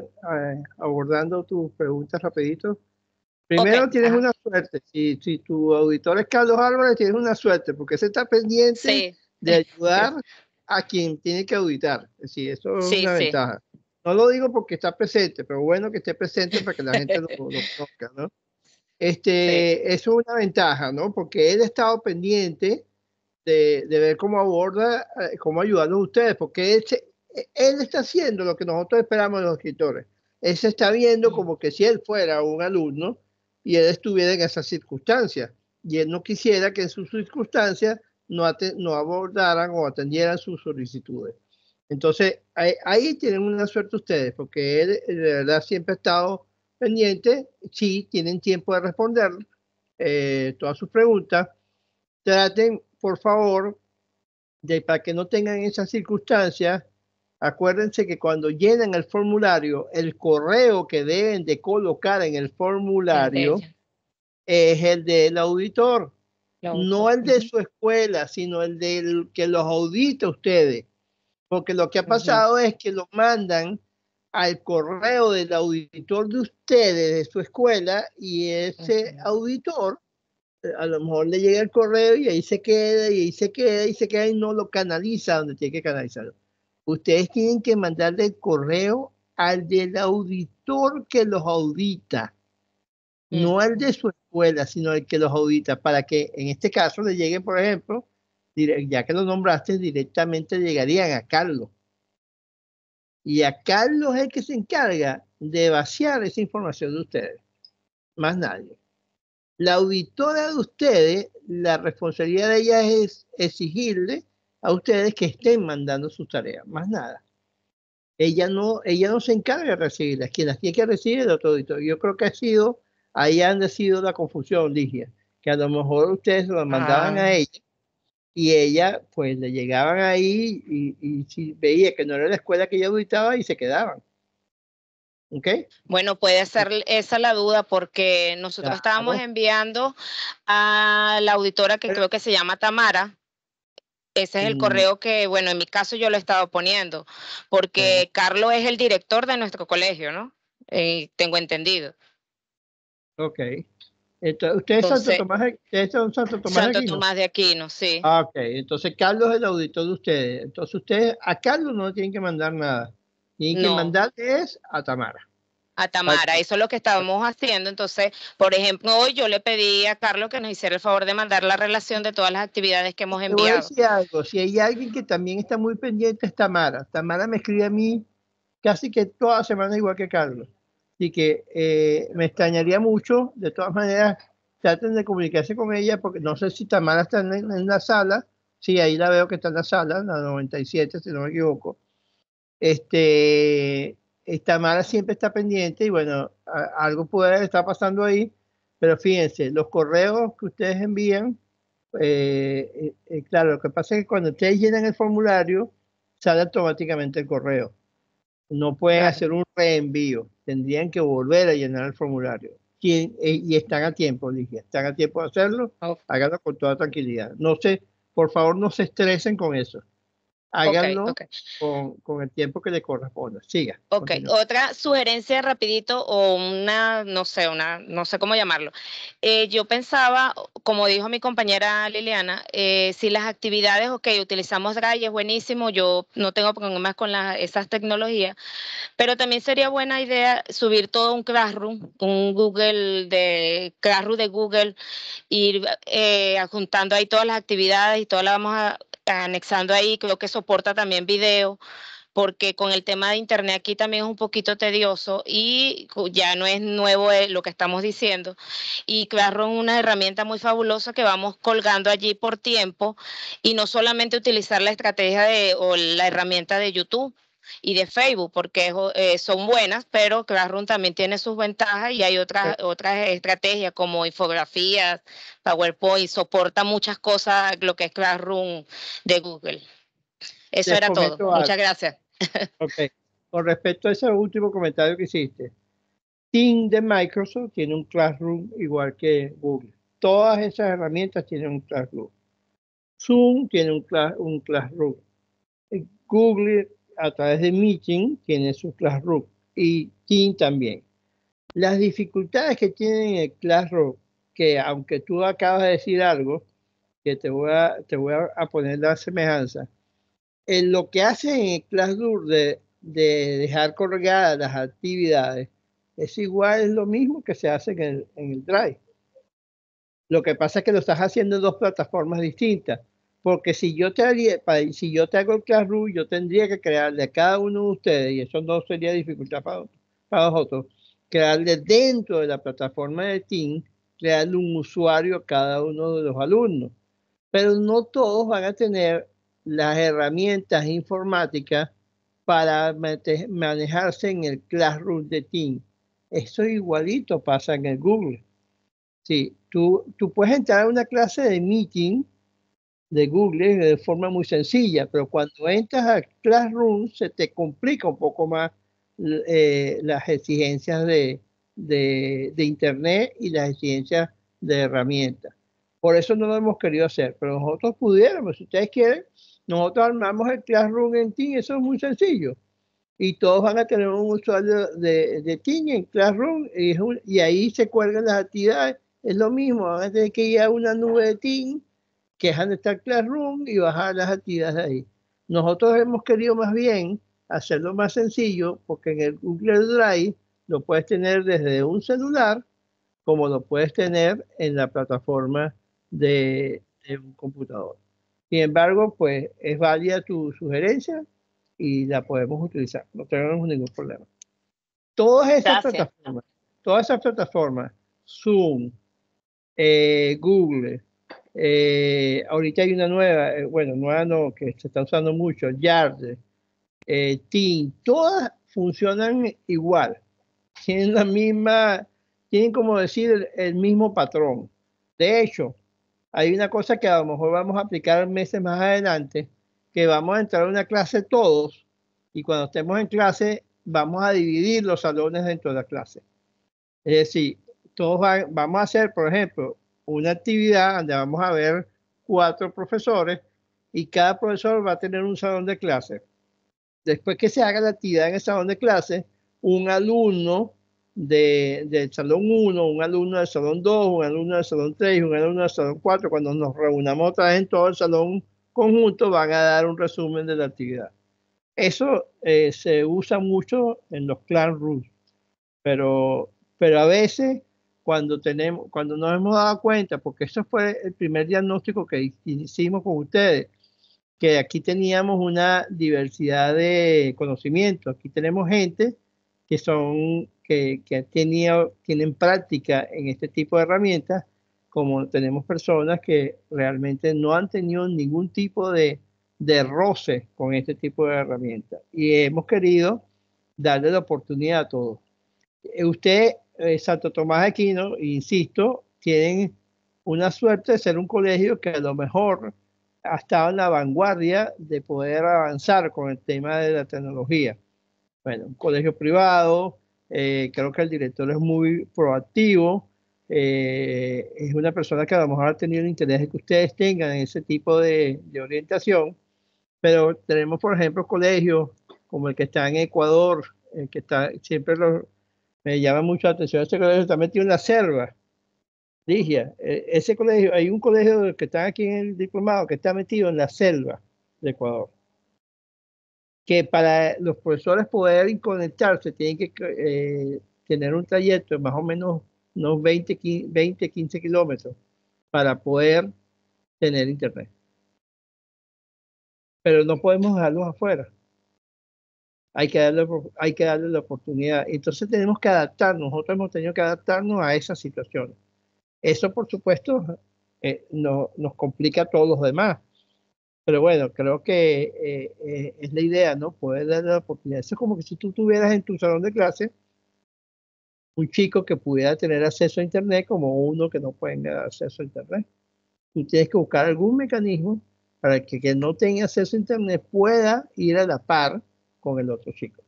abordando tus preguntas rapidito? Primero, Okay, tienes una suerte. Si tu auditor es Carlos Álvarez, tienes una suerte, porque se está pendiente de ayudar a quien tiene que auditar. Es decir, eso es una ventaja. No lo digo porque está presente, pero bueno que esté presente para que la gente lo conozca, ¿no? Eso es una ventaja, ¿no? Porque él ha estado pendiente de ver cómo aborda, cómo ayudarlos a ustedes, porque él está haciendo lo que nosotros esperamos de los escritores. Él se está viendo como que si él fuera un alumno y él estuviera en esas circunstancias, y él no quisiera que en sus circunstancias no abordaran o atendieran sus solicitudes. Entonces, ahí tienen una suerte ustedes, porque él de verdad siempre ha estado pendiente. Sí, tienen tiempo de responder todas sus preguntas. Traten, por favor, para que no tengan esas circunstancias, acuérdense que cuando llenan el formulario, el correo que deben de colocar en el formulario es el del auditor, no el de su escuela, sino el del que los audita a ustedes. Porque lo que ha pasado es que lo mandan al correo del auditor de ustedes, de su escuela, y ese auditor a lo mejor le llega el correo y ahí se queda, y ahí se queda, y se queda, y no lo canaliza donde tiene que canalizarlo. Ustedes tienen que mandarle el correo al del auditor que los audita, no al de su escuela, sino al que los audita, para que en este caso le llegue, por ejemplo, ya que lo nombraste, directamente llegarían a Carlos. Y a Carlos es el que se encarga de vaciar esa información de ustedes, más nadie. La auditora de ustedes, la responsabilidad de ella es exigirle a ustedes que estén mandando sus tareas, más nada. Ella no se encarga de recibirlas, quien las tiene que recibir es el otro auditor. Yo creo que ahí ha sido la confusión, Ligia, que a lo mejor ustedes se lo mandaban a ella y ella pues le llegaban ahí y si veía que no era la escuela que ella auditaba y se quedaban. ¿Okay? Bueno, puede ser esa la duda porque nosotros estábamos enviando a la auditora que creo que se llama Tamara. Ese es el correo que, bueno, en mi caso yo lo he estado poniendo, porque Carlos es el director de nuestro colegio, ¿no? Tengo entendido. Ok. Entonces, ¿ustedes son Santo Tomás de Aquino? Tomás de Aquino, sí. Ah, ok. Entonces, Carlos es el auditor de ustedes. Entonces, ustedes a Carlos no tienen que mandar nada. Tienen que mandarle a Tamara. A Tamara, eso es lo que estábamos haciendo. Entonces, por ejemplo, hoy yo le pedí a Carlos que nos hiciera el favor de mandar la relación de todas las actividades que hemos Te voy a enviado. decir algo. Si hay alguien que también está muy pendiente es Tamara. Tamara me escribe a mí casi que toda semana igual que Carlos. Así que me extrañaría mucho. De todas maneras, traten de comunicarse con ella porque no sé si Tamara está en la sala. Sí, ahí la veo que está en la sala, la 97, si no me equivoco. Tamara siempre está pendiente y bueno, algo puede estar pasando ahí, pero fíjense, los correos que ustedes envían, claro, lo que pasa es que cuando ustedes llenan el formulario, sale automáticamente el correo. No pueden hacer un reenvío, tendrían que volver a llenar el formulario. Y están a tiempo, Ligia, están a tiempo de hacerlo, háganlo con toda tranquilidad. No se, por favor, no se estresen con eso. Háganlo con el tiempo que le corresponda. Siga. Ok, Continúa. otra sugerencia rapidito o no sé cómo llamarlo. Yo pensaba, como dijo mi compañera Liliana, si las actividades, utilizamos Drive, es buenísimo, yo no tengo problemas con esas tecnologías, pero también sería buena idea subir todo un Classroom, un Classroom de Google, ir adjuntando ahí todas las actividades y todas las vamos anexando ahí, creo que soporta también video, porque con el tema de internet aquí también es un poquito tedioso y ya no es nuevo lo que estamos diciendo. Y Classroom es una herramienta muy fabulosa que vamos colgando allí por tiempo y no solamente utilizar la estrategia o la herramienta de YouTube y de Facebook, porque son buenas, pero Classroom también tiene sus ventajas y hay otras estrategias como infografías, PowerPoint, soporta muchas cosas lo que es Classroom de Google. Eso era todo. Muchas gracias. Ok. Con respecto a ese último comentario que hiciste, Teams de Microsoft tiene un Classroom igual que Google. Todas esas herramientas tienen un Classroom. Zoom tiene un Classroom. Google a través de Meeting tiene su Classroom y Teams también. Las dificultades que tiene el Classroom, que aunque tú acabas de decir algo, que te voy a poner la semejanza, en lo que hace en el Classroom de dejar colgadas las actividades, es igual, es lo mismo que se hace en el Drive. Lo que pasa es que lo estás haciendo en dos plataformas distintas. Porque si yo te hago el Classroom, yo tendría que crearle a cada uno de ustedes, y eso no sería dificultad para nosotros, crearle dentro de la plataforma de Teams, crearle un usuario a cada uno de los alumnos. Pero no todos van a tener las herramientas informáticas para manejarse en el Classroom de Teams. Eso igualito pasa en el Google. Sí, tú puedes entrar a una clase de Meeting de Google de forma muy sencilla, pero cuando entras a Classroom se te complica un poco más las exigencias de Internet y las exigencias de herramientas. Por eso no lo hemos querido hacer, pero nosotros pudiéramos, si ustedes quieren, nosotros armamos el Classroom en Teams, eso es muy sencillo. Y todos van a tener un usuario de Teams en Classroom y ahí se cuelgan las actividades. Es lo mismo, van a tener que ir a una nube de Teams, que es donde está el Classroom y bajar las actividades de ahí. Nosotros hemos querido más bien hacerlo más sencillo porque en el Google Drive lo puedes tener desde un celular como lo puedes tener en la plataforma de un computador. Sin embargo, pues es válida tu sugerencia y la podemos utilizar, no tenemos ningún problema. Todas esas plataformas, Zoom, Google, ahorita hay una nueva, nueva no, que se está usando mucho, Yard, Team, todas funcionan igual, tienen la misma, tienen como decir el mismo patrón. De hecho, hay una cosa que a lo mejor vamos a aplicar meses más adelante, que vamos a entrar a una clase todos y cuando estemos en clase vamos a dividir los salones dentro de la clase. Es decir, todos vamos a hacer, por ejemplo, una actividad donde vamos a ver 4 profesores y cada profesor va a tener un salón de clase. Después que se haga la actividad en el salón de clase, un alumno del salón 1, un alumno del salón 2, un alumno del salón 3 y un alumno del salón 4, cuando nos reunamos otra vez en todo el salón conjunto, van a dar un resumen de la actividad. Eso se usa mucho en los classrooms, pero a veces cuando nos hemos dado cuenta, porque eso fue el primer diagnóstico que hicimos con ustedes, que aquí teníamos una diversidad de conocimientos. Aquí tenemos gente que tienen práctica en este tipo de herramientas, como tenemos personas que realmente no han tenido ningún tipo de roce con este tipo de herramientas. Y hemos querido darle la oportunidad a todos. Usted, Santo Tomás de Aquino, insisto, tienen una suerte de ser un colegio que a lo mejor ha estado en la vanguardia de poder avanzar con el tema de la tecnología. Bueno, un colegio privado, creo que el director es muy proactivo, es una persona que a lo mejor ha tenido el interés de que ustedes tengan ese tipo de orientación, pero tenemos, por ejemplo, colegios como el que está en Ecuador, el que está, siempre me llama mucho la atención, ese colegio está metido en la selva. Ligia, ese colegio, hay un colegio que está aquí en el diplomado que está metido en la selva de Ecuador. Que para los profesores poder conectarse tienen que tener un trayecto de más o menos unos 20, 15 kilómetros para poder tener internet. Pero no podemos dejarlos afuera. Hay que darle la oportunidad. Entonces tenemos que adaptarnos. Nosotros hemos tenido que adaptarnos a esas situaciones. Eso, por supuesto, nos complica a todos los demás. Pero bueno, creo que es la idea, ¿no? Poder darle la oportunidad. Eso es como que si tú tuvieras en tu salón de clase un chico que pudiera tener acceso a Internet como uno que no puede tener acceso a Internet. Tú tienes que buscar algún mecanismo para que quien no tenga acceso a Internet pueda ir a la par con el otro chico.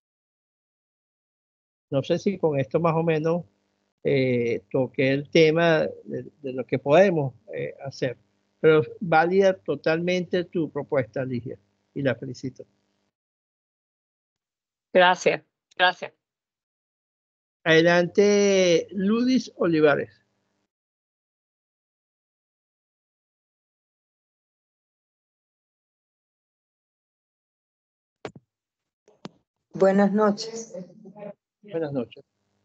No sé si con esto más o menos toqué el tema de lo que podemos hacer. Pero válida totalmente tu propuesta, Ligia, y la felicito. Gracias, gracias. Adelante, Ludis Olivares. Buenas noches. Buenas noches.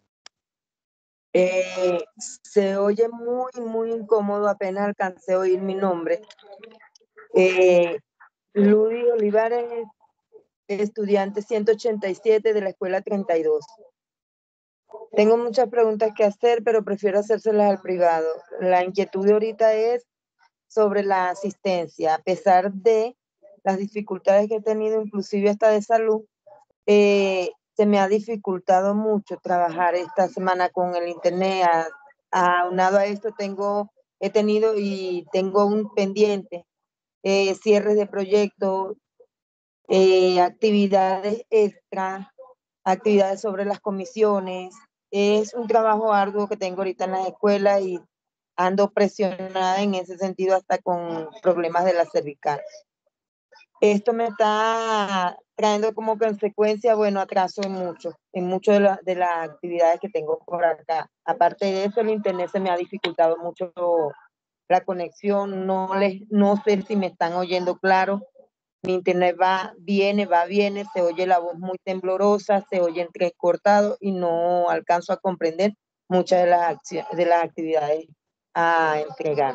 Se oye muy incómodo, apenas alcancé a oír mi nombre. Ludis Olivares, estudiante 187 de la escuela 32. Tengo muchas preguntas que hacer, pero prefiero hacérselas al privado. La inquietud de ahorita es sobre la asistencia. A pesar de las dificultades que he tenido, inclusive hasta de salud, se me ha dificultado mucho trabajar esta semana con el internet. Aunado a esto, he tenido y tengo un pendiente, cierres de proyectos, actividades extra, actividades sobre las comisiones. Es un trabajo arduo que tengo ahorita en las escuelas y ando presionada en ese sentido hasta con problemas de la cervical. Esto me está trayendo como consecuencia, bueno, atraso en mucho de las actividades que tengo por acá. Aparte de eso, el internet se me ha dificultado mucho la conexión, no sé si me están oyendo claro. Mi internet viene, se oye la voz muy temblorosa, se oye entrecortado y no alcanzo a comprender muchas de las actividades a entregar.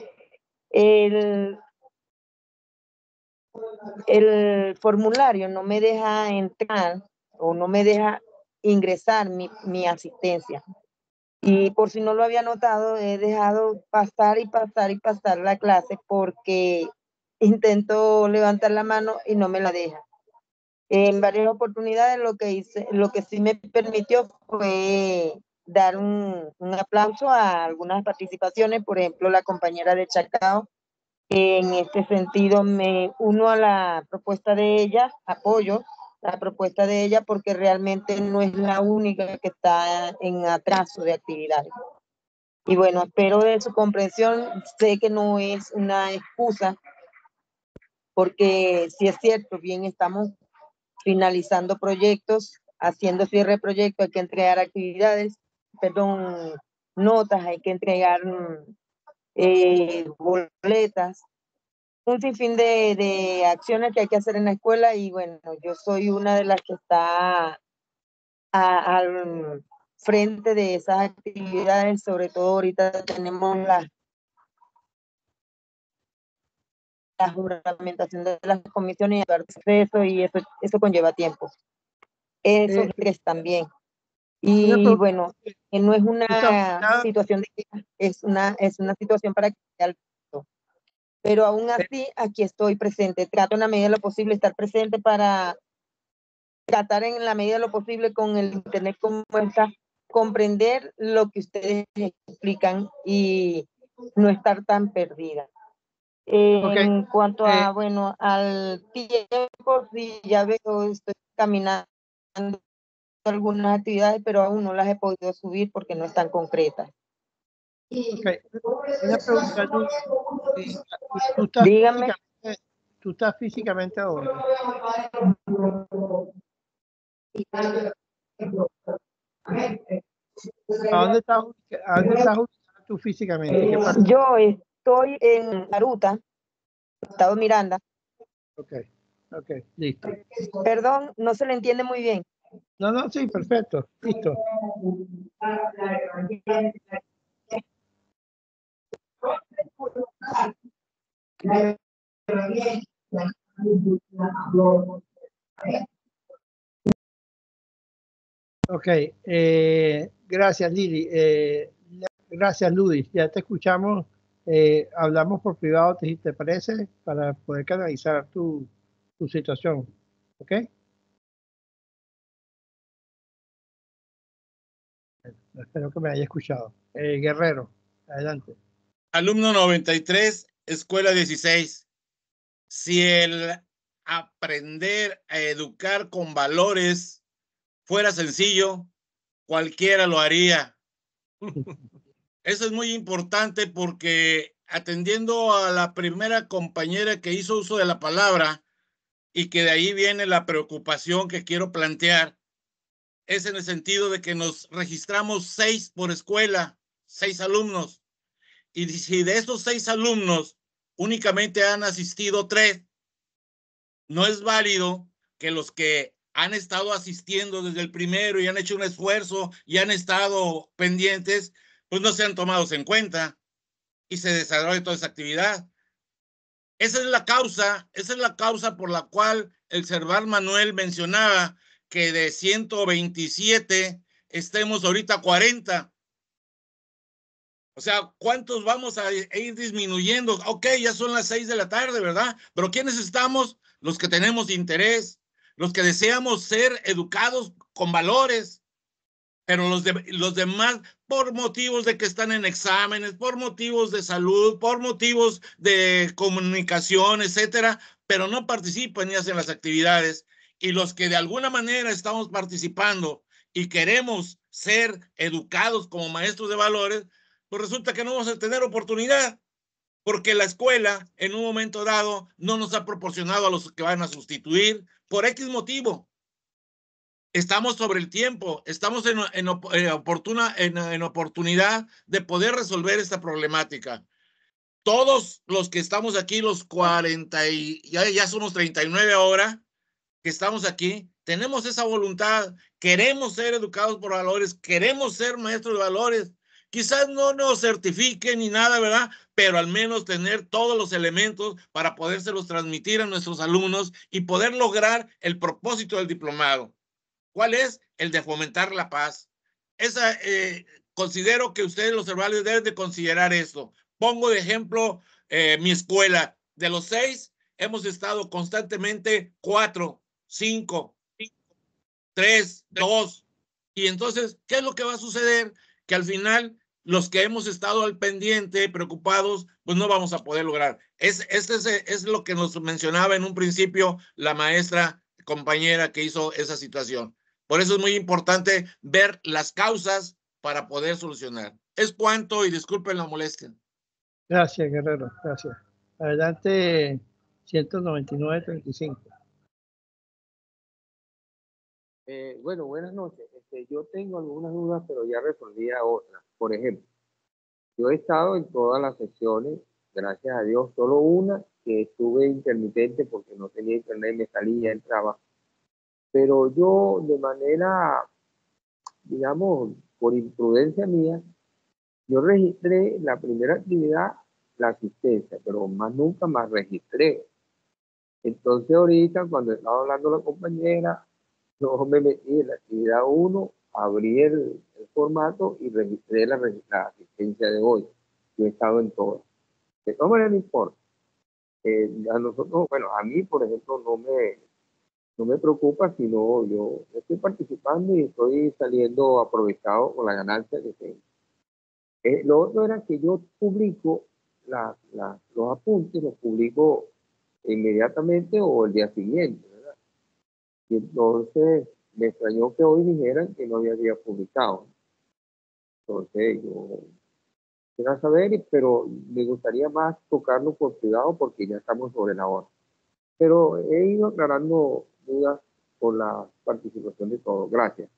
El formulario no me deja entrar o no me deja ingresar mi asistencia. Y por si no lo había notado, he dejado pasar la clase porque intento levantar la mano y no me la deja. En varias oportunidades lo que sí me permitió fue dar un aplauso a algunas participaciones, por ejemplo, la compañera de Chacao. En este sentido me uno a la propuesta de ella, apoyo la propuesta de ella porque realmente no es la única que está en atraso de actividades. Y bueno, espero de su comprensión, sé que no es una excusa, porque sí es cierto, bien estamos finalizando proyectos haciendo cierre de proyecto, hay que entregar actividades, perdón, notas, hay que entregar boletas, un sinfín de acciones que hay que hacer en la escuela y bueno, yo soy una de las que está al frente de esas actividades, sobre todo ahorita tenemos la juramentación de las comisiones y eso conlleva tiempo. Eso es estrés también. Y bueno, no es una situación de queja, es una situación para que sea alto. Pero aún así, aquí estoy presente. Trato en la medida de lo posible estar presente para tratar en la medida de lo posible con el internet como está, comprender lo que ustedes explican y no estar tan perdida. En cuanto a, bueno, al tiempo, sí, ya veo, estoy caminando algunas actividades, pero aún no las he podido subir porque no están concretas. Una pregunta, Dígame. ¿Tú estás físicamente a dónde? ¿A dónde estás ubicado tú físicamente? ¿Qué parte? Yo estoy en Aruta, Estado Miranda. Ok, listo. Perdón, no se le entiende muy bien. No, sí, perfecto, listo. Ok, gracias Lili, gracias Ludis, ya te escuchamos, hablamos por privado, ¿te parece? Para poder canalizar tu situación, ¿ok? Espero que me haya escuchado. Guerrero, adelante. Alumno 93, escuela 16. Si el aprender a educar con valores fuera sencillo, cualquiera lo haría. Eso es muy importante porque atendiendo a la primera compañera que hizo uso de la palabra y que de ahí viene la preocupación que quiero plantear, es en el sentido de que nos registramos 6 por escuela, 6 alumnos. Y si de esos 6 alumnos únicamente han asistido 3, no es válido que los que han estado asistiendo desde el primero y han hecho un esfuerzo y han estado pendientes, pues no sean tomados en cuenta y se desarrolle toda esa actividad. Esa es la causa por la cual el Cerval Manuel mencionaba que de 127 estemos ahorita 40. O sea, ¿cuántos vamos a ir disminuyendo? Ok, ya son las 6 de la tarde, ¿verdad? Pero ¿quiénes estamos? Los que tenemos interés, los que deseamos ser educados con valores, pero los demás por motivos de que están en exámenes, por motivos de salud, por motivos de comunicación, etcétera, pero no participan ni hacen las actividades. Y los que de alguna manera estamos participando y queremos ser educados como maestros de valores, pues resulta que no vamos a tener oportunidad porque la escuela en un momento dado no nos ha proporcionado a los que van a sustituir por X motivo. Estamos sobre el tiempo, estamos en oportunidad de poder resolver esta problemática. Todos los que estamos aquí, los 40 y ya somos 39 ahora, que estamos aquí, tenemos esa voluntad, queremos ser educados por valores, queremos ser maestros de valores. Quizás no nos certifiquen ni nada, ¿verdad? Pero al menos tener todos los elementos para podérselos transmitir a nuestros alumnos y poder lograr el propósito del diplomado. ¿Cuál es? El de fomentar la paz. Considero que ustedes, los cervales, deben de considerar esto. Pongo de ejemplo mi escuela. De los 6, hemos estado constantemente 4, 5, 3, 2. Y entonces, ¿qué es lo que va a suceder? Que al final, los que hemos estado al pendiente, preocupados, pues no vamos a poder lograr. Es lo que nos mencionaba en un principio la maestra compañera que hizo esa situación. Por eso es muy importante ver las causas para poder solucionar. Es cuanto y disculpen la molestia. Gracias, Guerrero. Gracias. Adelante, 199-35. Bueno, buenas noches. Yo tengo algunas dudas, pero ya resolví a otras. Por ejemplo, yo he estado en todas las sesiones, gracias a Dios, solo una que estuve intermitente porque no tenía internet, me salía, entraba. Pero yo de manera, digamos, por imprudencia mía, yo registré la primera actividad, la asistencia, pero más nunca más registré. Entonces ahorita cuando estaba hablando la compañera, yo me metí en la actividad 1, abrí el formato y registré la asistencia de hoy. Yo he estado en todas. De todas maneras no importa. A nosotros, bueno, a mí, por ejemplo, no me preocupa, sino yo estoy participando y estoy saliendo aprovechado con la ganancia que tengo. Lo otro era que yo publico los apuntes, los publico inmediatamente o el día siguiente, ¿verdad? Y entonces me extrañó que hoy dijeran que no había publicado. Entonces yo quería saber, pero me gustaría más tocarlo por privado porque ya estamos sobre la hora. Pero he ido aclarando dudas por la participación de todos. Gracias.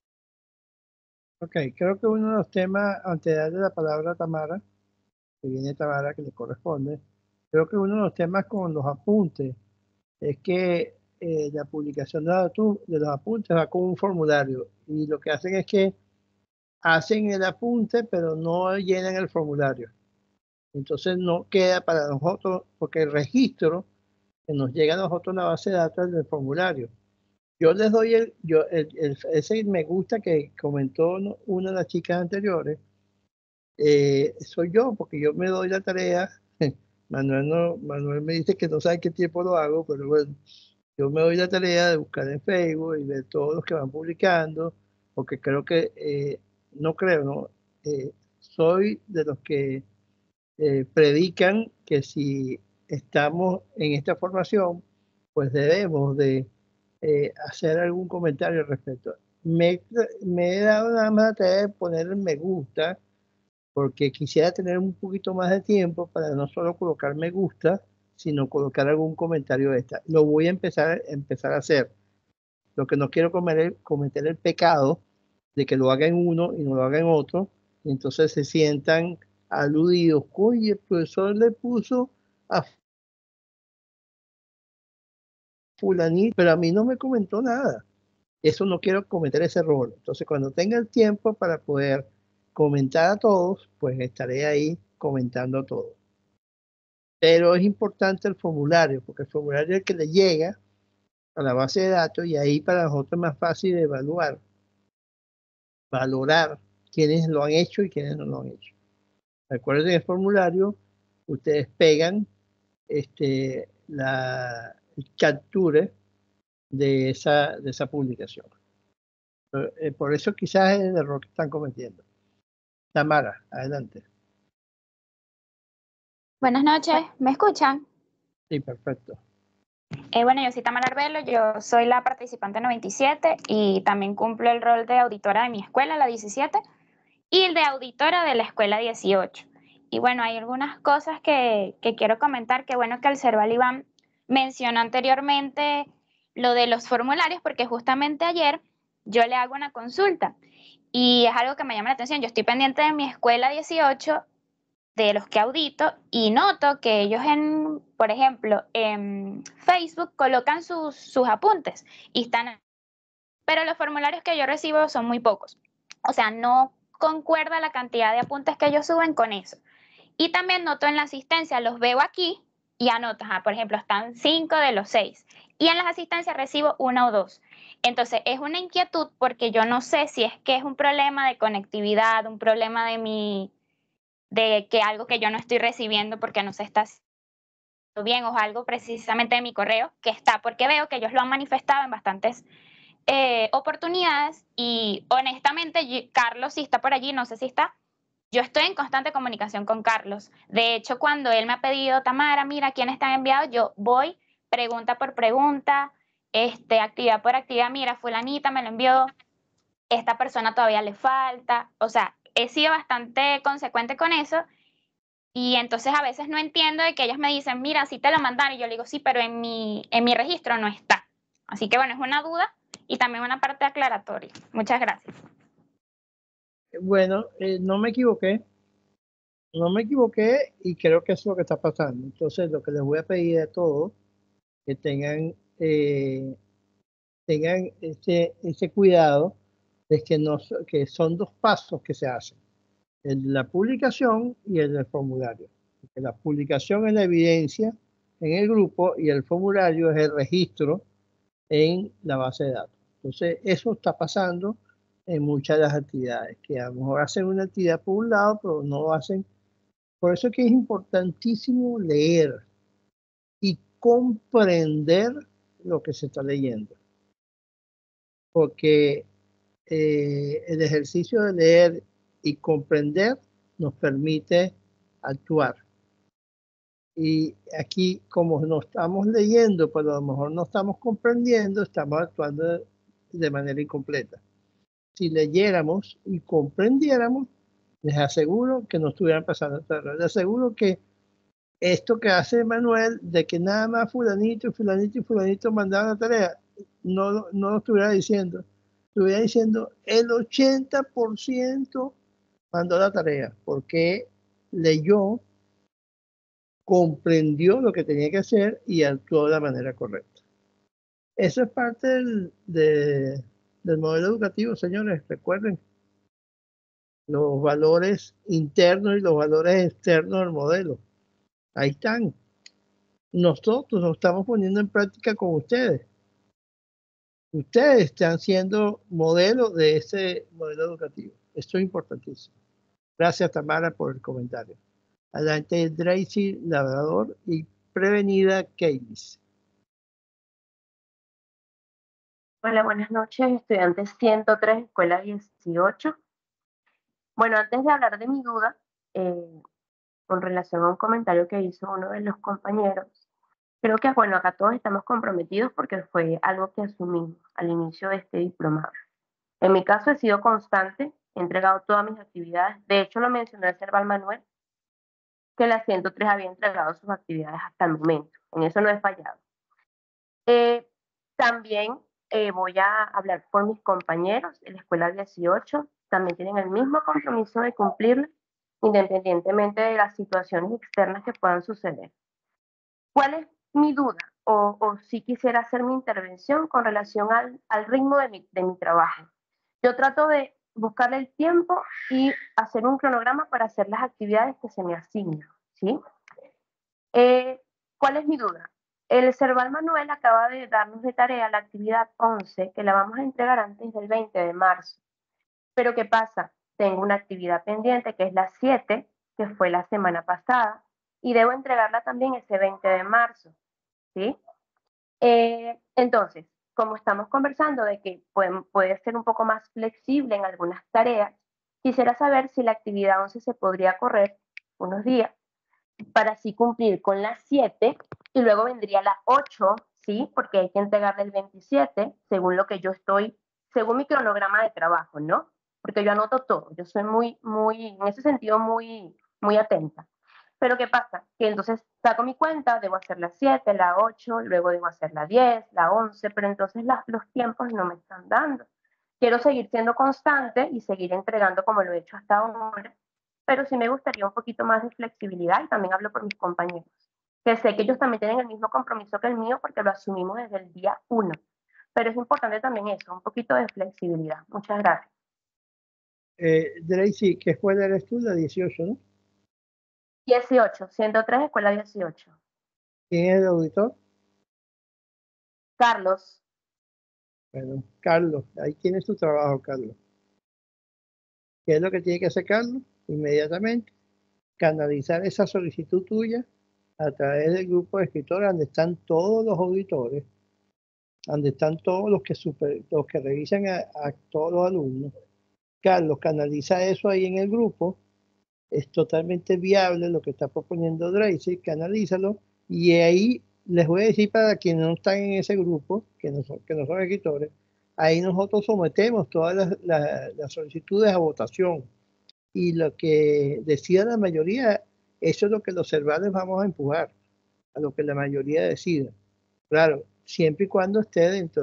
Ok, creo que uno de los temas, antes de darle la palabra a Tamara, que viene Tamara, que le corresponde, creo que uno de los temas con los apuntes es que la publicación de los apuntes va con un formulario y lo que hacen es que hacen el apunte pero no llenan el formulario. Entonces no queda para nosotros, porque el registro que nos llega a nosotros en la base de datos del formulario. Yo les doy ese me gusta que comentó una de las chicas anteriores, soy yo, porque yo me doy la tarea. Manuel me dice que no sabe qué tiempo lo hago, pero bueno, yo me doy la tarea de buscar en Facebook y ver todos los que van publicando, porque creo que, no creo, ¿no? Soy de los que predican que si estamos en esta formación, pues debemos de hacer algún comentario al respecto. Me he dado nada más la tarea de poner el me gusta, porque quisiera tener un poquito más de tiempo para no solo colocar me gusta, sino colocar algún comentario extra. Lo voy a empezar a hacer. Lo que no quiero cometer el pecado de que lo haga en uno y no lo haga en otro, y entonces se sientan aludidos. Oye, el profesor le puso a fulanito, pero a mí no me comentó nada. Eso no quiero cometer ese error. Entonces, cuando tenga el tiempo para poder comentar a todos, pues estaré ahí comentando a todos. Pero es importante el formulario, porque el formulario es el que le llega a la base de datos y ahí para nosotros es más fácil de valorar quiénes lo han hecho y quiénes no lo han hecho. Recuerden el formulario, ustedes pegan el capture de esa publicación. Por eso quizás es el error que están cometiendo. Tamara, adelante. Buenas noches, ¿me escuchan? Sí, perfecto. Bueno, yo soy Tamara Arbelo, yo soy la participante 97 y también cumplo el rol de auditora de mi escuela, la 17, y el de auditora de la escuela 18. Y bueno, hay algunas cosas que quiero comentar, que bueno que el Cerval Iván mencionó anteriormente lo de los formularios, porque justamente ayer yo le hago una consulta y es algo que me llama la atención. Yo estoy pendiente de mi escuela 18, de los que audito, y noto que ellos por ejemplo, en Facebook colocan sus apuntes y pero los formularios que yo recibo son muy pocos. O sea, no concuerda la cantidad de apuntes que ellos suben con eso. Y también noto en la asistencia, los veo aquí y anoto, por ejemplo, están 5 de los 6. Y en las asistencias recibo 1 o 2. Entonces, es una inquietud porque yo no sé si es que es un problema de conectividad, un problema de que algo que yo no estoy recibiendo porque no se está haciendo bien, o algo precisamente de mi correo que está, porque veo que ellos lo han manifestado en bastantes oportunidades y honestamente Carlos sí está por allí, no sé si está. Yo estoy en constante comunicación con Carlos. De hecho, cuando él me ha pedido, Tamara, mira, ¿quién está enviado? Yo voy, pregunta por pregunta, actividad por actividad, mira, fulanita me lo envió, esta persona todavía le falta. O sea, he sido bastante consecuente con eso. Y entonces a veces no entiendo de que ellas me dicen, mira, sí te lo mandaron. Y yo le digo, sí, pero en mi registro no está. Así que bueno, es una duda y también una parte aclaratoria. Muchas gracias. Bueno, no me equivoqué. No me equivoqué y creo que eso es lo que está pasando. Entonces, lo que les voy a pedir a todos que tengan ese cuidado de que son dos pasos que se hacen, el de la publicación y el del formulario. Porque la publicación es la evidencia en el grupo y el formulario es el registro en la base de datos. Entonces, eso está pasando en muchas de las actividades, que a lo mejor hacen una actividad por un lado, pero no hacen. Por eso es que es importantísimo leer y comprender lo que se está leyendo. Porque el ejercicio de leer y comprender nos permite actuar. Y aquí, como no estamos leyendo, pero a lo mejor no estamos comprendiendo, estamos actuando de manera incompleta. Si leyéramos y comprendiéramos, les aseguro que no estuvieran pasando esta error. Les aseguro que esto que hace Manuel, de que nada más fulanito y fulanito y fulanito mandaban la tarea, no lo estuviera diciendo. Estuviera diciendo el 80% mandó la tarea, porque leyó, comprendió lo que tenía que hacer y actuó de la manera correcta. Eso es parte del modelo educativo, señores. Recuerden los valores internos y los valores externos del modelo. Ahí están. Nosotros nos estamos poniendo en práctica con ustedes. Ustedes están siendo modelos de ese modelo educativo. Esto es importantísimo. Gracias, Tamara, por el comentario. Adelante, Tracy Labrador y prevenida Keynes. Hola, buenas noches, estudiantes 103, escuela 18. Bueno, antes de hablar de mi duda, con relación a un comentario que hizo uno de los compañeros, creo que, bueno, acá todos estamos comprometidos porque fue algo que asumimos al inicio de este diplomado. En mi caso he sido constante, he entregado todas mis actividades. De hecho, lo mencionó el Serval Manuel, que la 103 había entregado sus actividades hasta el momento. En eso no he fallado. También voy a hablar por mis compañeros en la escuela 18. También tienen el mismo compromiso de cumplirlo, independientemente de las situaciones externas que puedan suceder. ¿Cuál es mi duda? O si quisiera hacer mi intervención con relación al ritmo de mi trabajo. Yo trato de buscarle el tiempo y hacer un cronograma para hacer las actividades que se me asignan, ¿sí? ¿Cuál es mi duda? El Serval Manuel acaba de darnos de tarea la actividad 11, que la vamos a entregar antes del 20 de marzo. Pero ¿qué pasa? Tengo una actividad pendiente que es la 7, que fue la semana pasada, y debo entregarla también ese 20 de marzo, ¿sí? Entonces, como estamos conversando de que puede ser un poco más flexible en algunas tareas, quisiera saber si la actividad 11 se podría correr unos días para así cumplir con la 7 y luego vendría la 8, ¿sí? Porque hay que entregarle el 27 según lo que yo estoy, según mi cronograma de trabajo, ¿no? Porque yo anoto todo, yo soy en ese sentido muy atenta. Pero ¿qué pasa? Que entonces saco mi cuenta, debo hacer la 7, la 8, luego debo hacer la 10, la 11, pero entonces los tiempos no me están dando. Quiero seguir siendo constante y seguir entregando como lo he hecho hasta ahora, pero sí me gustaría un poquito más de flexibilidad y también hablo por mis compañeros, que sé que ellos también tienen el mismo compromiso que el mío porque lo asumimos desde el día 1. Pero es importante también eso, un poquito de flexibilidad. Muchas gracias. Tracy, ¿qué escuela eres tú? La 18, ¿no? 18, 103, escuela 18. ¿Quién es el auditor? Carlos. Bueno, Carlos, ahí tienes tu trabajo, Carlos. ¿Qué es lo que tiene que hacer Carlos? Inmediatamente canalizar esa solicitud tuya a través del grupo de escritores donde están todos los auditores, donde están todos los que revisan a todos los alumnos. Carlos, canaliza eso ahí en el grupo. Es totalmente viable lo que está proponiendo Tracy, canalízalo, y ahí les voy a decir para quienes no están en ese grupo, que no son escritores, ahí nosotros sometemos todas las solicitudes a votación, y lo que decida la mayoría, eso es lo que los servales vamos a empujar, a lo que la mayoría decida. Claro, siempre y cuando esté dentro de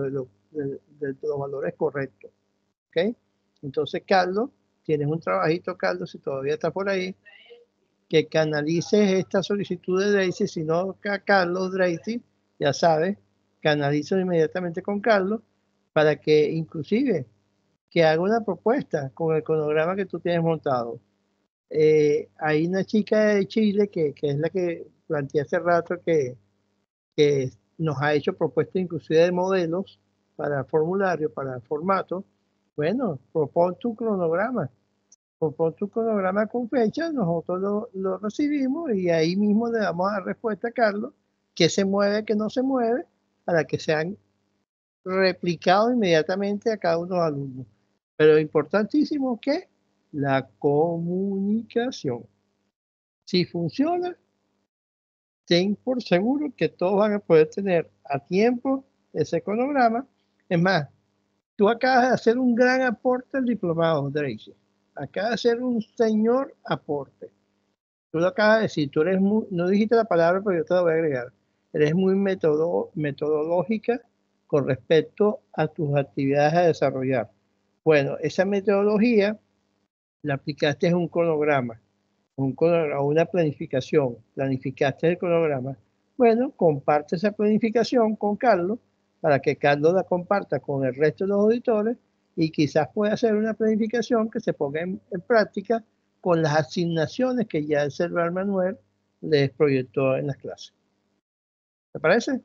de los valores correctos. ¿Ok? Entonces, Carlos, tienes un trabajito, Carlos, si todavía está por ahí, que canalices esta solicitud de Daisy, si no a Carlos, Daisy, ya sabes, canalizo inmediatamente con Carlos para que inclusive que haga una propuesta con el cronograma que tú tienes montado. Hay una chica de Chile que es la que planteé hace rato que nos ha hecho propuestas inclusive de modelos para formulario, para formato. Bueno, propon tu cronograma con fecha, nosotros lo recibimos y ahí mismo le damos la respuesta a Carlos, que se mueve, que no se mueve, para que sean replicados inmediatamente a cada uno de los alumnos. Pero importantísimo que la comunicación. Si funciona, ten por seguro que todos van a poder tener a tiempo ese cronograma. Es más, tú acabas de hacer un gran aporte al diplomado, Daisy. Acabas de hacer un señor aporte. Tú lo acabas de decir, tú eres muy, no dijiste la palabra, pero yo te la voy a agregar. Eres muy metodológica con respecto a tus actividades a desarrollar. Bueno, esa metodología la aplicaste en un cronograma, una planificación. Planificaste el cronograma. Bueno, comparte esa planificación con Carlos para que Carlos la comparta con el resto de los auditores y quizás pueda hacer una planificación que se ponga en práctica con las asignaciones que ya el Cerval Manuel les proyectó en las clases. ¿Te parece?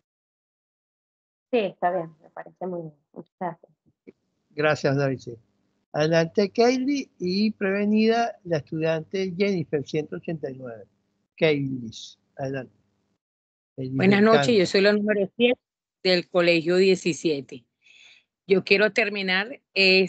Sí, está bien, me parece muy bien. Muchas gracias. Gracias, David. Adelante, Kaylee, y prevenida la estudiante Jennifer, 189. Kaylee, adelante. Buenas noches, yo soy la número 7 del colegio 17. Yo quiero terminar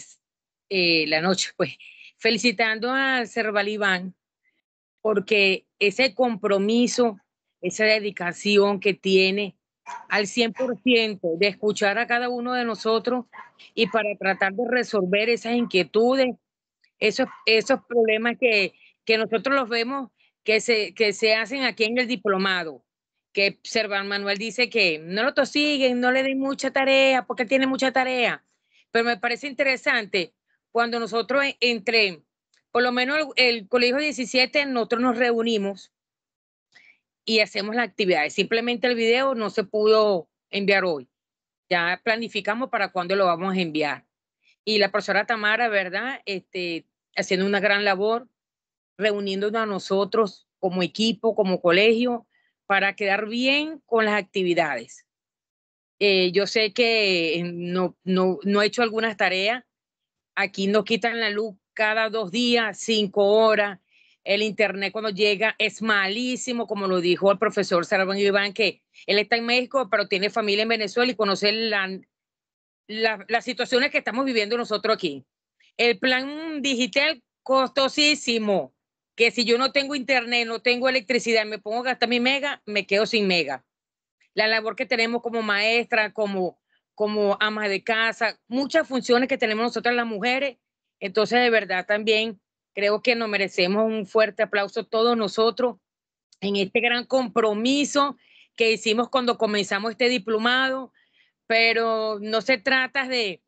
la noche, pues, felicitando a Cerval Iván porque ese compromiso, esa dedicación que tiene al 100% de escuchar a cada uno de nosotros y para tratar de resolver esas inquietudes, esos problemas que nosotros los vemos que se hacen aquí en el diplomado, que Cerval Manuel dice que no lo tosiguen, no le den mucha tarea, porque tiene mucha tarea, pero me parece interesante cuando nosotros por lo menos el colegio 17, nosotros nos reunimos y hacemos las actividades. Simplemente el video no se pudo enviar hoy. Ya planificamos para cuándo lo vamos a enviar. Y la profesora Tamara, ¿verdad? Haciendo una gran labor, reuniéndonos a nosotros como equipo, como colegio, para quedar bien con las actividades. Yo sé que no he hecho algunas tareas. Aquí nos quitan la luz cada 2 días, 5 horas. El internet cuando llega es malísimo, como lo dijo el profesor Cerval Iván, que él está en México, pero tiene familia en Venezuela y conoce las situaciones que estamos viviendo nosotros aquí. El plan digital costosísimo, que si yo no tengo internet, no tengo electricidad, me pongo a gastar mi mega, me quedo sin mega. La labor que tenemos como maestra, como amas de casa, muchas funciones que tenemos nosotras las mujeres. Entonces, de verdad, también creo que nos merecemos un fuerte aplauso todos nosotros en este gran compromiso que hicimos cuando comenzamos este diplomado, pero no se trata de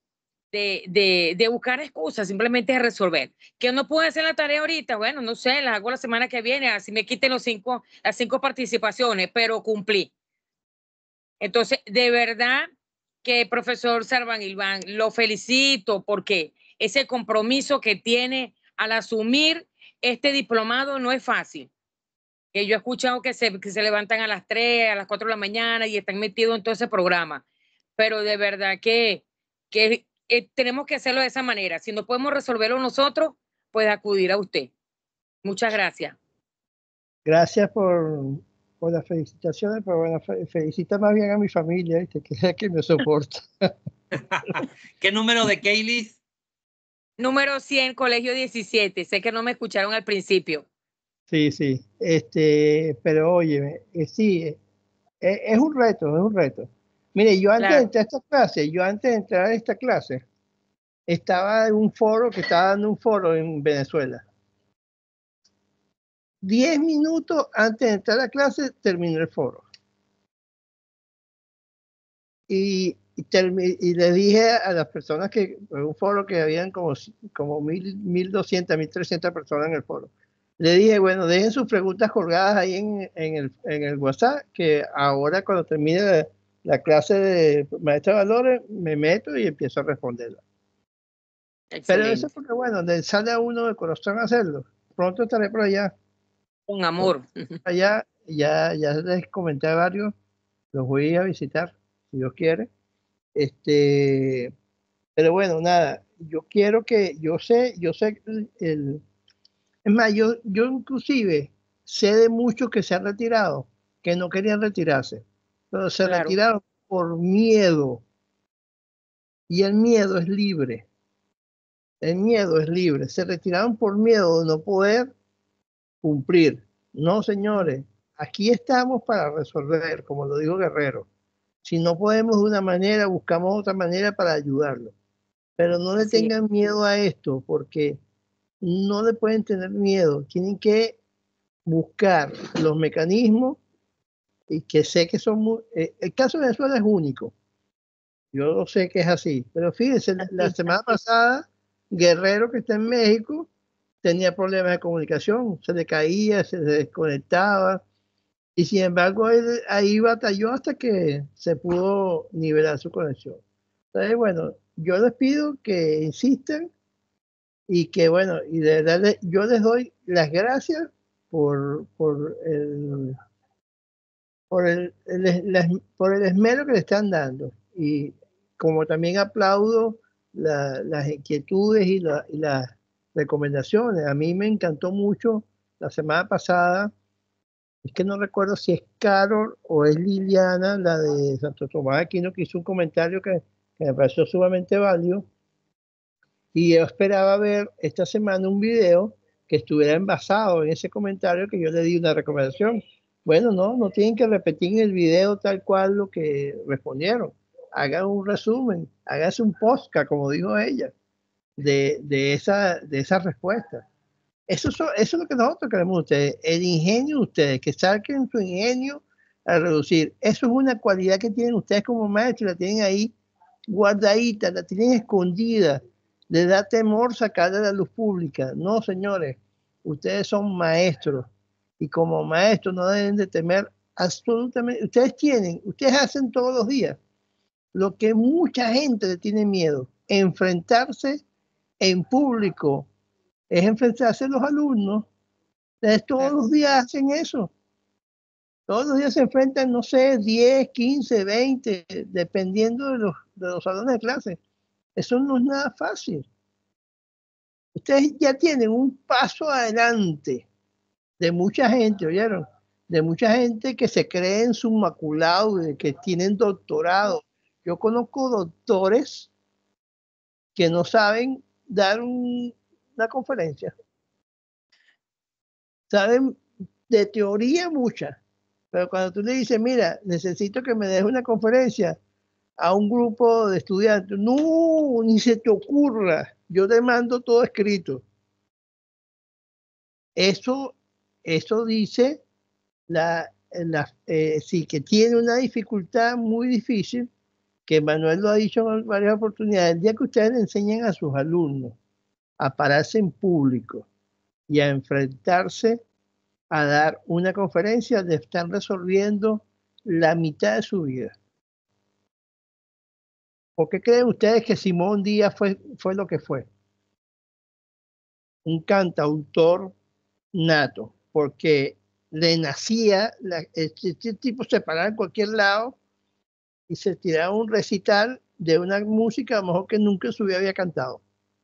buscar excusas, simplemente de resolver. ¿Que no puedo hacer la tarea ahorita? Bueno, no sé, la hago la semana que viene, así me quiten las 5 participaciones, pero cumplí. Entonces, de verdad que profesor Cerval Iván, lo felicito porque ese compromiso que tiene al asumir este diplomado no es fácil. Que yo he escuchado que se levantan a las 3, a las 4 de la mañana y están metidos en todo ese programa. Pero de verdad que tenemos que hacerlo de esa manera. Si no podemos resolverlo nosotros, pues acudir a usted. Muchas gracias. Gracias por las felicitaciones, pero bueno, felicita más bien a mi familia, ¿viste? Que es que me soporta. ¿Qué número de Kaylee? Número 100, colegio 17. Sé que no me escucharon al principio. Sí, sí. Pero óyeme, sí, es un reto, es un reto. Mire, yo antes de entrar a esta clase, estaba en un foro, que estaba dando un foro en Venezuela. 10 minutos antes de entrar a clase terminó el foro. y le dije a las personas que, en un foro que habían como 1.200, 1.300 personas en el foro, le dije, bueno, dejen sus preguntas colgadas ahí en el WhatsApp, que ahora cuando termine la clase de maestra de valores, me meto y empiezo a responderla. Pero eso es porque, bueno, le sale a uno de corazón hacerlo. Pronto estaré por allá. Con amor. Allá, ya les comenté a varios, los voy a visitar, si Dios quiere. Pero bueno, nada, yo quiero que, yo sé, es más, yo inclusive sé de muchos que se han retirado, que no querían retirarse, pero se retiraron por miedo. Y el miedo es libre. El miedo es libre. Se retiraron por miedo de no poder cumplir. No, señores, aquí estamos para resolver, como lo dijo Guerrero. Si no podemos de una manera, buscamos otra manera para ayudarlo. Pero no le tengan miedo a esto, porque no le pueden tener miedo. Tienen que buscar los mecanismos y que sé que son el caso de Venezuela es único. Yo sé que es así. Pero fíjense, la semana pasada, Guerrero, que está en México, tenía problemas de comunicación. Se le caía, se desconectaba. Y sin embargo, él ahí batalló hasta que se pudo nivelar su conexión. Entonces, bueno, yo les pido que insistan y que, bueno, y de verdad yo les doy las gracias por el esmero que le están dando. Y como también aplaudo las inquietudes y las recomendaciones. A mí me encantó mucho la semana pasada. Es que no recuerdo si es Carol o es Liliana, la de Santo Tomás de Aquino, que hizo un comentario que me pareció sumamente válido. Y yo esperaba ver esta semana un video que estuviera envasado en ese comentario que yo le di una recomendación. Bueno, no tienen que repetir en el video tal cual lo que respondieron. Hagan un resumen, háganse un podcast, como dijo ella, de esa respuesta. Eso es lo que nosotros queremos de ustedes, el ingenio de ustedes, que saquen su ingenio a reducir. Eso es una cualidad que tienen ustedes como maestros, la tienen ahí guardadita, la tienen escondida, les da temor sacarla a la luz pública. No, señores, ustedes son maestros y como maestros no deben de temer absolutamente. Ustedes hacen todos los días lo que mucha gente le tiene miedo, enfrentarse en público, es enfrentarse a los alumnos. Entonces, todos los días hacen eso. Todos los días se enfrentan, no sé, 10, 15, 20, dependiendo de los salones de clase. Eso no es nada fácil. Ustedes ya tienen un paso adelante de mucha gente, ¿oyeron? De mucha gente que se creen summa cum laude, que tienen doctorado. Yo conozco doctores que no saben dar una conferencia. Saben de teoría mucha, pero cuando tú le dices, mira, necesito que me des una conferencia a un grupo de estudiantes, no, ni se te ocurra, yo te mando todo escrito. Eso dice sí, que tiene una dificultad muy difícil, que Manuel lo ha dicho en varias oportunidades. El día que ustedes le enseñen a sus alumnos a pararse en público y a enfrentarse a dar una conferencia, le están resolviendo la mitad de su vida. ¿Por qué creen ustedes que Simón Díaz fue lo que fue? Un cantautor nato, porque le nacía, este tipo se paraba en cualquier lado y se tiraba un recital de una música a lo mejor que nunca en su vida había cantado.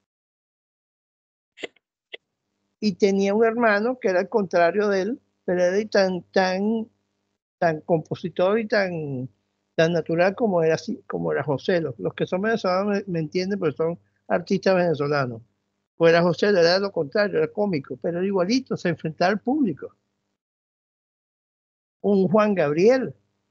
Y tenía un hermano que era el contrario de él, pero era tan compositor y tan natural como era José. Los que son venezolanos me entienden, porque son artistas venezolanos. Pues era José, era lo contrario, era cómico, pero era igualito, se enfrentaba al público. Un Juan Gabriel.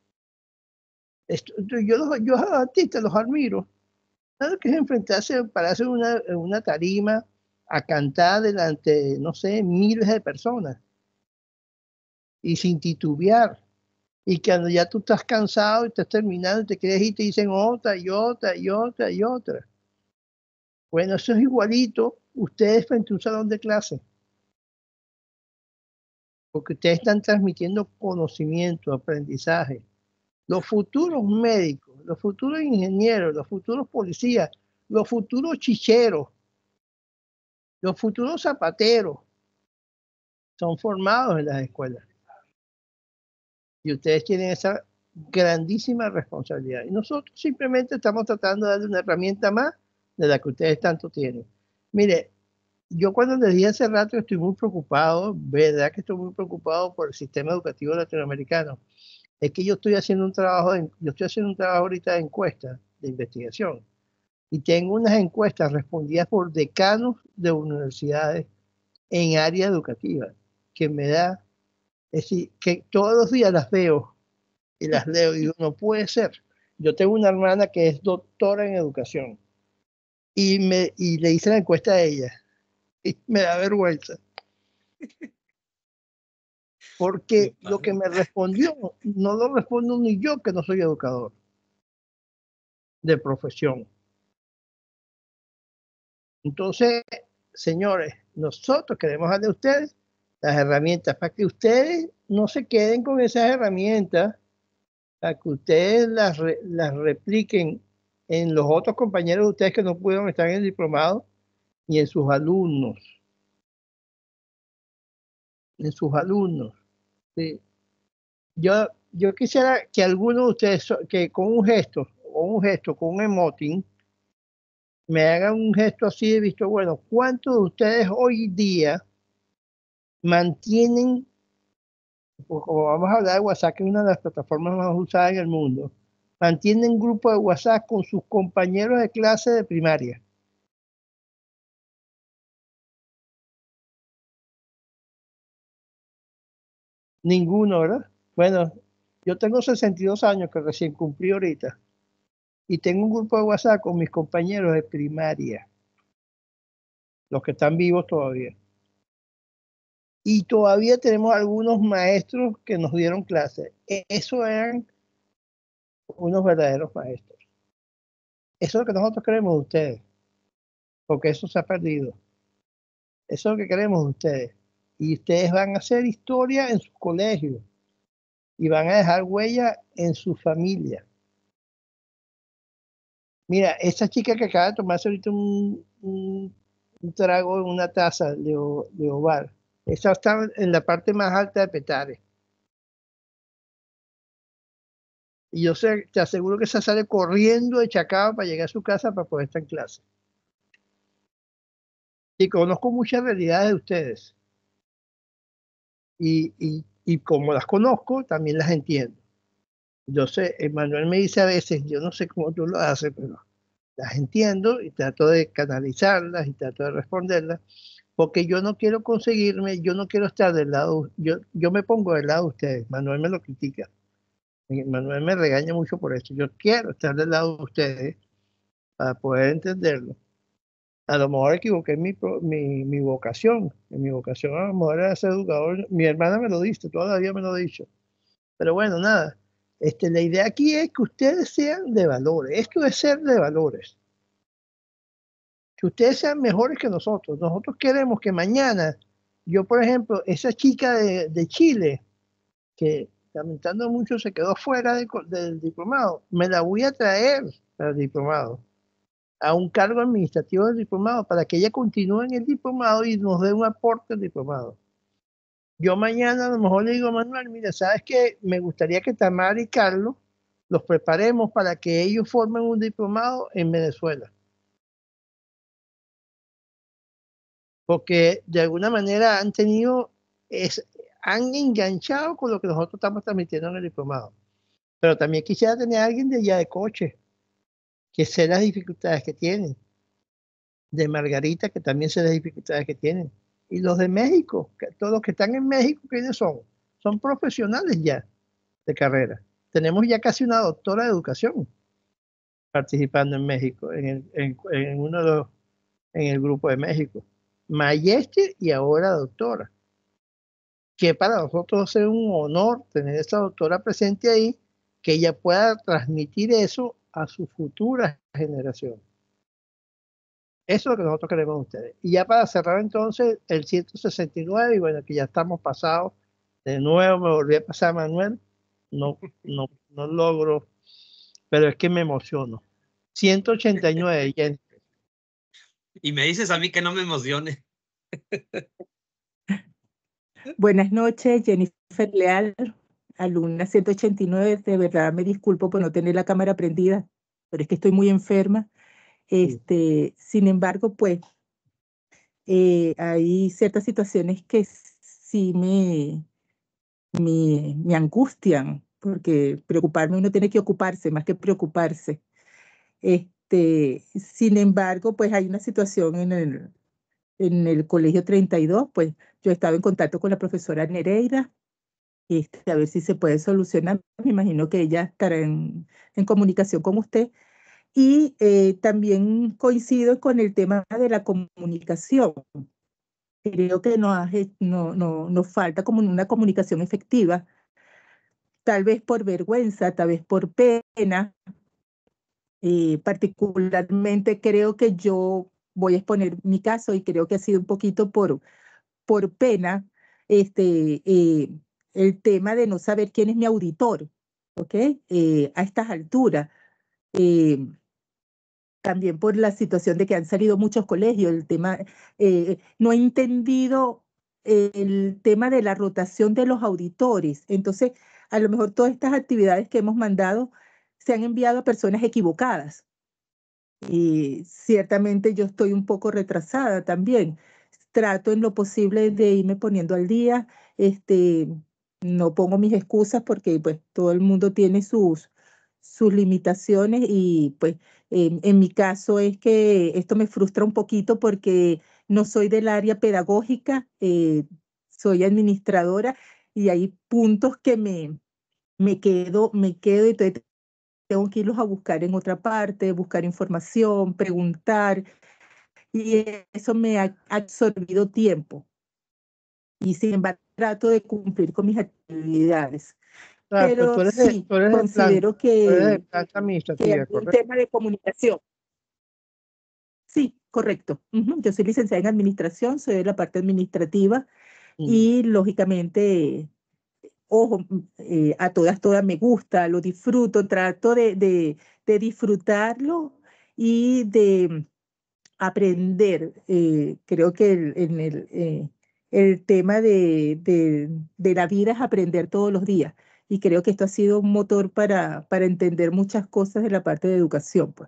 Yo a los artistas los admiro. Nada que es enfrentarse, pararse en una tarima a cantar delante, no sé, miles de personas. Y sin titubear. Y cuando ya tú estás cansado y estás terminando y te quieres ir, te dicen otra y otra y otra y otra. Bueno, eso es igualito ustedes frente a un salón de clase. Porque ustedes están transmitiendo conocimiento, aprendizaje. Los futuros médicos, los futuros ingenieros, los futuros policías, los futuros chicheros, los futuros zapateros son formados en las escuelas. Y ustedes tienen esa grandísima responsabilidad. Y nosotros simplemente estamos tratando de darle una herramienta más de la que ustedes tanto tienen. Mire, yo cuando les dije hace rato estoy muy preocupado, verdad que estoy muy preocupado por el sistema educativo latinoamericano. Es que yo estoy haciendo un trabajo ahorita de encuesta, de investigación. Y tengo unas encuestas respondidas por decanos de universidades en área educativa, que me da, es decir, que todos los días las veo y las leo y digo, no puede ser. Yo tengo una hermana que es doctora en educación y le hice la encuesta a ella y me da vergüenza. Porque lo que me respondió no lo respondo ni yo, que no soy educador de profesión. Entonces, señores, nosotros queremos darle a ustedes las herramientas para que ustedes no se queden con esas herramientas, para que ustedes las repliquen en los otros compañeros de ustedes que no pudieron estar en el diplomado y en sus alumnos. En sus alumnos. ¿Sí? Yo quisiera que alguno de ustedes, que con un gesto, con un emoting, me hagan un gesto así de visto bueno. ¿Cuántos de ustedes hoy día mantienen, como vamos a hablar de WhatsApp, que es una de las plataformas más usadas en el mundo, mantienen grupo de WhatsApp con sus compañeros de clase de primaria? Ninguno, ¿verdad? Bueno, yo tengo 62 años, que recién cumplí ahorita, y tengo un grupo de WhatsApp con mis compañeros de primaria, los que están vivos todavía. Y todavía tenemos algunos maestros que nos dieron clases. Eso eran unos verdaderos maestros. Eso es lo que nosotros queremos de ustedes, porque eso se ha perdido. Eso es lo que queremos de ustedes. Y ustedes van a hacer historia en sus colegios y van a dejar huella en su familia. Mira, esa chica que acaba de tomarse ahorita un trago en una taza de ovar, esa está en la parte más alta de Petare. Y yo te aseguro que esa sale corriendo de Chacao para llegar a su casa para poder estar en clase. Y conozco muchas realidades de ustedes. Y como las conozco, también las entiendo. Yo sé, Manuel me dice a veces, yo no sé cómo tú lo haces, pero las entiendo y trato de canalizarlas y trato de responderlas, porque yo no quiero yo no quiero estar del lado, yo me pongo del lado de ustedes. Manuel me lo critica. Manuel me regaña mucho por eso. Yo quiero estar del lado de ustedes para poder entenderlo. A lo mejor equivoqué mi vocación. En mi vocación a lo mejor era ser educador. Mi hermana me lo dice, todavía me lo ha dicho. Pero bueno, nada. La idea aquí es que ustedes sean de valores. Esto es ser de valores. Que ustedes sean mejores que nosotros. Nosotros queremos que mañana, yo por ejemplo, esa chica de Chile, que lamentando mucho se quedó fuera del diplomado, me la voy a traer para el diplomado, a un cargo administrativo del diplomado, para que ella continúe en el diplomado y nos dé un aporte al diplomado. Yo mañana a lo mejor le digo a Manuel, mira, ¿sabes qué? Me gustaría que Tamara y Carlos los preparemos para que ellos formen un diplomado en Venezuela. Porque de alguna manera han enganchado con lo que nosotros estamos transmitiendo en el diplomado. Pero también quisiera tener a alguien de allá de Coche, que sé las dificultades que tienen. De Margarita, que también sé las dificultades que tienen. Y los de México, todos los que están en México, ¿quiénes son? Son profesionales ya de carrera. Tenemos ya casi una doctora de educación participando en México, en el grupo de México. Mayestre y ahora doctora. que para nosotros es un honor tener a esa doctora presente ahí, que ella pueda transmitir eso a sus futuras generaciones. Eso es lo que nosotros queremos de ustedes. Y ya para cerrar entonces el 169, y bueno, que ya estamos pasados, de nuevo me volví a pasar Manuel, no logro, pero es que me emociono. 189, Jenny. Y me dices a mí que no me emocione. Buenas noches, Jennifer Leal, alumna 189. De verdad me disculpo por no tener la cámara prendida, pero es que estoy muy enferma. Sin embargo, pues hay ciertas situaciones que sí me angustian, porque preocuparme uno tiene que ocuparse más que preocuparse. Sin embargo, pues hay una situación en el Colegio 32, pues yo he estado en contacto con la profesora Nereida, a ver si se puede solucionar. Me imagino que ella estará en comunicación con usted. Y también coincido con el tema de la comunicación. Creo que nos falta como una comunicación efectiva, tal vez por vergüenza, tal vez por pena. Particularmente creo que yo voy a exponer mi caso y creo que ha sido un poquito por pena el tema de no saber quién es mi auditor, ¿ok? A estas alturas. También por la situación de que han salido muchos colegios, el tema, no he entendido el tema de la rotación de los auditores. Entonces, a lo mejor todas estas actividades que hemos mandado se han enviado a personas equivocadas. Y ciertamente yo estoy un poco retrasada también. Trato en lo posible de irme poniendo al día. No pongo mis excusas porque pues todo el mundo tiene sus limitaciones y pues en mi caso es que esto me frustra un poquito porque no soy del área pedagógica, soy administradora y hay puntos que me quedo y entonces tengo que irlos a buscar en otra parte, buscar información, preguntar, y eso me ha absorbido tiempo. Y sin embargo, trato de cumplir con mis actividades. Pero sí, considero que hay un tema de comunicación. Sí, correcto. Yo soy licenciada en administración, soy de la parte administrativa y lógicamente, ojo, a todas me gusta, lo disfruto, trato de disfrutarlo y de aprender. Creo que el tema de la vida es aprender todos los días. Y creo que esto ha sido un motor para entender muchas cosas de la parte de educación, pues.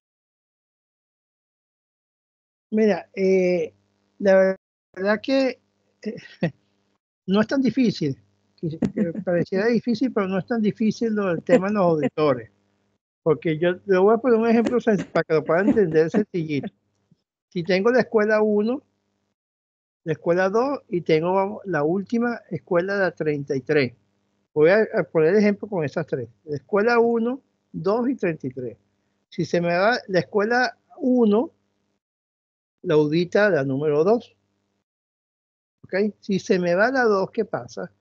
Mira, la verdad que no es tan difícil. Pareciera difícil, pero no es tan difícil el tema de los auditores. Porque yo le voy a poner un ejemplo para que lo puedan entender sencillito. Si tengo la escuela 1, la escuela 2 y tengo la última escuela, la 33. Voy a poner ejemplo con esas tres. La escuela 1, 2 y 33. Si se me va la escuela 1, la audita la número 2. ¿Ok? Si se me va la 2, ¿qué pasa?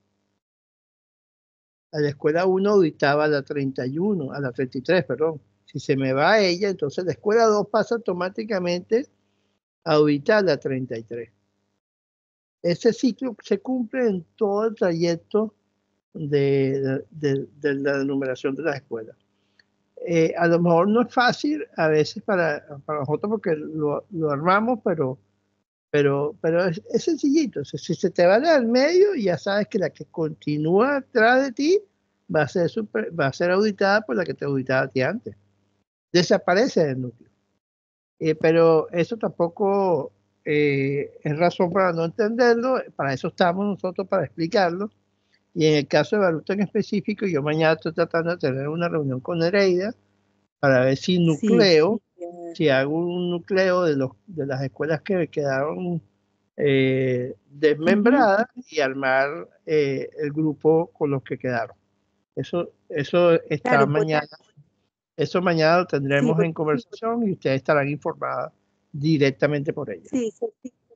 A la escuela 1 auditaba la 31, a la 33, perdón. Si se me va a ella, entonces la escuela 2 pasa automáticamente a auditar la 33. Ese ciclo se cumple en todo el trayecto de la numeración de las escuelas. A lo mejor no es fácil a veces para nosotros porque lo armamos, pero es sencillito. Si se te va al medio, ya sabes que la que continúa atrás de ti va a ser auditada por la que te auditaba a ti antes. Desaparece del núcleo. Pero eso tampoco es razón para no entenderlo. Para eso estamos nosotros, para explicarlo. Y en el caso de Baruta en específico, yo mañana estoy tratando de tener una reunión con Nereida para ver si nucleo, si hago un nucleo de las escuelas que quedaron desmembradas y armar el grupo con los que quedaron. Eso está claro, mañana. Eso mañana lo tendremos en conversación y ustedes estarán informadas directamente por ella. Sí,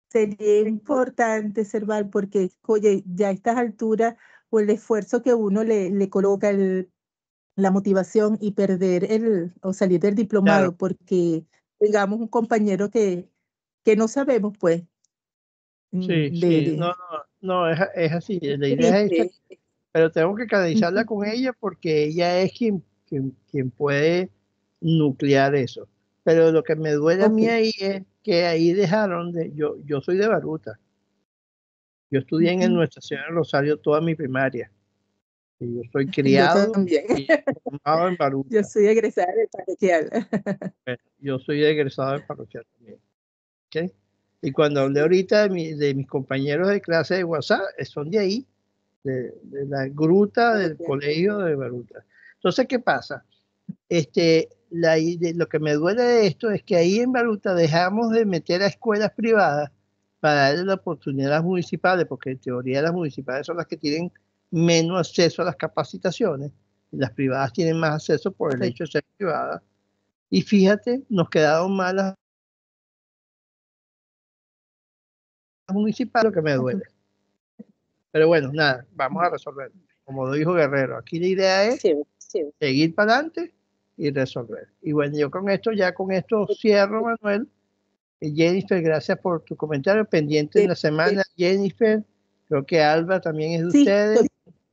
Sería importante, Serval, porque, oye, ya a estas alturas, o el esfuerzo que uno le coloca, la motivación y perder o salir del diplomado, Claro. porque tengamos un compañero que no sabemos, pues, Sí, sí, no, es así. La idea es esta, triste. pero tengo que canalizarla con ella porque ella es quien puede nuclear eso. Pero lo que me duele a mí ahí es que ahí dejaron yo soy de Baruta. Yo estudié en Nuestra Señora del Rosario toda mi primaria. Y yo soy Yo criado también. y formado en Baruta. Yo soy egresada de parroquial. Yo soy egresado de parroquial también. ¿Ok? Y cuando hablé ahorita de mis compañeros de clase de WhatsApp, son de ahí, de la gruta del colegio de Baruta. Entonces, ¿qué pasa? Lo que me duele de esto es que ahí en Baruta dejamos de meter a escuelas privadas para darle la oportunidad a las municipales, porque en teoría las municipales son las que tienen menos acceso a las capacitaciones, y las privadas tienen más acceso por el hecho de ser privadas. Y fíjate, nos quedaron mal las municipales, lo que me duele. Pero bueno, nada, vamos a resolver. Como lo dijo Guerrero, aquí la idea es seguir para adelante y resolver. Y bueno, yo con esto cierro, Manuel. Jennifer, gracias por tu comentario. Pendiente en la semana, Jennifer. Creo que Alba también es de ustedes.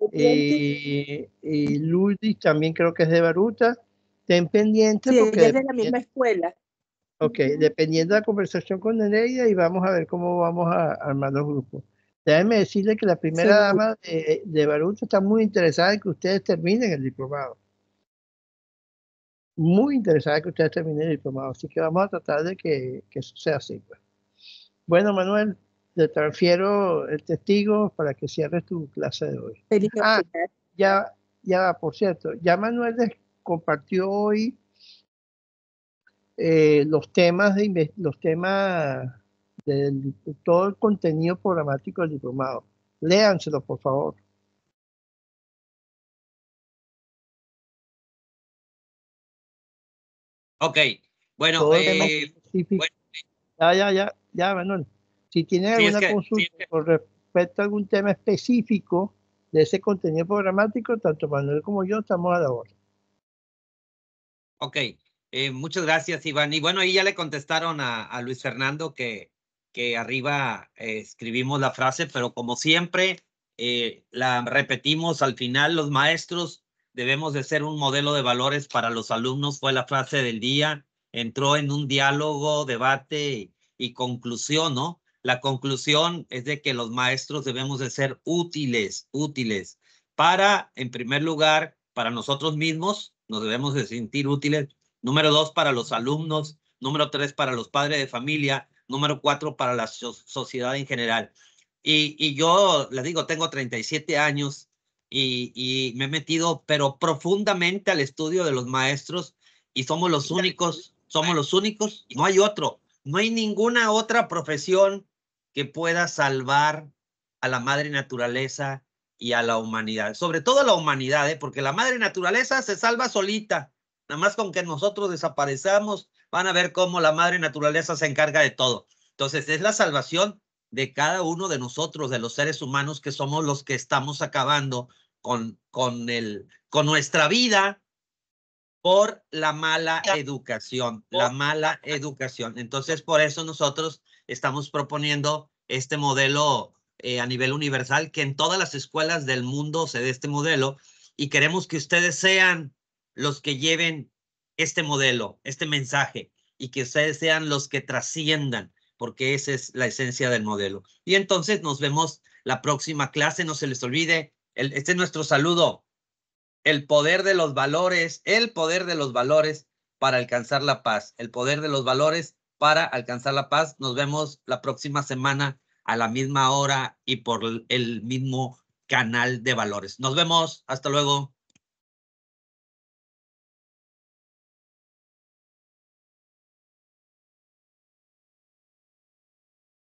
Y Lourdes también creo que es de Baruta. Estén pendientes porque ella es de la misma escuela. Ok, dependiendo de la conversación con Nereida y vamos a ver cómo vamos a armar los grupos. Déjenme decirle que la primera dama de Baruta está muy interesada en que ustedes terminen el diplomado. Muy interesada en que ustedes terminen el diplomado. Así que vamos a tratar de que eso sea así. Pues. Bueno, Manuel, te transfiero el testigo para que cierres tu clase de hoy. Ya, por cierto, ya Manuel les compartió hoy los temas de todo el contenido programático del diplomado. Léanselo, por favor. Ok, bueno, Ya, Manuel. Si tienen alguna consulta con respecto a algún tema específico de ese contenido programático, tanto Manuel como yo estamos a la hora. Ok, muchas gracias, Iván. Y bueno, ahí ya le contestaron a Luis Fernando que arriba escribimos la frase, pero como siempre, la repetimos al final, los maestros debemos de ser un modelo de valores para los alumnos, fue la frase del día, entró en un diálogo, debate y conclusión, ¿no? La conclusión es de que los maestros debemos de ser útiles para, en primer lugar, para nosotros mismos, nos debemos de sentir útiles. Número 2, para los alumnos. Número 3, para los padres de familia. Número 4, para la sociedad en general. Y yo les digo, tengo 37 años y me he metido, pero profundamente al estudio de los maestros y somos los únicos, no hay otro, no hay ninguna otra profesión que pueda salvar a la madre naturaleza y a la humanidad, sobre todo a la humanidad, porque la madre naturaleza se salva solita, nada más con que nosotros desaparezcamos, van a ver cómo la madre naturaleza se encarga de todo. Entonces es la salvación de cada uno de nosotros, de los seres humanos que somos los que estamos acabando con nuestra vida por la mala educación, Entonces, por eso nosotros estamos proponiendo este modelo a nivel universal, que en todas las escuelas del mundo se dé este modelo, y queremos que ustedes sean los que lleven este modelo, este mensaje, y que ustedes sean los que trasciendan, porque esa es la esencia del modelo. Y entonces nos vemos la próxima clase, no se les olvide, este es nuestro saludo. El poder de los valores para alcanzar la paz. El poder de los valores para alcanzar la paz. Nos vemos la próxima semana a la misma hora y por el mismo canal de valores. Nos vemos. Hasta luego.